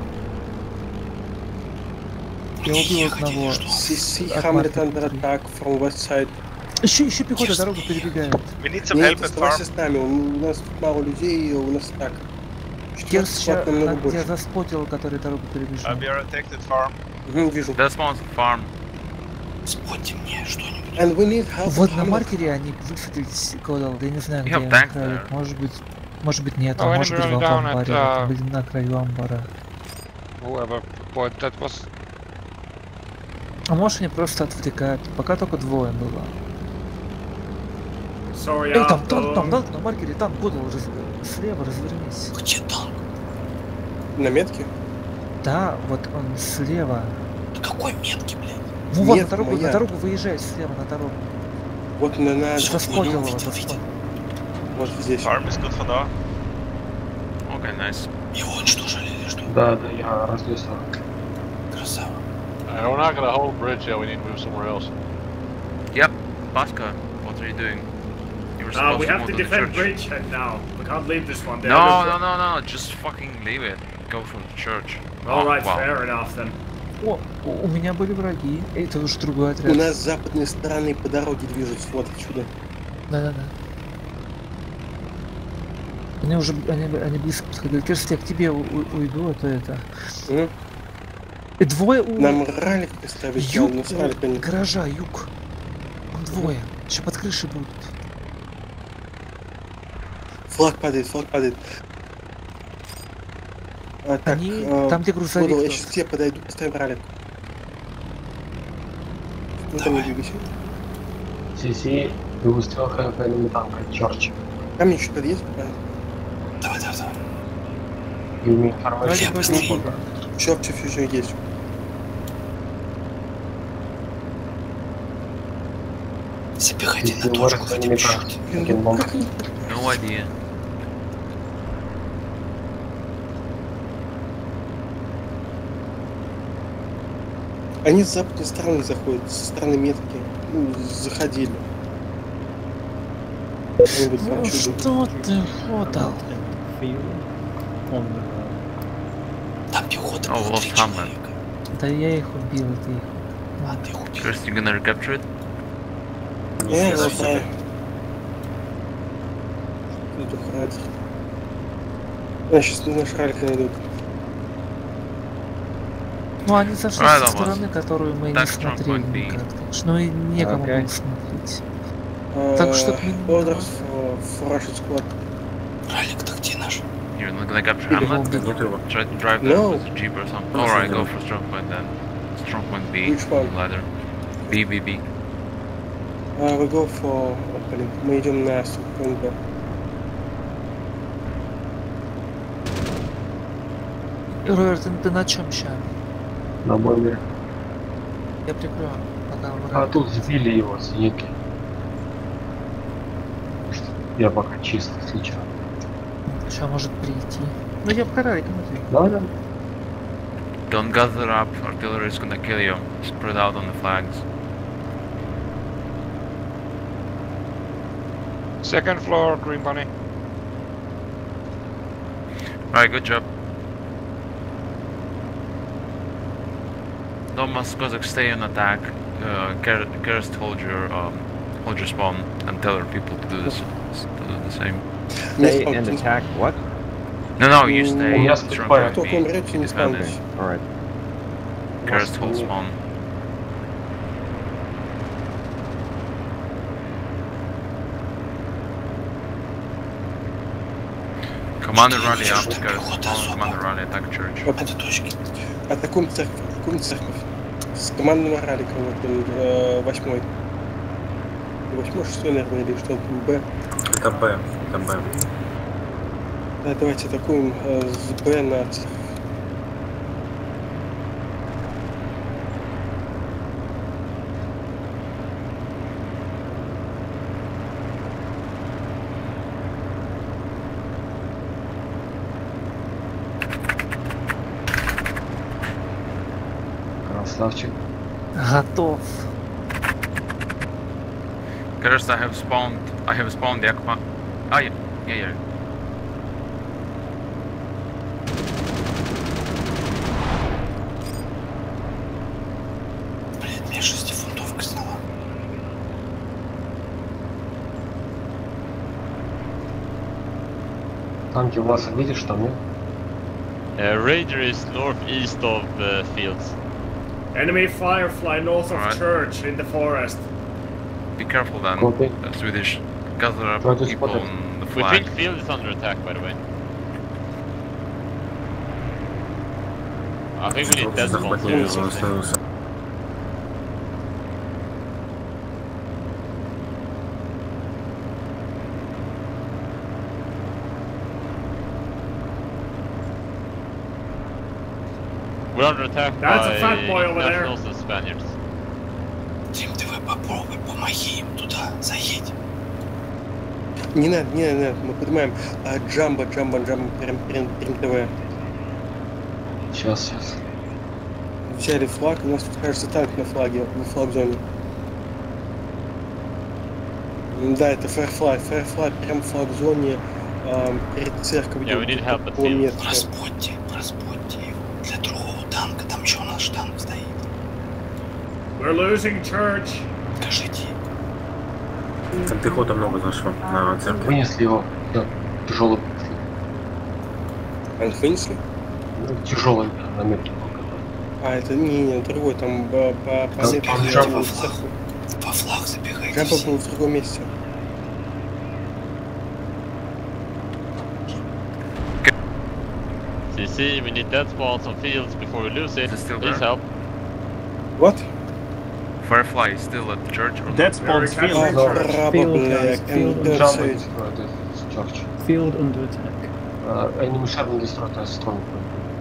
Я убил одного. Hamlet under attack from west side. Еще пехота дорогу перебегает. Нет, оставайся с нами, у нас тут мало людей, у нас так. Керс я заспотил, который дорогу перебежал. Вижу. That's one farm. Спотьте мне что-нибудь. Вот на маркере они высадились, Кодал, я не знаю, где на краю. Может быть нет, а может быть в амбаре. Были на краю амбара. Whoever, but that was... А может они просто отвлекают, пока только двое было. Эй, там танк на маркере, танк, Кодал, слева развернись. Где танк? На метке? Да, вот он слева. Какой метки, блядь? Ну вот, на дорогу выезжает, слева на дорогу. Вот на... Заспотил его, Вот здесь. Farm is good for now. Okay, nice. Его уничтожили или что? Да, я разлесал. Красава. We're not gonna hold bridge yet, we need to move somewhere else. Yep, Pasca, what are you doing? You were supposed we to have move to to the defend church. Bridgehead now. We can't leave this one. No, just fucking leave it. Go from the church. Alright, fair enough then. О, у меня были враги. Это уж другой отряд. У нас с западной стороны по дороге движутся, вот отсюда. Да. Они уже, они близко подходили. Керст, я к тебе уйду, а то это... Двое у... Нам ралик поставить, юг, у нас ралик они... гаража, юг. Там двое. Еще под крышей будут. Флаг падает. А, так, они... там, где грузовик. Я сейчас к тебе подойду, поставим ралик. Ну там не двигайся. CC, we will still have enemy tank at church. Ко мне чуть подъезд, правильно? Давай. Give me information. Все есть. Забегайте на точку хотя бы чуть. No idea. Они с западной стороны заходят, со стороны метки. Ну, заходили. Ну что ты ходал? Там пехота. Oh, lost Hamlet. Да я их убил, это их. А, ты их убил. First, you're gonna recapture it? Я знаю. Сейчас наш ралик найдут. Ну, они зашли со стороны, которую мы не смотрели никак. Так что, ну и некому было смотреть. Так что Order for Russian squad. Ралик-то где наш? You're gonna capture Hamlet? Try to drive there with a jeep or something. Alright, go for strong point then. Strong point B. Which one? Ladder. B. We go for... Блин, мы идем на strong point B. Роберт, ты на чем ща? На бомбере. Я прикрою. А тут сбили его зенитки. Я пока чисто сейчас. Сейчас может прийти. Ну я вкараю, да. Don't gather up, artillery is gonna kill you. Spread out on the flags. Second floor, Green Bunny. Alright, good job. Donbass Kozak, stay on attack. Kerst, hold your spawn and tell our people to do this. To do the same. Stay and attack what? No, you stay. Alright. Kerst, hold spawn. Commander rally up, Kerst spawn. Commander rally attack church. Это точки. Атакуем церковь. С командным раликом, вот он, 8-й. 8-й, 6-й, наверное, или что-то, Б. Это Б. Да, давайте атакуем с Б на церковь. Красавчик. Готов. Kerst, I have spawned the Akma. Ah, yeah. Блин, мне 6-фунтовка сняла. Танки у вас видишь там, нет? Raider is northeast of fields. Enemy Firefly north of church in the forest. Be careful then, Swedish. Gather up people on the flag. We think field is under attack, by the way. I think we need dead spawns here or something. We're under attack by nationals and Spaniards. Тим, давай попробуй, помоги им туда, заедь. Не надо, мы поднимаем Джамбо, прям ТВ. Сейчас. Взяли флаг, у нас тут, кажется, танк на флаге, в флаг-зоне. Да, это Firefly прям в флаг-зоне перед церковью. Yeah, we need help at по метру. Распутьте его. Для другого танка, там еще наш танк стоит. We're losing church. Скажите. Там пехота много зашло на церковь. Вынесли его. Да, тяжелый. Вынесли? Тяжелый на метке. А, это не другой, там по флаг забегайте. Джамбо был в другом месте. CC, we need dead spawns on fields before we lose it. Please help. What? Firefly is still at the church or dead spawns field. Field under attack. Enemy sharply destroyed a strong point.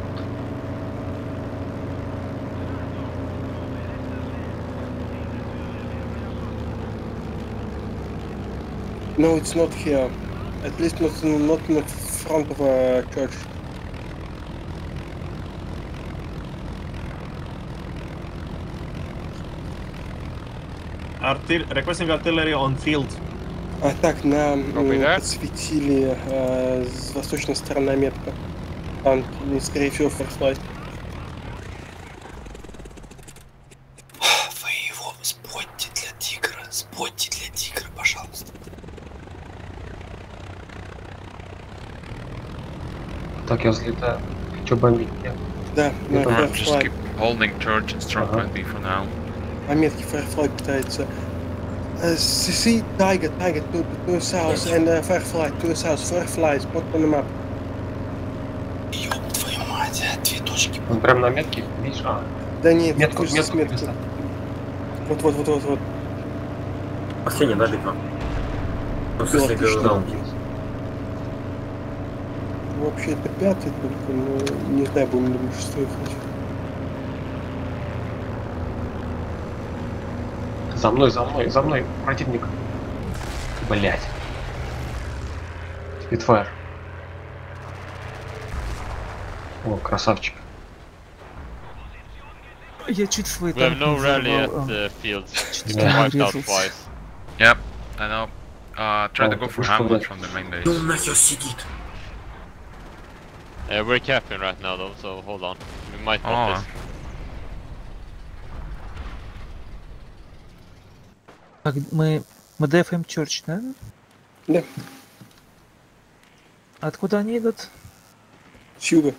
No, it's not here. At least not in the front of a church. Requesting artillery on field. А так, нам подсветили с восточной стороны метка. Танк, скорее всего, Firefly. Вы его спотьте для тигра, пожалуйста. Так, я взлетаю. Что бомбить? Да, на Just keep Firefly. holding church and strong point B for now. По метке Firefly пытается. See Tiger to south and Firefly to south. Firefly spot on the map. Ёб твою мать, две точки. Он прям на метке, видишь? Да нет, метку. Вот. Последний, да, битва? Вообще это пятый только, но не знаю, будем ли мы шестой хоть. За мной, противник. Блять. Спитфайр. О, красавчик. Я чуть свой We have танк no не rally взорвал. at the fields. Just Yeah. wiped out twice. Yep, I know. Try to go for Hamlet from the main base. Ну нахер сидит. We're capping right now though, so hold on. We might not this. Так, мы дефаем Church, да? Да. Откуда они идут? С юга.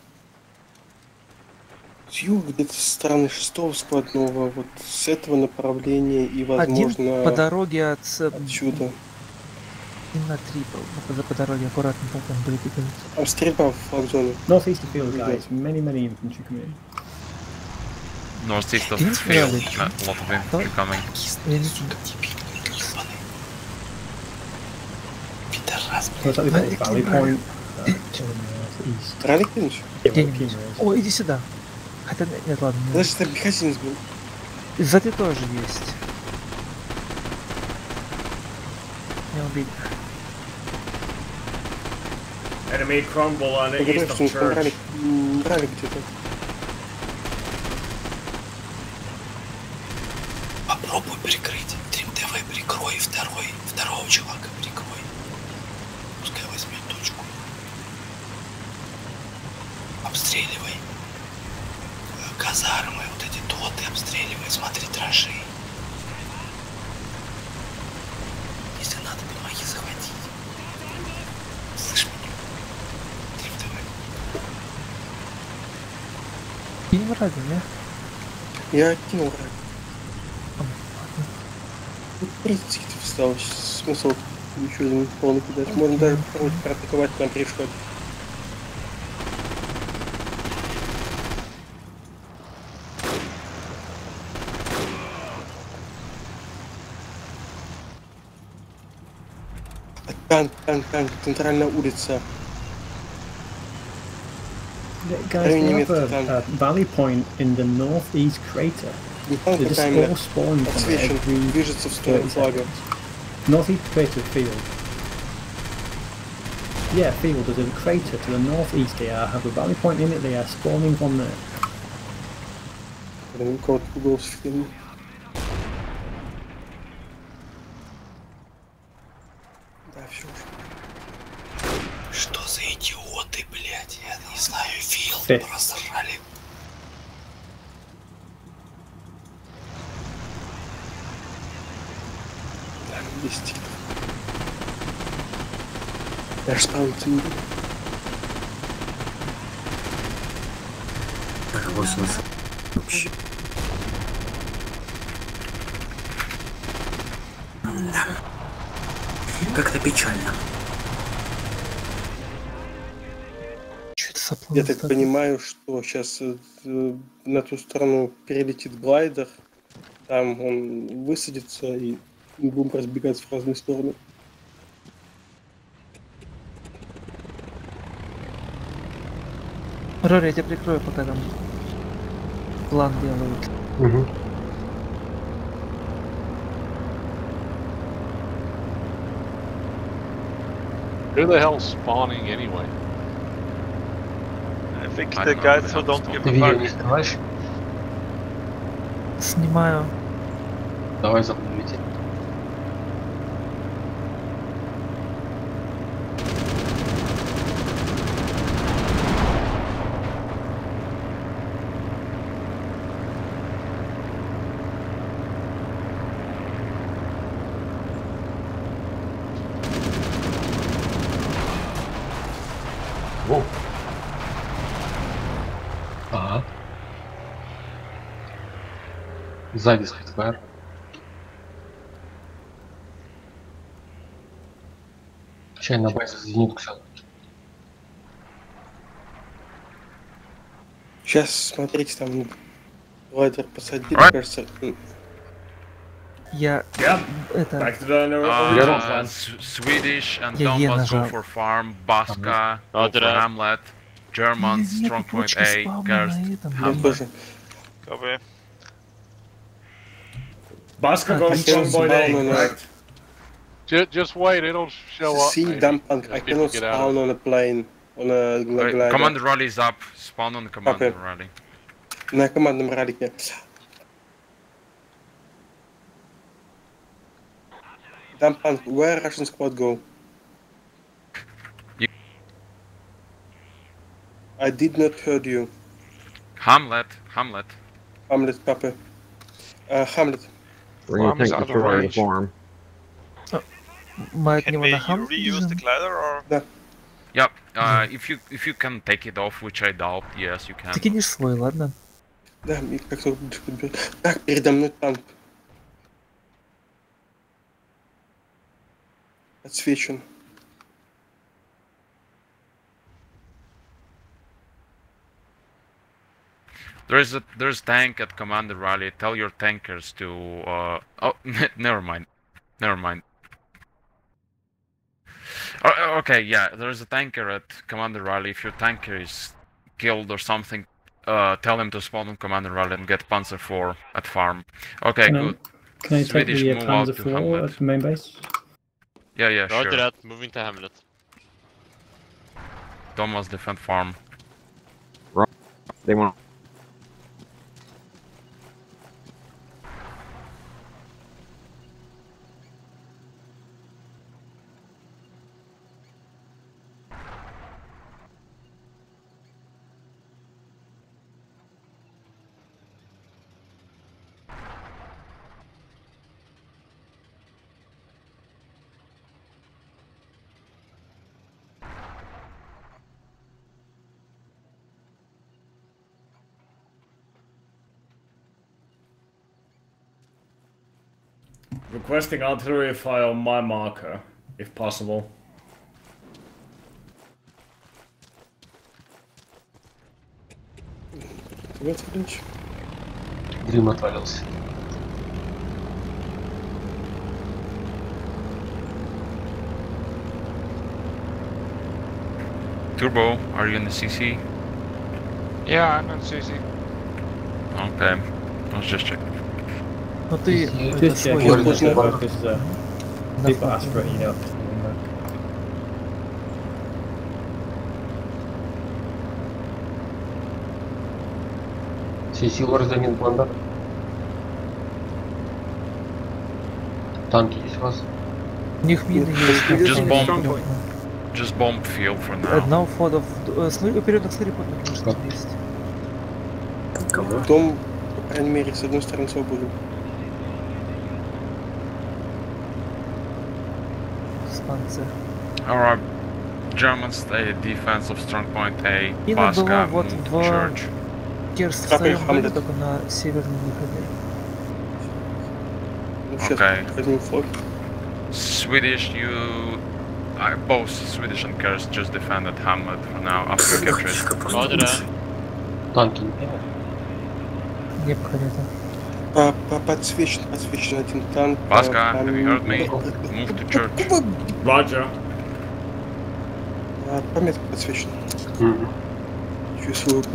С юга, где-то со стороны шестого складного, вот с этого направления и, возможно, один по дороге отсюда. На трипл, по дороге аккуратно потом были бегают. Там стрельба в флаг-зоне. Northeast of field, guys. Many infantry come in. Northeast of the field, a lot of infantry coming. Valley Point to the northeast. Ралик кинуть? О, иди сюда. Хотя нет, ладно. Подожди, ты Бехасин сбил. Сзади тоже есть. Не убить. Enemy crumble on the east of church. Ралик где-то. Попробуй прикрыть. Трим ТВ прикрой, второго чувака прикрой. Пускай возьмет точку. Обстреливай. Казармы, вот эти доты обстреливай, смотри траншеи. Если надо, помоги захватить. Слышь меня? Трим ТВ. Кинем ради, не? Я кинул ради. Тут прийти встал, смысл ничего не полный кидать. Можно даже попробовать проатаковать прям при входе. Танк, центральная улица. Guys, we have a valley point in the northeast crater. They just all spawn from every 30 seconds. Northeast crater field. Yeah, field. There's a crater to the northeast here. I have a valley point in it. They are spawning from there. Что за идиоты, блядь? Я не знаю, филд просрали. Так, 10. Я спаунтин. Так, 80 вообще. Да. Как-то печально. Я так понимаю, что сейчас на ту сторону перелетит глайдер, там он высадится и будем разбегаться в разные стороны. Рори, я тебя прикрою, пока там план делают. Угу. Who the hell's spawning anyway? I think the guys who don't give a fuck. Снимаешь? Снимаю. Давай за мной лети. Ага. Сзади спецбар. Чай на базе за зенитку сяду. Сейчас, смотрите, там глайдер посадили, кажется. Я... Это... Swedish and Donbass go for farm, Baska go for Hamlet, Germans, strong point A, Gerst, Hamlet. Copy. Baska goes strong point A, correct? Just wait, it'll show up. See, Dampunk, I cannot spawn on a plane, on a glider. Commander rally is up, spawn on the commander rally. На командном ралике. Dampunk, where Russian squad go? I did not heard you. Hamlet. Hamlet, Papa. Hamlet. Bring your tank destroyer to the farm. Can we reuse the glider or? Yep. If you can take it off, which I doubt, yes, you can. Ты кинешь свой, ладно? Да, и как-то... Так, передо мной танк. Отсвечен. There's tank at commander rally. Tell your tankers to oh, never mind. Okay, yeah, there's a tanker at commander rally. If your tanker is killed or something, tell him to spawn on commander rally and get Panzer IV at farm. Okay, good. Can I take the Panzer IV at the main base? Yeah, sure. Roger that, moving to Hamlet. Thomas defend farm. They want. Requesting artillery fire on my marker, if possible. Дрим отвалился. Turbo, are you in the CC? Yeah, I'm in CC. Okay, let's just check. Ну ты... Just check it because people ask for it, you know. CC Warzone планда. Танки есть у вас? У них мины есть. Just bomb field for now. Одна у входа вперед, смотри, подножка есть. Дом, по крайней мере, с одной стороны свободен. Станция. Alright, Germans stay defense of strong point A, Baska, Church. Керст в своем ходе, только на северном выходе. Okay. Swedish, you... both Swedish and Kerst just defended Hamlet for now after we capture it. Танки. Не покорято. Подсвечен один танк. Baska, have you heard me? Move to Church. Roger. Пометка подсвечена. Чувствую.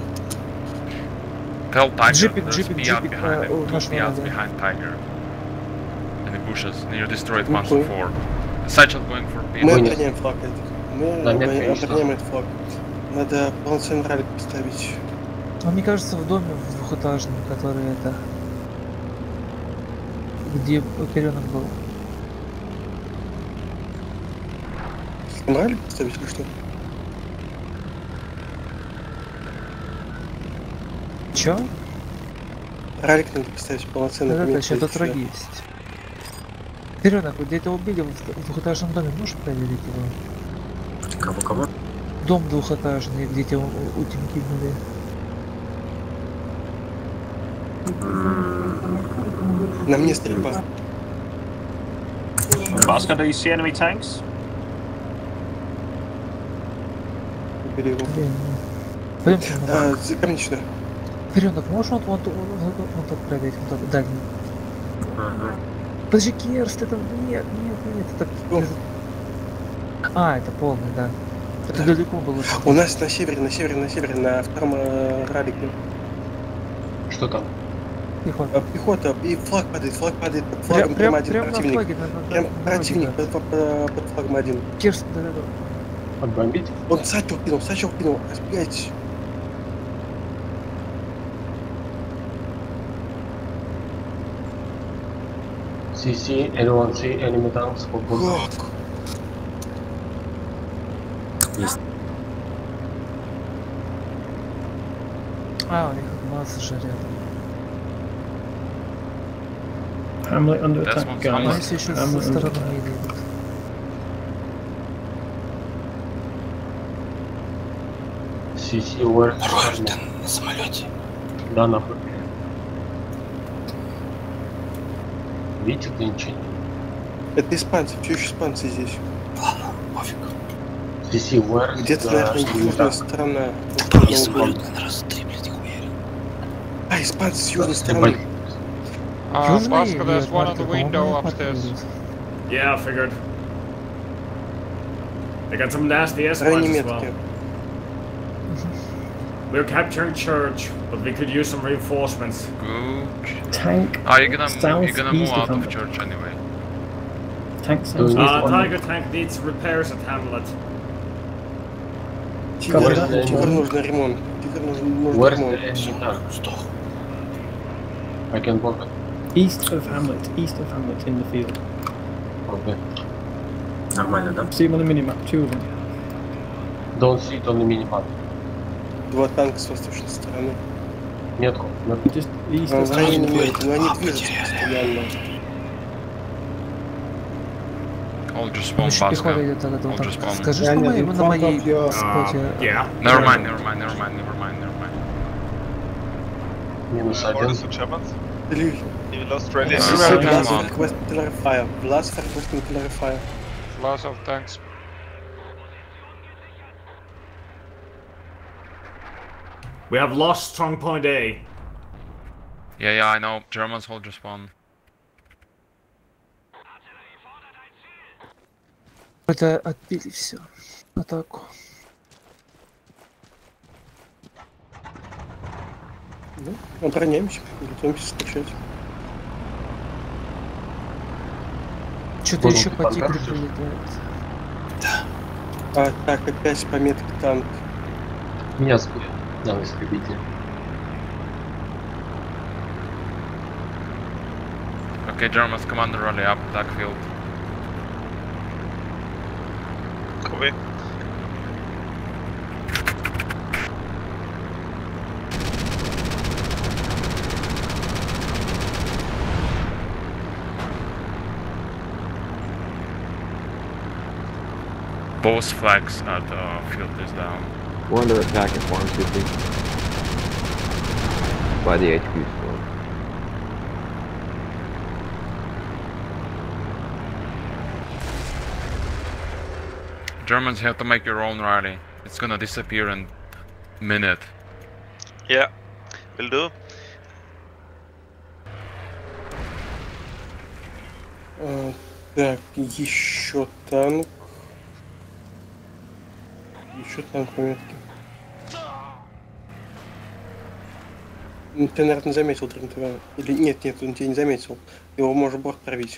Tell Tiger there's Piat behind him. 2 Piats behind Tiger. In the bushes near destroyed Panzer IV. Satchel going for Piat. Мы отгоняем флаг. Мы отгоняем этот флаг. Надо полноценный ралик поставить. А мне кажется, в доме в двухэтажном, который это... Где Оперенок был. Ралик поставить или что? Чё? Ралик надо поставить полноценный. Да, еще тут враги есть. Оперенок, вы где-то убили в двухэтажном доме, можешь проверить его? Кого? Дом двухэтажный, где тебя утим кинули. На мне стрельба. Basca, do you see enemy tanks? Заверни сюда. Вперёнок, можешь вот отправить вот дальний? Подожди, Керст, это... Нет, это... А, это полный, да. Это далеко было. У нас на севере, на втором радике. Что там? Пехота. Пехота, и флаг падает под флагом прямо один противник. Прям противник под флагом один. Керст, да. Отбомбить? Он сачел кинул, разбегайтесь. CC, anyone see enemy tanks for both? Есть. А, у них масса же рядом. Hamlet under attack, guys. Если еще со стороны не идут. CC, where? Рожден на самолете. Да, нахуй. Видите, ты ничего нет. Это испанцы, что еще испанцы здесь? Ладно, пофиг. CC, where? Где-то, наверное, южная сторона. Мне самолет, наверное, раз 3, блядь, хуяли. А, испанцы с южной стороны. Basca, there's one on the window upstairs. Yeah, I figured. They got some nasty S-ones as well. We're capturing church, but we could use some reinforcements. Good. Tank. You're gonna move out of church anyway. Tank south. Tiger tank needs repairs at Hamlet. Тигр нужно ремонт. Where's the engine tank? I can block it. East of Hamlet in the field. Okay. Нормально, да? See him on the minimap, 2 of them. Don't see it on the minimap. Два танка с восточной стороны. Нет. Just east of Они Hamlet. но они движутся постоянно. I'll just bomb Basca. Скажи, что мы на моей споте... Never mind. Минус один. You lost rally. Request clarify. Blast requesting clarify. Lots of tanks. We have lost strong point A. Yeah, I know. Germans hold your spawn. Это отбили все. Атаку. Ну, обороняемся, готовимся встречать. Что-то еще по тигру прилетает. Да. А, так, опять пометка танк. Меня сбили. Да, истребитель. Okay, Germans commander rally up, attack field. Copy. Both flags at the field is down. We're under attack at Farm City. By the HQ store. Germans have to make your own rally. It's gonna disappear in a minute. Yeah, will do. Так, еще танк. Еще танк пометки. Ты, наверное, заметил ДРНТВ. Или нет, он тебя не заметил. Его можно борт пробить.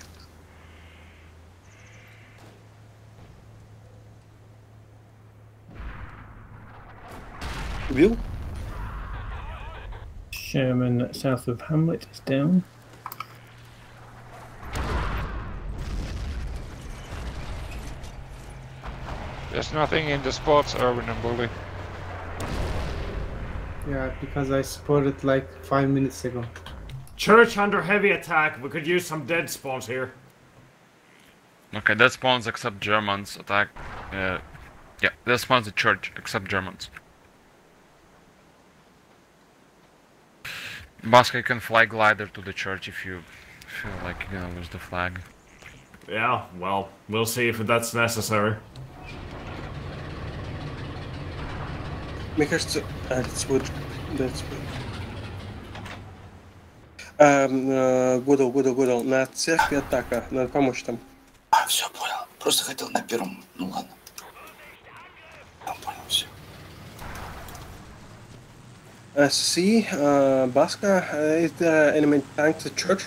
Убил? Sherman south of Hamlet is down. There's nothing in the spots, Irwin and Bully. Yeah, because I spotted like 5 minutes ago. Church under heavy attack. We could use some dead spawns here. Okay, dead spawns except Germans attack. Yeah, dead spawns at church except Germans. Baska, you can fly glider to the church if you feel like you're gonna lose the flag. Yeah, well, we'll see if that's necessary. Мне кажется, that's good. Гудал, на церкви атака, надо помочь там. Все, понял. Просто хотел на первом, ну ладно. Понял, все. See, Baska, is there enemy tank to the church?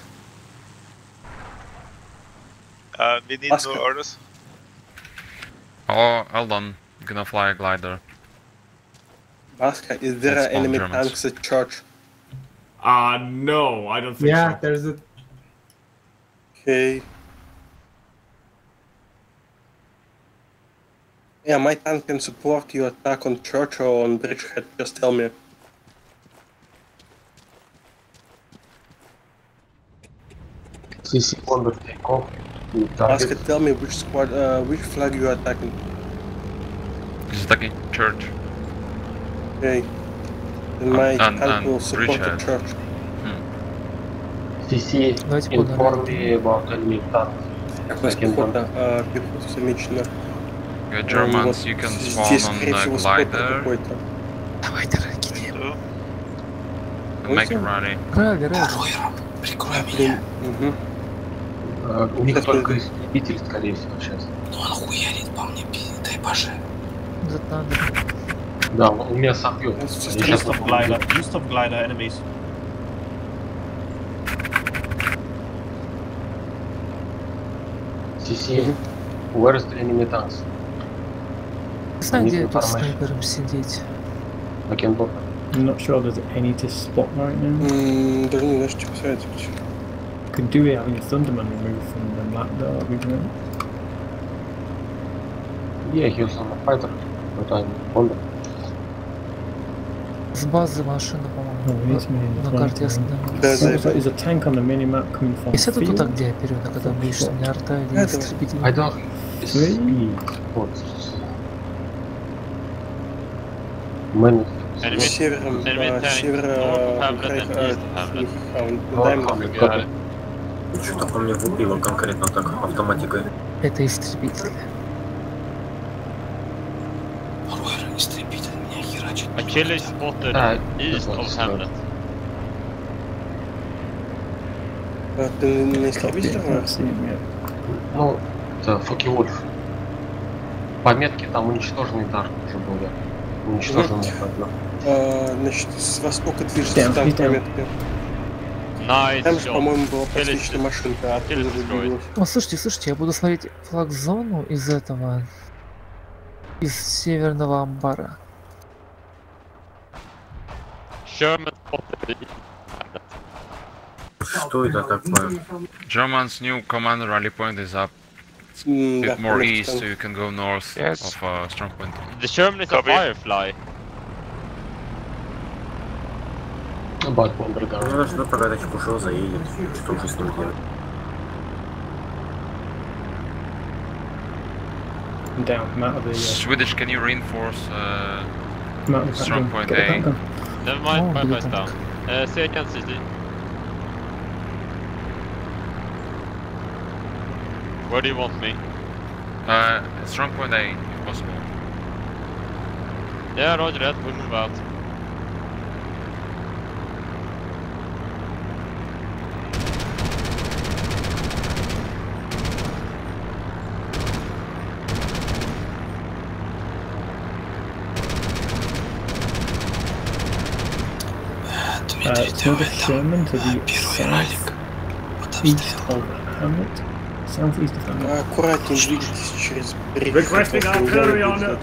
We need no orders. Oh, Eldon, gonna fly a glider. Baska, is there an enemy tank to the church? No, I don't think so. Yeah, there's a... Okay. Yeah, my tank can support your attack on church or on bridgehead, just tell me. CC on the takeoff. Baska, tell me which squad, which flag you are attacking. He's attacking church. Okay. Then my tank will support the church. CC, inform me about enemy tanks. Good Germans, you can spawn on the glider. Давайте раки. Make it ready. Прикрой меня. У них только истребитель, скорее всего, сейчас. Ну он хуярит по мне, дай боже. Да, у меня собьет. East of glider enemies. CC, where is the enemy tanks? Знаю, где тут снайпером сидеть. I'm not sure there's any to spot right now. Даже не знаешь, что посмотреть. Could do it having a Thunderman removed from the map though, we can. Yeah, he was on a fighter, but I'm older. С базы машина, по-моему, на карте остановилась. There's a tank on the mini-map coming from Если это туда, где я вперед, а когда видишь, что у меня арта или истребитель. I don't... Что-то по мне выбило конкретно так, автоматикой. Это истребитель. Истребитель меня херачит. Achilles spotted east of Hamlet. Ты на истребителе? Ну, это Фоки-Вольф. По метке там уничтоженный дар уже был, да. Уничтоженный одно. Значит, с востока движется танк по метке. Там же, по-моему, была практически машинка, оттуда выдвинулась. О, слушайте, я буду смотреть флаг-зону из этого... из северного амбара. Что это такое? German's new command rally point is up. It's a bit more east, so you can go north of strong point. The Sherman is a Firefly. Ну, должно пока Чепушева заедет. Что уже с ним делать? Swedish, can you reinforce strong point A? Never mind, Firefly's down. Second city. Where do you want me? Strong point A, if possible. Yeah, roger that, we'll move out. So the Sherman to the south east of Hamlet. Southeast of Hamlet. Аккуратнее двигайтесь через берег. Requesting artillery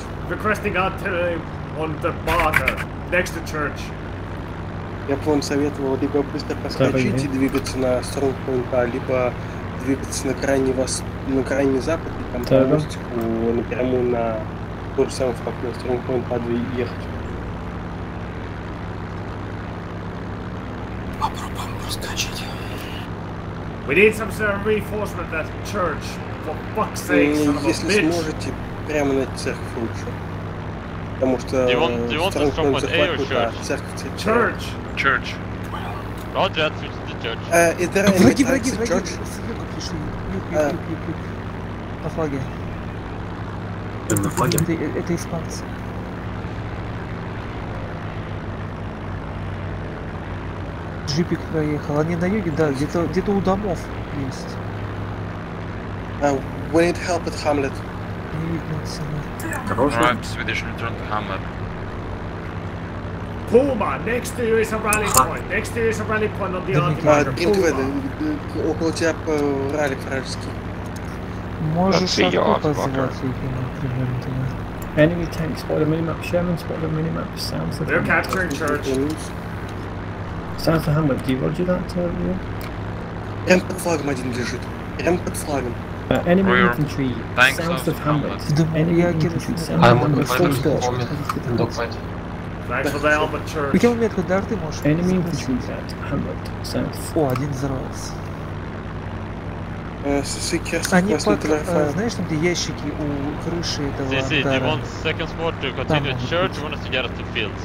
on the barker next to church. Я бы вам советовал либо быстро проскочить и двигаться на стронгпоинт, либо двигаться на крайний запад и там по мостику напрямую на тот же самый флаг на стронгпоинт А2 ехать. Попробуем проскочить. We need some sort of reinforcement at church. For fuck's sake, son of a Если bitch. сможете, прямо на церковь лучше. Потому что Do you want the strong point A or church? церковь. Church. Church. Roger that, switch to the church. Is there any tanks in church? Юг. На флаге. На флаге? Это испанцы. Джипик проехал. Они на юге, да, где-то у домов есть. We need help at Hamlet. Не видно цены. Alright, Swedish return to Hamlet. Puma, next to you is a rally point. Next to you is a rally point on the anti-marker. Около тебя ралли вражеский. Можешь Арку позвать их, например. Enemy tank spotted minimap. Sherman spotted minimap south of They're capturing church. South of Hamlet. Do you roger that, Leo? Прям под флагом один лежит. Прям под флагом. Enemy infantry south of Hamlet. Enemy infantry south of Hamlet. Full stop. Thanks for the Albert Church. Каким метку дар ты можешь? Enemy infantry at Hamlet south. О, один взорвался. Они под, знаешь, там где ящики у крыши этого ангара? Do you want second squad to continue to church or want us to get us to fields?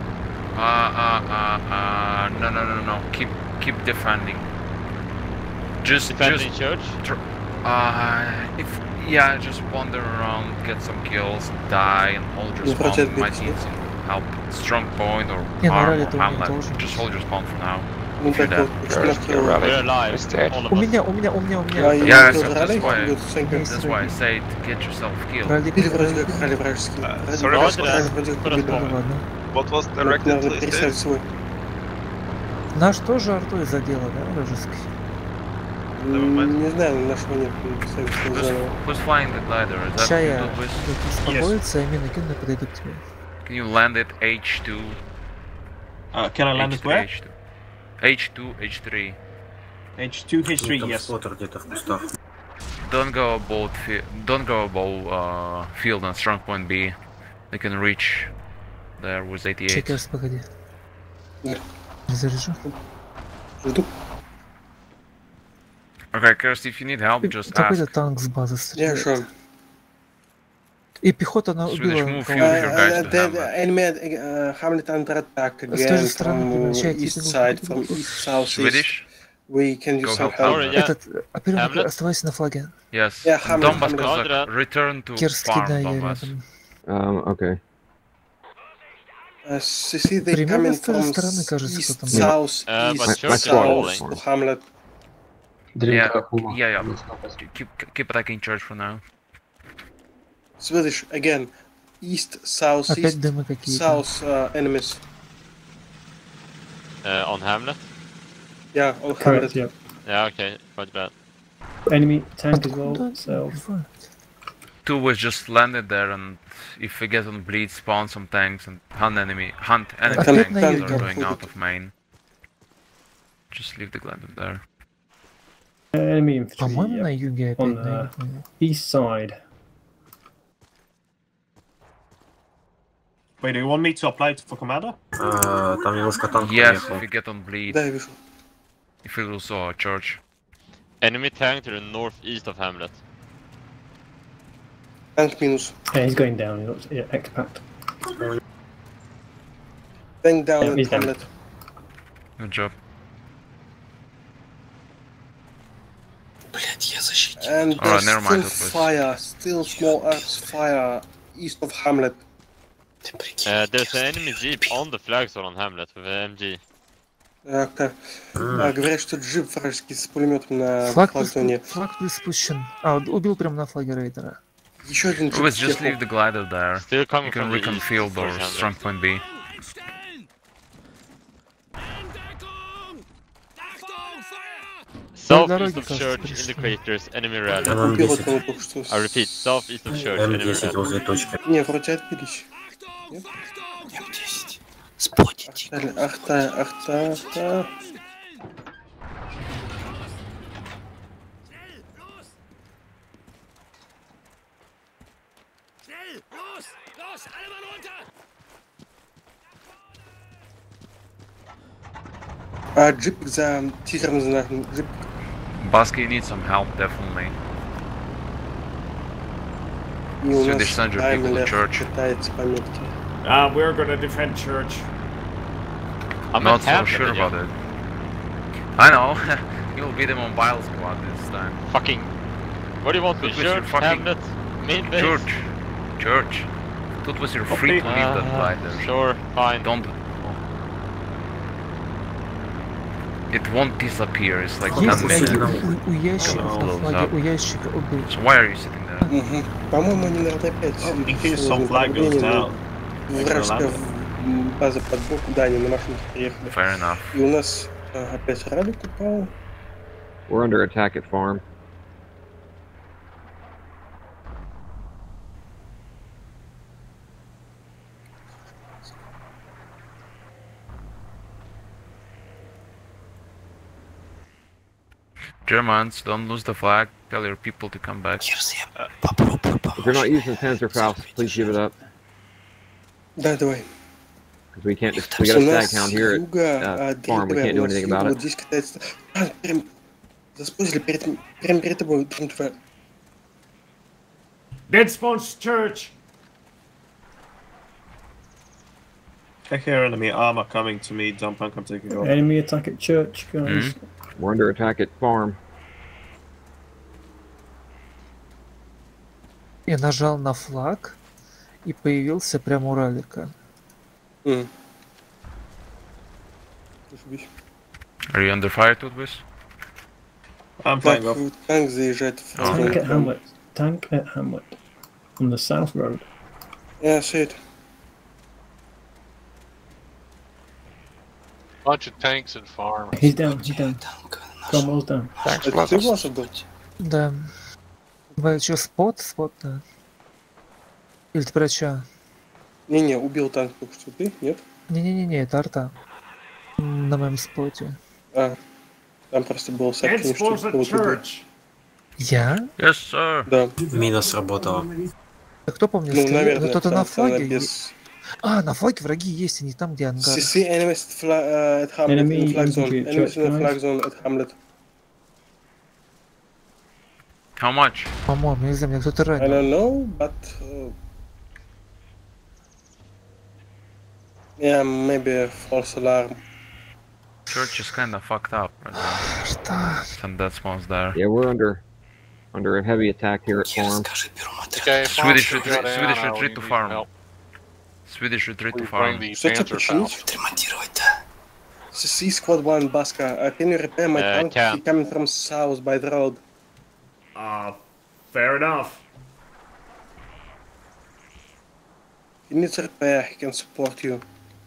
No. Keep defending. Just defending church? Just wander around, get some kills, die, and hold your spawn. Might need some help. Strong point or arm or hamlet. Just hold your spawn for now. We're alive. У меня. Yeah, that's why I said get yourself killed. Sorry, what was directed to this? Наш тоже артой задело, да, вражеский? Не знаю, нашего нет. Who's flying the glider? Is that я успокоиться, и мины кину подойду к тебе. Can you land at H2? Can I land it where? H2, H3. H2, H3, yes. Don't go above field on strong point B. They can reach there with 88. Чекерс, погоди. Заряжу. Okay, Kirst, if you need help, just ask. Какой-то танк с базы стреляет. И пехота на убила. Enemy Hamlet under attack again from east side, from east southeast. We can use some help. Этот, оператор, оставайся на флаге. Yes. Yeah, Hamlet. Return to farm, Donbass. Okay. See, they coming from east, south, east, south to Hamlet. Yeah. Keep attacking church for now. Swedish again, east, south, east, south enemies. On Hamlet? Yeah, on Hamlet. Yeah, okay, quite bad. Enemy tank as well, so... Two was just landed there, and if we get on bleed, spawn some tanks and hunt enemy tanks that are going out of main. Just leave the glider there. Enemy infantry on the east side. Wait, do you want me to apply for commander? Yes, if you get on bleed. If you also a church. Enemy tank to the northeast of Hamlet. Tank minus. Yeah, he's going down. He looks, yeah, X-Pact. Tank down at Hamlet. Good job. And still small arms fire east of Hamlet. There's an enemy jeep on the flagstone on Hamlet with an MG. Говорят, что джип вражеский с пулеметом на флагзоне. Флаг спущен. Убил прямо на флаге рейдера. Еще один джип. Just leave the glider there. Still coming you can recon field or strong point B. Southeast of church indicators enemy rally. I repeat, southeast of church enemy rally. Не, вроде отбились. М10. Спотите. Ахта. Джип за тигром за нашим джип. Basky needs some help, definitely. Swedish Sandra people in church. We're gonna defend church. I'm not so sure about it. I know. You'll beat them on Bile Squad this time. Fucking... What do you want me? Church, Hamlet, main base? Church. That was your free to leave that flight there. Sure, fine. Don't... It won't disappear, it's like 10 minutes. So why are you sitting there? По-моему, они, наверное, опять... Вражеская база под боку, да, они на машинке приехали. Fair enough. И у нас опять ралик упал. We're under attack at farm. Germans, don't lose the flag. Tell your people to come back. If you're not using Panzerfaust, please give it up. Да, давай. Because we can't just, we got a stag hound here at farm, we can't do anything about it. Здесь катается... Прям заспозили прям перед тобой. Dead Spawns Church! I hear enemy armor coming to me, dump punk, I'm taking over. Enemy attack at church, guys. We're under attack at farm. Я нажал на флаг и появился прямо у ралика. Are you under fire, Tutbis? I'm flying off. Танк заезжает в Tank at Hamlet. Tank at Hamlet. On the south road. Yeah, I see it. Bunch of tanks and farm. He's down, he's down. Cromwell's down. Это ты вас отдал? Да. Бывает что, спот, да. Или ты про чё? Не-не, убил танк только что ты, нет? Не-не-не, это арта. На моем споте. А, там просто был сообщение, что кого-то... Я? Yes, sir. Да. Мина сработала. А кто помнит? Ну, наверное, кто-то на флаге? без... А, на флаге враги есть, они там, где ангар. See enemies at Hamlet in the flag zone. Enemies in the flag zone at Hamlet. How much? По-моему, не знаю, меня кто-то ранил. I don't know, but... yeah, maybe a false alarm. Church is kinda fucked up right now. Some dead spawns there. Yeah, we're under a heavy attack here at farm. Okay, Swedish retreat to farm. Swedish retreat to farm. Что тебе починить? CC Squad 1, Baska. Can you repair my tank? He coming from south by the road. Fair enough. He needs repair, he can support you.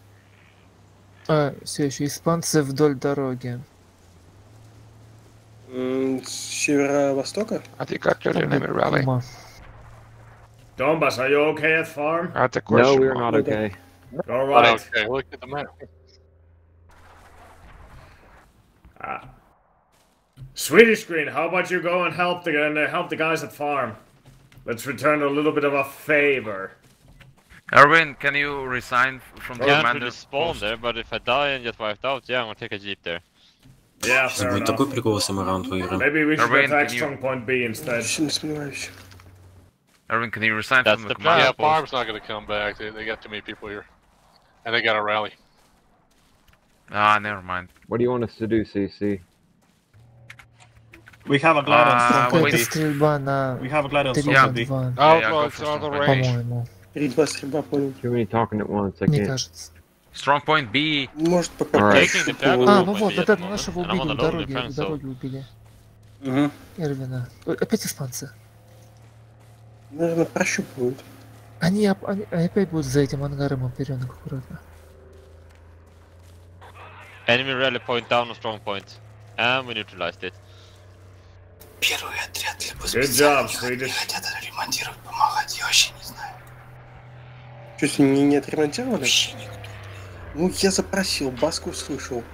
А, все еще испанцы вдоль дороги. С северо-востока? I think I killed enemy rally. Donbass, are you okay at farm? That's a question. No, we're not okay. Alright. Okay, look at the map. Swedish Screen, how about you go and help the guys at farm? Let's return a little bit of a favor. Erwin, can you resign from the commander? I can't spawn there, but if I die and get wiped out, yeah, I'm gonna take a jeep there. Yeah, fair enough. Такой прикол самораунд выиграем. Maybe we should attack strong point B instead. Erwin, can you resign from the plan. commander? Yeah, farm's not gonna come back. They got too many people here. And they got a rally. Ah, never mind. What do you want us to do, CC? We have a glide on strong Какая-то стрельба на 3-2. по-моему. 3-2 стрельба, понял. Too many talking at once, I Мне can't. кажется. Strong point B. Может пока... А, ну вот, это нашего убили в дороге убили. Эрвина. Опять испанцы. Наверное, прощупывают. Они опять будут за этим ангаром оперёнок аккуратно. Enemy rally point down on strong point. And we neutralized it. Первый отряд либо Good job, Swedish. хотят ремонтировать, помогать, я вообще не знаю. Что, с ними не отремонтировали? Вообще никто. Ну, я запросил, Баску услышал.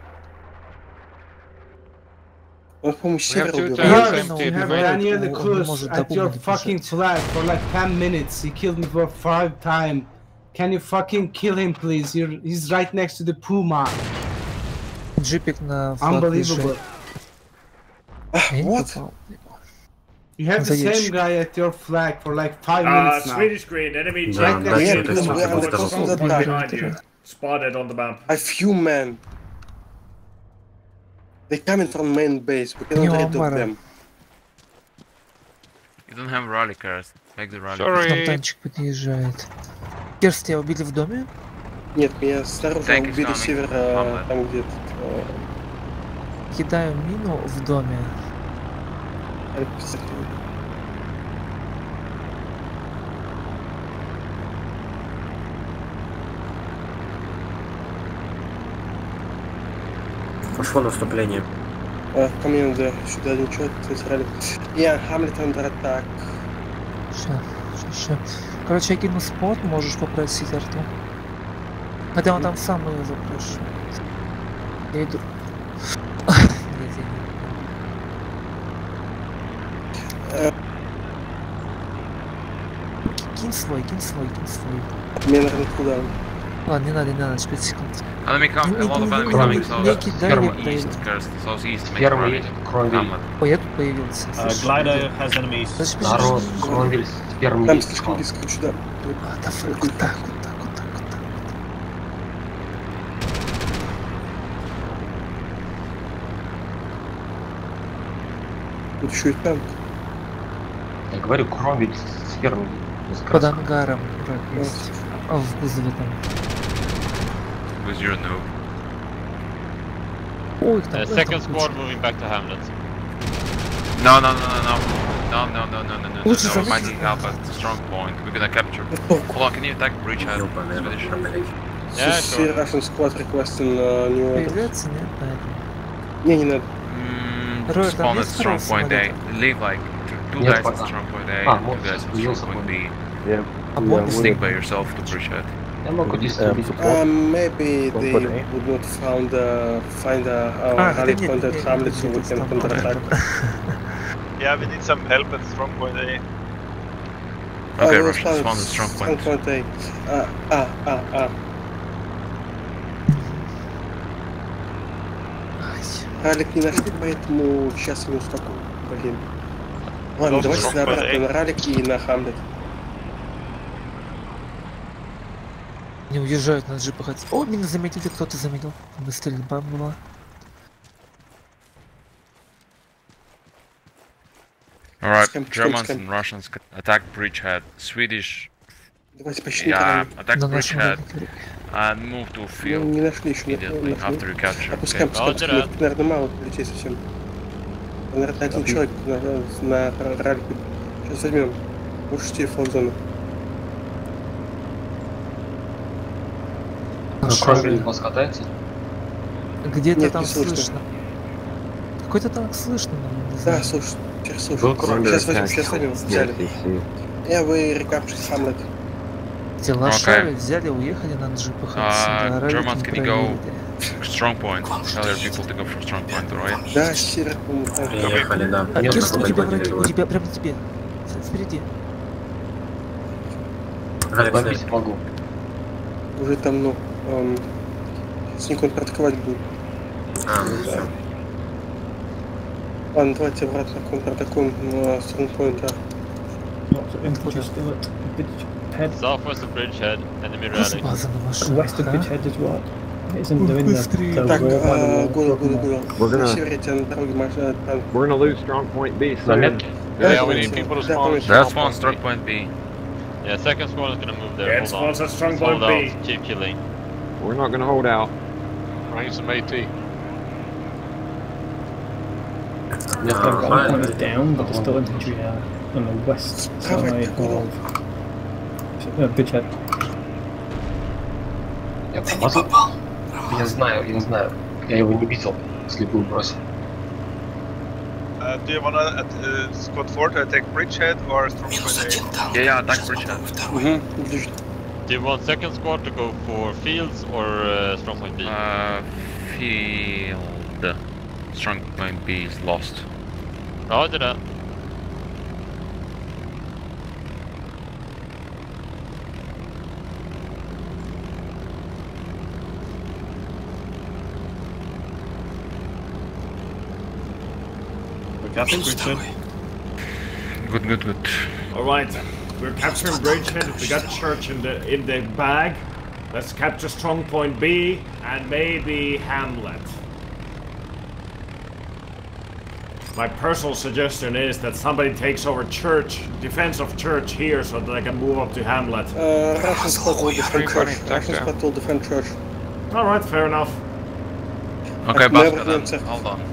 Он, по-моему, север убил. You have Daniel the Cruz at your fucking flag for like 10 minutes. He killed me for 5 times. Can you fucking kill him, please? He's right next to the Puma. Джипик на флаг. Unbelievable. What? You have the same guy at your flag for like 5 minutes now. Swedish Green, enemy right next to the behind you. Spotted on the map. A few men. They're coming from main base. We cannot rid of them. You don't have rally cars. Make the rally. Там танчик подъезжает. Керст, тебя убили в доме? Нет, меня снаружи убили с севера, там где-то. Кидаю мину в доме. Пошло наступление. Команда сюда ничего не срали. Я Хамлет under attack. Сейчас. Короче, я кину спот, можешь попросить арту. Хотя он там сам ее запрашивает. Я иду. Кинь свой. Мне надо куда? Ладно, не надо, 5 секунд. Enemy come, a lot of enemies coming, southeast, make a rally. Ой, я тут появился. Glider has enemies. Народ, Кромвель, первый. Там слишком близко сюда. Куда? Тут еще и танк. Я говорю, Кромвель с первым. Под ангаром враг есть. А в кузове там. With your noob. Ой, там second squad moving back to Hamlet. No. We might need help at the strong point. We're gonna capture. Hold on, can you attack bridgehead? Yeah, sure. Russian squad requesting new order. Появляться, нет, поэтому. Не надо. Spawn at strong point A. Leave like two guys at strong point A, two guys at strong point B. Stick by yourself to bridgehead. Maybe they would not find a rally point at Hamlet so we can counterattack. Yeah, we need some help at strong point A. Okay, Russians spawn at strong point. Strong point A. Ралик не нашли, поэтому сейчас минус такой. Блин. Ладно, давайте обратно на Ралик и на Хамлет. Не уезжают на джипах. О, меня заметили, кто-то заметил. Стрельба была. Alright, Germans and Russians attack bridgehead. Swedish, attack bridgehead and move to field immediately after you capture. Опускаем, наверное, мало людей совсем. Наверное, один человек на ралике. Сейчас возьмем. Можете фон-зону. Кромвель вас катается? Где-то там слышно. Какой-то танк слышно, но не знаю. Да, слушай. Сейчас возьмем, взяли. Вы рекапчили Хамлет. Эти лошари взяли, уехали на джипах. Germans, can you go strong point? Tell your people to go for strong point, alright? Да, север. Приехали, да. Кирс, у тебя, прямо на тебе. Впереди. Бомбить могу. Уже там, ну, с ним контратаковать будет. Ну все. Ладно, давайте обратно контратакуем на стронгпоинта. Southwest of bridgehead, enemy rally. West of bridgehead is what? Isn't doing the Так, We're gonna lose strong point B. So yeah, we need people to spawn. That's one strong point B. Yeah, second squad is gonna move there. Yeah, spawns at strong point Hold B. out, keep killing. we're not gonna hold out. Bring some AT. one point is down, but there's still infantry on the west side of bridgehead. Я попал. Я знаю. Я его не видел, слепую бросил. Do you wanna squad 4 to attack bridgehead or strong point A? Yeah, attack bridgehead. Do you want second squad to go for fields or strong point B? Field. Strong point B is lost. Ja, det där. We're capturing bridgehead. Good. Alright, we're capturing bridgehead. We got church in the bag. Let's capture strong point B and maybe Hamlet. My personal suggestion is that somebody takes over church, defense of church here, so that they can move up to Hamlet. Russian squad will defend church. Russian squad will defend church. All right, fair enough. Okay, Baska, then hold on.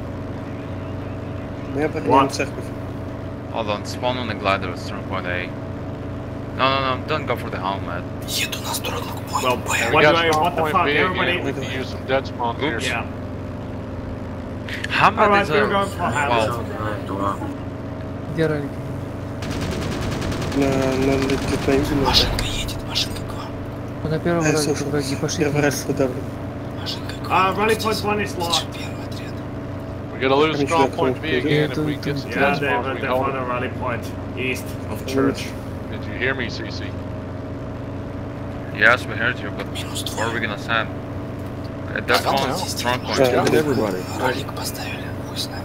What? Hold on, spawn on the glider at strong point A. No, don't go for the helmet. Well, what the fuck, everybody? We can use some dead spawn here. Yeah. Hamlet Alright, is we're going for Hamlet. Где ралики? Машинка едет, машинка к вам. На первом ралике враги пошли. Rally point 1 is lost. We're gonna lose strong point B again if we get some dead spawn. Yeah, they found a rally point east of church. Did you hear me, CC? Yes, we heard you, but where are we gonna send? That's one strong point. Everybody. Ролик поставили, хуй знает.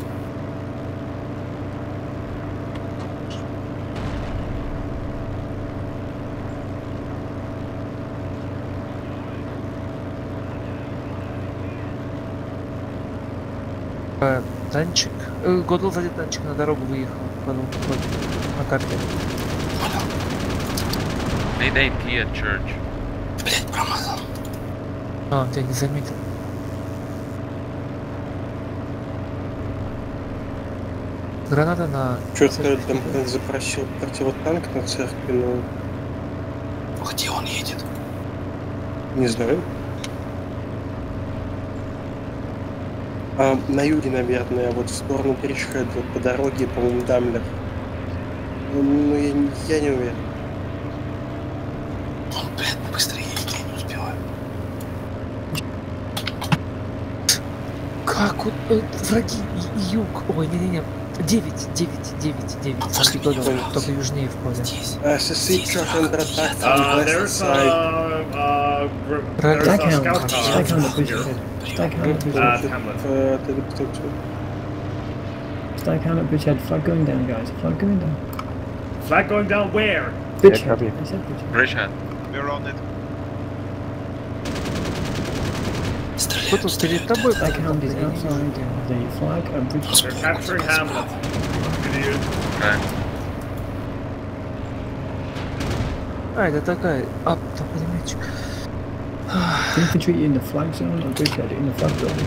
Танчик. Годл сзади танчик на дорогу выехал. На карте. Need AP at church. Блять, промазал. А, он тебя не заметил. Граната на... Чё-то там запросил противотанк на церкви, но... Где он едет? Не знаю. На юге, наверное, вот в сторону Бричхед, вот по дороге, по-моему, Дамлер. Ну, я не уверен. Он, блядь, быстрее, я не успеваю. Как вот враги юг? Ой, не-не-не. 9. Только южнее в поле. There's a scout Stag at Bridgehead, flag going down, guys. Flag going down. Flag going down where? Bridgehead. Bridgehead. We're on it. Кто-то перед тобой. Staghound is outside the flag at Bridgehead. They're capturing Hamlet. Okay. А, это такая... пулеметчик. Infantry in the flag zone or Bridgehead in the flag building.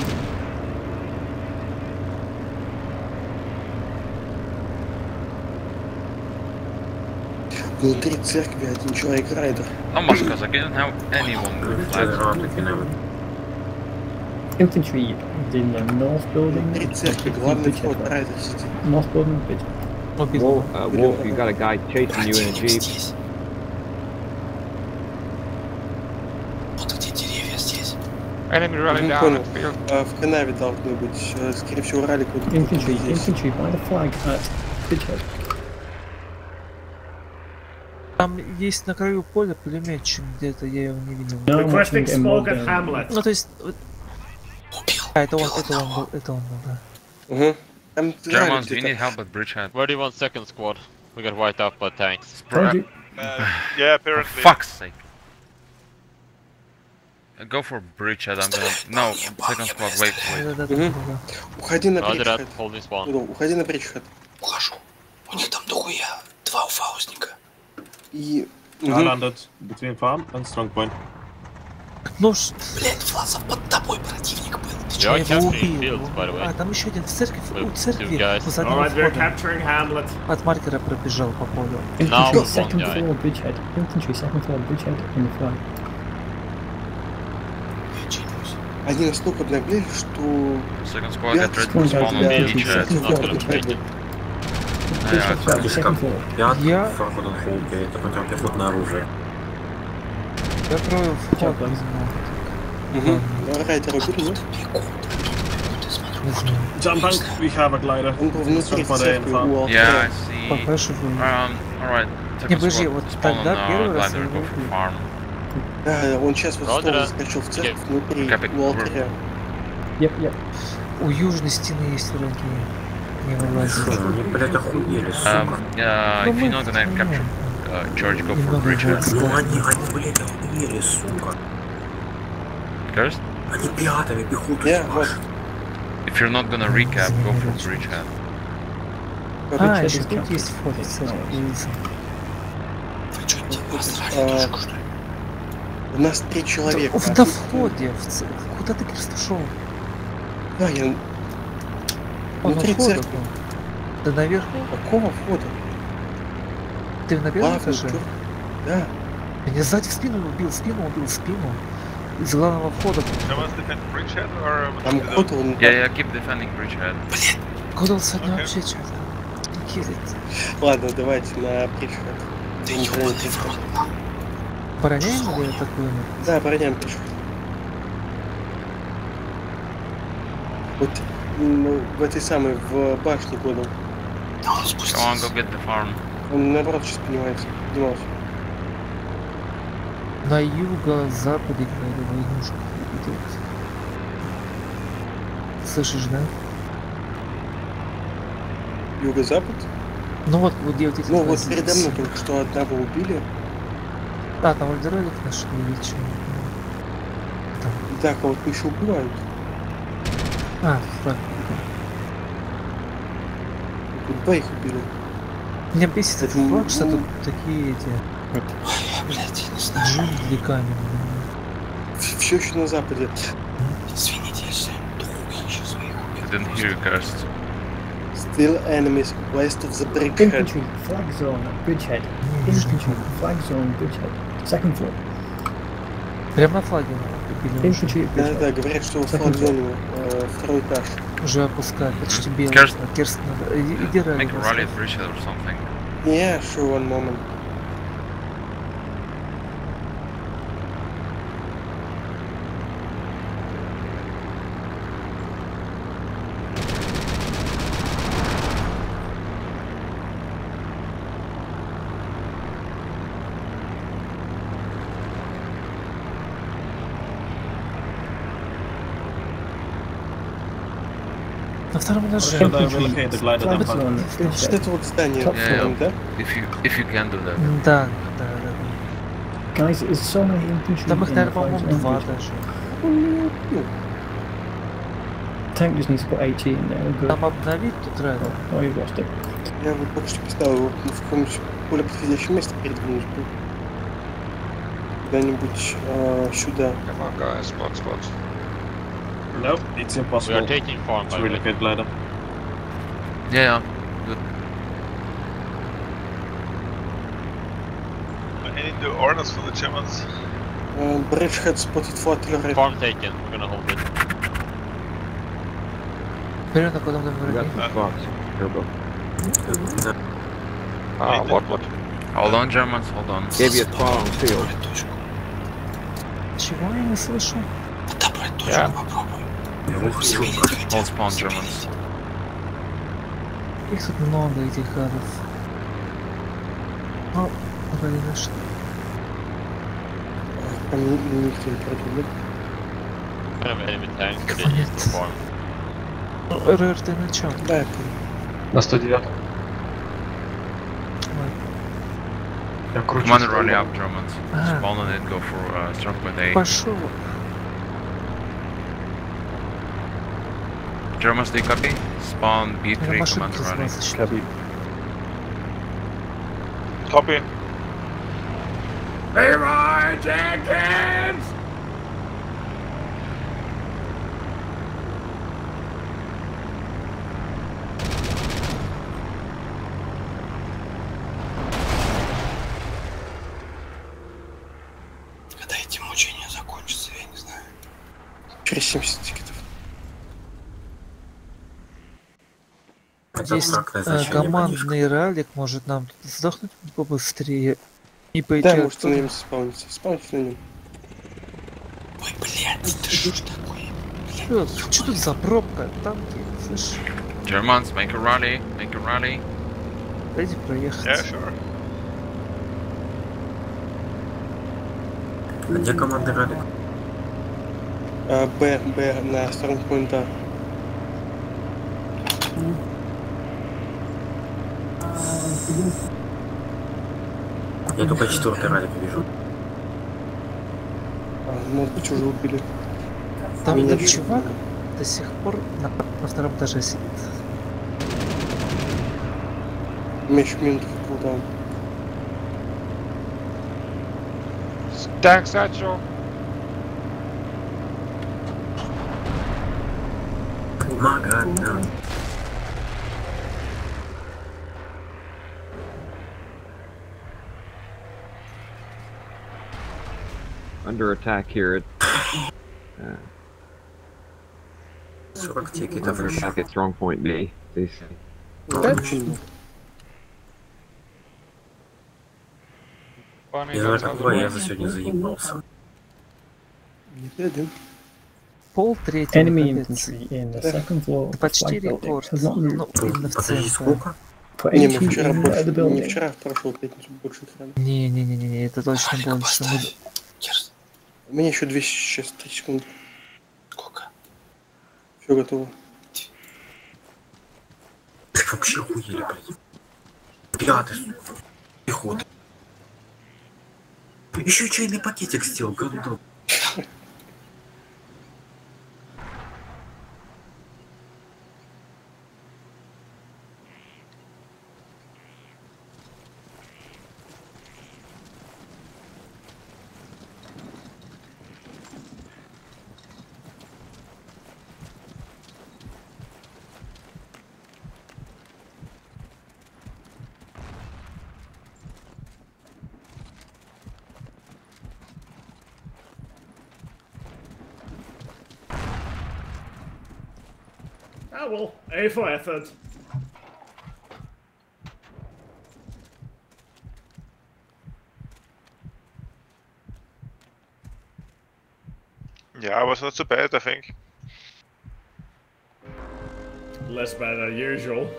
Внутри церкви один человек райдер. Oh, because I didn't have anyone with flags. Infantry in the north building. Внутри церкви главный вход райдер сидит. North building, Wolf, you got a guy chasing you in a jeep. Вот где деревья здесь. Enemy running down at field. В канаве должны быть, скорее всего, ралик. Infantry by the flag at Bridgehead. Там есть на краю поля пулеметчик где-то, я его не видел. Requesting smoke at Hamlet. Ну то есть... А, это он был, да. Угу. Germans, we need help at Bridgehead. Where do you want second squad? We got wiped out by tanks. Yeah, apparently. For fuck's sake. Go for Bridgehead, I'm gonna... No, second squad, wait. Уходи на Roger that, Bridgehead. hold me spawn. Уходи на Bridgehead. Ухожу. У них там дохуя. 2 фаузника. И... I landed between farm and strong point. Ну блять, Власов, под тобой противник был. Я его убил. А, там еще один в церкви, у церкви. От маркера пробежал по полю. Infantry second floor Bridgehead. Infantry second floor Bridgehead in the flag. Они настолько обнаглели, что... Second squad, get ready to spawn on Bridgehead. Not gonna make it. Я... Противопехотное оружие. Я крою вход. Райдера бегут. Jump bank, we have a glider. Он был внутри церкви у алтаря. Yeah, I see. Alright, не, подожди, вот тогда первый раз я его убил. Да, он сейчас вот снова заскочил в церковь внутри у алтаря. У южной стены есть враги. Не вылазит. Они, блядь, охуели, сука. If you're not gonna capture George, go for Bridgehead. Ну они, блядь, охуели, сука. First? Они пиратами пехоту. Вот. If you're not gonna recap, go for bridgehead. А, еще тут есть вход, у нас 3 человека. На входе, куда ты, Кирст, ушел? Да, я... Внутри церкви. Ты наверху? Какого входа? Ты на первом этаже? Да. Меня сзади в спину убил, спину. Из главного входа. Там кот он... Yeah, keep defending bridgehead. Блин, куда он сегодня вообще что-то? Ладно, давайте на бриджхед. Ты ебаный в рот. Обороняем или атакуем? Да, обороняем бриджхед. Вот в этой самой, в башне году. Да он спустился. Go on, go get the farm. Он наоборот сейчас поднимается. На юго-западе какая-то войнушка идет. Слышишь, да? Юго-запад? Ну вот где вот эти... Ну вот передо мной только что одного убили. Да, там вальдеролик нашли или что? Да, кого-то еще убивают. А, так. Тут двоих убили. Меня бесит этот флаг, что тут такие эти... Блять, не знаю. Джунгли каменные. Все еще на западе. Извините, если сейчас I didn't hear you, Kirst. Still enemies west of the bridgehead. Infantry, flag zone, bridgehead. Infantry, flag zone, bridgehead. Second floor. Прямо на флаге. Infantry, bridgehead. Да, говорят, что флаг зоне второй этаж. Уже опускают, почти белый. Керст, иди ралли. Make a rally at bridgehead or something. Yeah, sure, one moment. На втором этаже. Что это вот здание, да? If you can do that. Да. Guys, is so many infantry. Там их, наверное, по-моему, 2 даже. Tank just needs to put AT in there. Там обновить тут рано. Oh, you lost it. Я вот только что поставил его в каком-нибудь более подходящем месте передвинуть. Куда-нибудь сюда. Come on, guys, spot. Nope, it's impossible. We are taking farm, to relocate ladder. Yeah, good. Any new orders for the Germans? Bridgehead spotted for artillery. Farm taken, we're gonna hold it. Вперед, а куда мы What? Hold on, Germans, hold on. Gave you a spawn field. Чего я не слышу? Отобрать точку попробуй. Hold spawn, Germans. Их тут много, этих гадов. Ну, вроде нашли. Никто не против, Kind of enemy tank, they need to farm. РР, ты на чем? Да, это... На 109. Я кручу. Commander rally up, Germans. Spawn on it, go for strong point A. Пошел. Germans, do you copy? Spawn B3, Commander rally. Copy. Leroy Jenkins! Когда эти мучения закончатся, я не знаю. Через 70 тикетов. Здесь командный ралик может нам сдохнуть побыстрее и пойти. Да, может на нем спауниться. Спауниться на нем. Ой, блядь, ты что ж такое? Что тут за пробка? Танки, слышь? Germans, make a rally, Дайте проехать. Yeah, sure. Где команда ралик? Б на сторону поинта. Я только 4-й ралик вижу. Может быть, уже убили. Там этот чувак, до сих пор на втором этаже сидит. Еще минуту кулдаун. Tank satchel. Помогать. Under attack here. Attack at strong point B. CC. Я за сегодня заебался. Пол третьего. Enemy infantry in the second floor. Почти рекорд. Ну, именно в центре. Не вчера, в прошлую пятницу больше экрана. Не, это точно больше. У меня еще 203 секунды. Сколько? Все готово. Ты вообще охуели, блядь. Пятый, сука. Пехота. Еще чайный пакетик сделал, говно. Ah well, A for effort. Yeah, I was not so bad, I think. Less bad than usual.